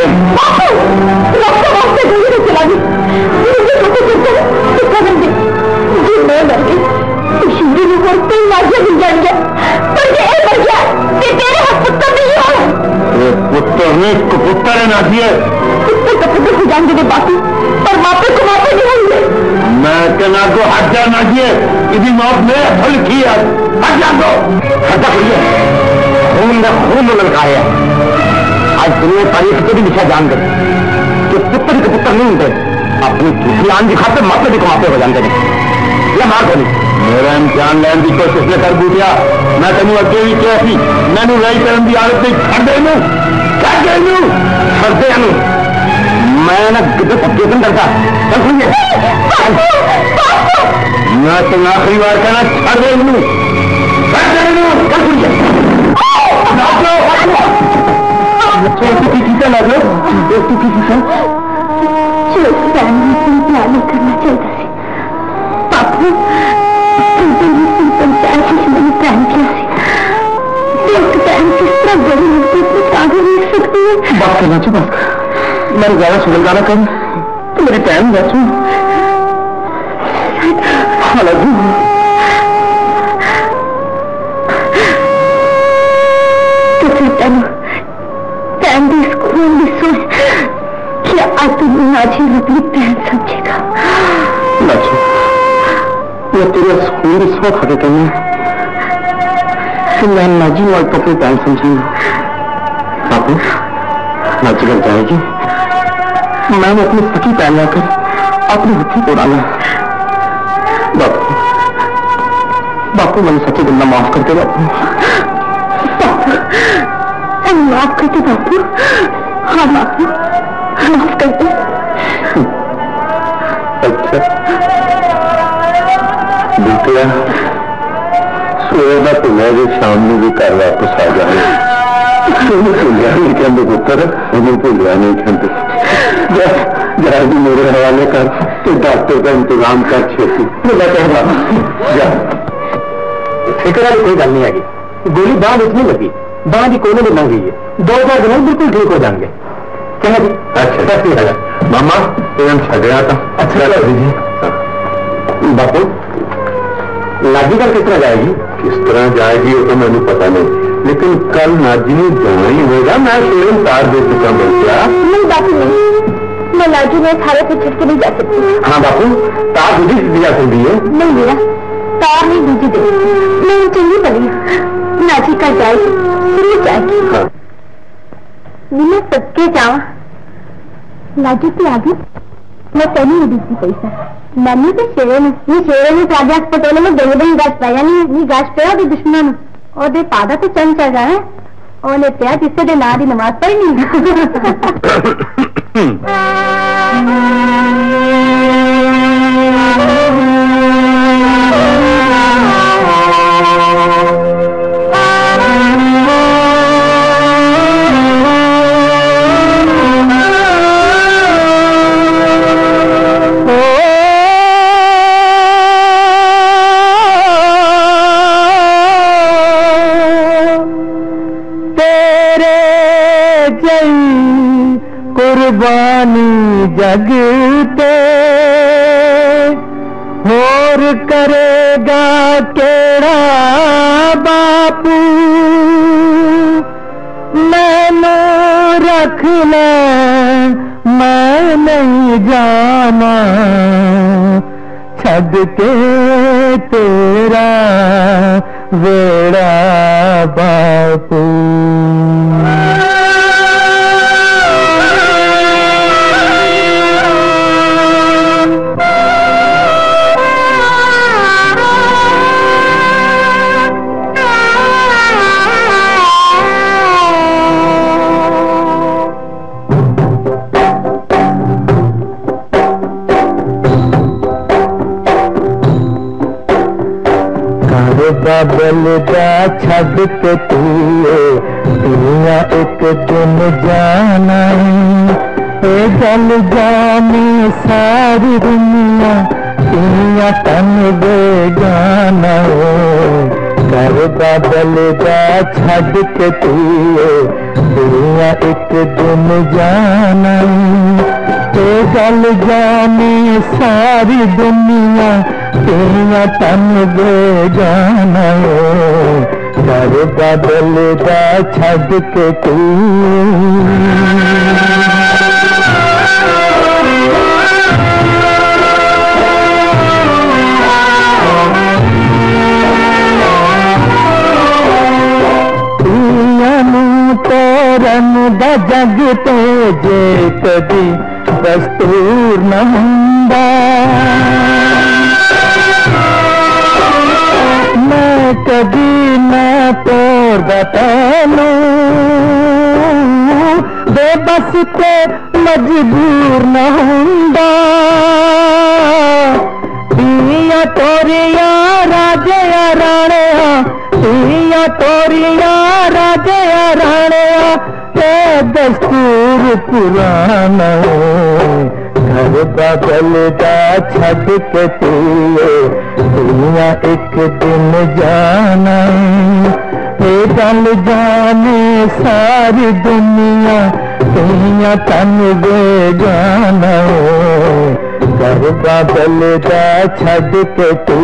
चला गई मैं मर गई शिवरी ने बोलते ही मिल जाएंगे पर ये मर गया कि तेरे हाथ पुत्र नहीं हो पुत्र ने पुत्र है ना दिए पुत्र का पुत्र हो जाएंगे बाकी पर मापे को मापे नहीं होंगे। मैं कहना को हट जा ना दिए इसी मौत में फल की है हट जा दो हटा करिए खून में खून ललकाया आज दुनिया तारीख को भी लिखा जान गए कि पुत्र के पुत्र नहीं होते अपनी दूसरी आन दिखाते मापे भी कमाते हो जाते ये मार बोली मेरा इम्तिहान लैन की कोशिश ने कर बूटिया मैं तेन अगे भी क्या थी मैनू लड़ाई करने की आदत नहीं छड़ दे छड़ दे छड़दे मैं ना कितन करता चल सुनिए मैं तो आखिरी बार कहना छड़ दे लू चल सुनिए छोटी की टीका लग लो दोस्तों की टीका छोटी फैमिली से प्यार नहीं करना चाहता सी पापू पंचायत मैंने प्लान किया एक टाइम किस तरह बड़ी मुद्दे में आगे देख सकती है बात करना चाहिए बात मैं ज्यादा सुगल गाना कर तो मेरी बहन बैठू लगू तो फिर तेन बहन की स्कूल में सोच क्या आज तुम नाची अपनी बहन समझेगा नाची मैं तेरे स्कूल में सौ खड़े करने मैं नाजी और तो अपनी बहन समझी बापू नाची कर जाएगी मैं अपनी सखी पहन लाकर अपनी हथी उड़ाना बापू बापू मैंने सच्ची गन्ना माफ करते बापू माफ करते बापू हाँ बापू माफ करते अच्छा बेटिया सोएगा तो मैं भी शाम में भी घर वापस आ जाऊंगा भूलिया नहीं कहते पुत्र मुझे भूलिया नहीं कहते जरा भी मेरे हवाले कर तो डॉक्टर का इंतजाम कर छेती मैं कह रहा फिक्र वाली कोई गल नहीं आएगी गोली बांध इसमें लगी बांध ही कोने में लग गई है दो चार दिन बिल्कुल ठीक हो जाएंगे क्या जी अच्छा मामा तो हम छड़ गया था अच्छा दीजिए बापू नाजी कल किस तरह जाएगी किस तरह जाएगी वो तो मैंने पता नहीं लेकिन कल नाजी ने जाना ही होगा मैं शेरन तार दे चुका मैं क्या नहीं बापू नहीं मैं नाजी में थारे पे छिटके नहीं जा सकती हाँ बापू तार दूधी दी जा सकती है नहीं मेरा तार नहीं दूधी दे मैं चंगी बनी नाजी कल जाएगी जरूर जाएगी हाँ मैं सबके जावा नाजी की आगे मैं पहले ही दूसरी पैसा मैंने तो शेरे में ये शेरे में राजा अस्पताल में दो दिन गाज पाया नहीं ये गाज पे दे दुश्मन और दे पादा तो चंद चल रहा है और ने प्यार जिससे दे ना दी नमाज पढ़ी नहीं कुर्बानी जगते और करेगा केड़ा बापू मैनू रख ले मैं नहीं जाना छड़ के तेरा वेड़ा बापू बलदा छड़ के तू दुनिया एक दिन जाना ए गल जानी सारी दुनिया दुनिया तन बेगाना कर बलदा छड़ के तू दुनिया एक दिन जाना ए गल जानी सारी दुनिया तेरा तन बेगाना कर बदलदा छड़ के तू तोरन दा जग तो जे कदी दस्तूर न हुंदा मैं कदी न तोड़ दा तैनू बेबस ते मजबूर न हुंदा पिया तोरिया राजे राणे पिया तोरिया राजे राणे ए दस्तूर पुराना घर बदलदा छड़ के तुए दुनिया एक दिन जाना ए गल जाने सारी दुनिया दुनिया तन बेगाना घर बदलदा छड़ के तू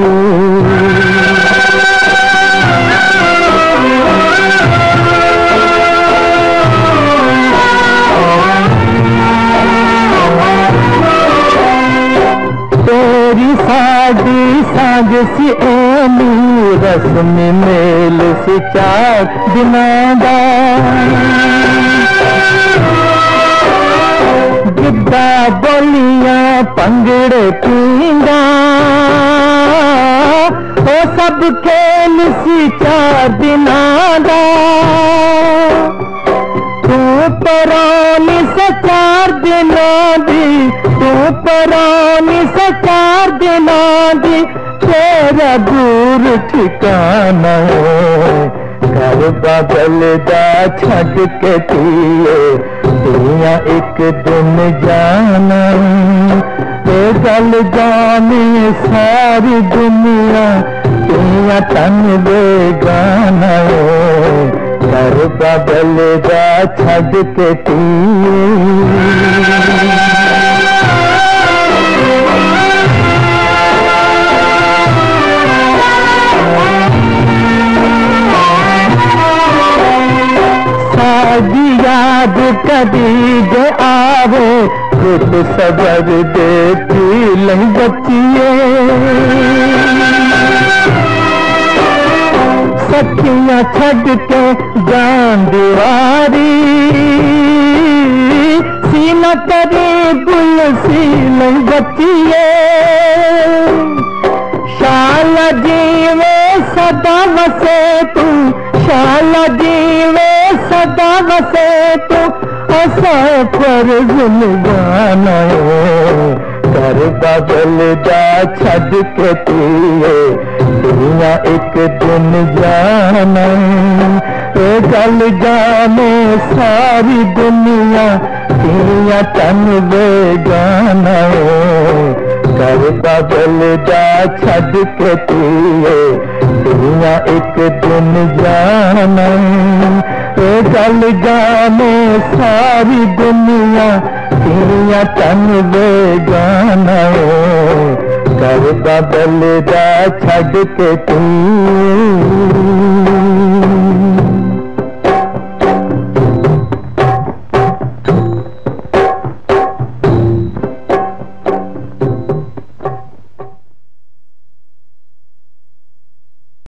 तेरी सादी साज सी ओलू रस्म मेल से चार दिनादा गिद्दा बोलियां पंगड़े पींदा ओ सब खेल सी चार दिनादा तू परानी से चार दिनों दी तू परानी से चार दिनों दी तेरा दूर ठिकाना घर बदलदा छड़ के तुए दुनिया एक दिन जाना ए गल जाने सारी दुनिया दुनिया तन बेगाना घर बदलदा छड़ के तू सादी याद कभी दे आवे कुछ सबर देती लही बच्चिए सखियां छड़ के जान दीवारी सीना करे गुल सी लही बच्चिए शाला जीवे सदा वसे तू शाला जीवे सदा वसे तू असा पर गुनगाना कर बदलदा छड़ के तुए दुनिया एक दिन जाना ए गल जाने सारी दुनिया दुनिया तन बेगाना कर बदलदा छड़ के तुए दुनिया एक दिन जाना ए गल जाने सारी दुनिया दुनिया तन बेगाना कर बदलदा छड़ के तू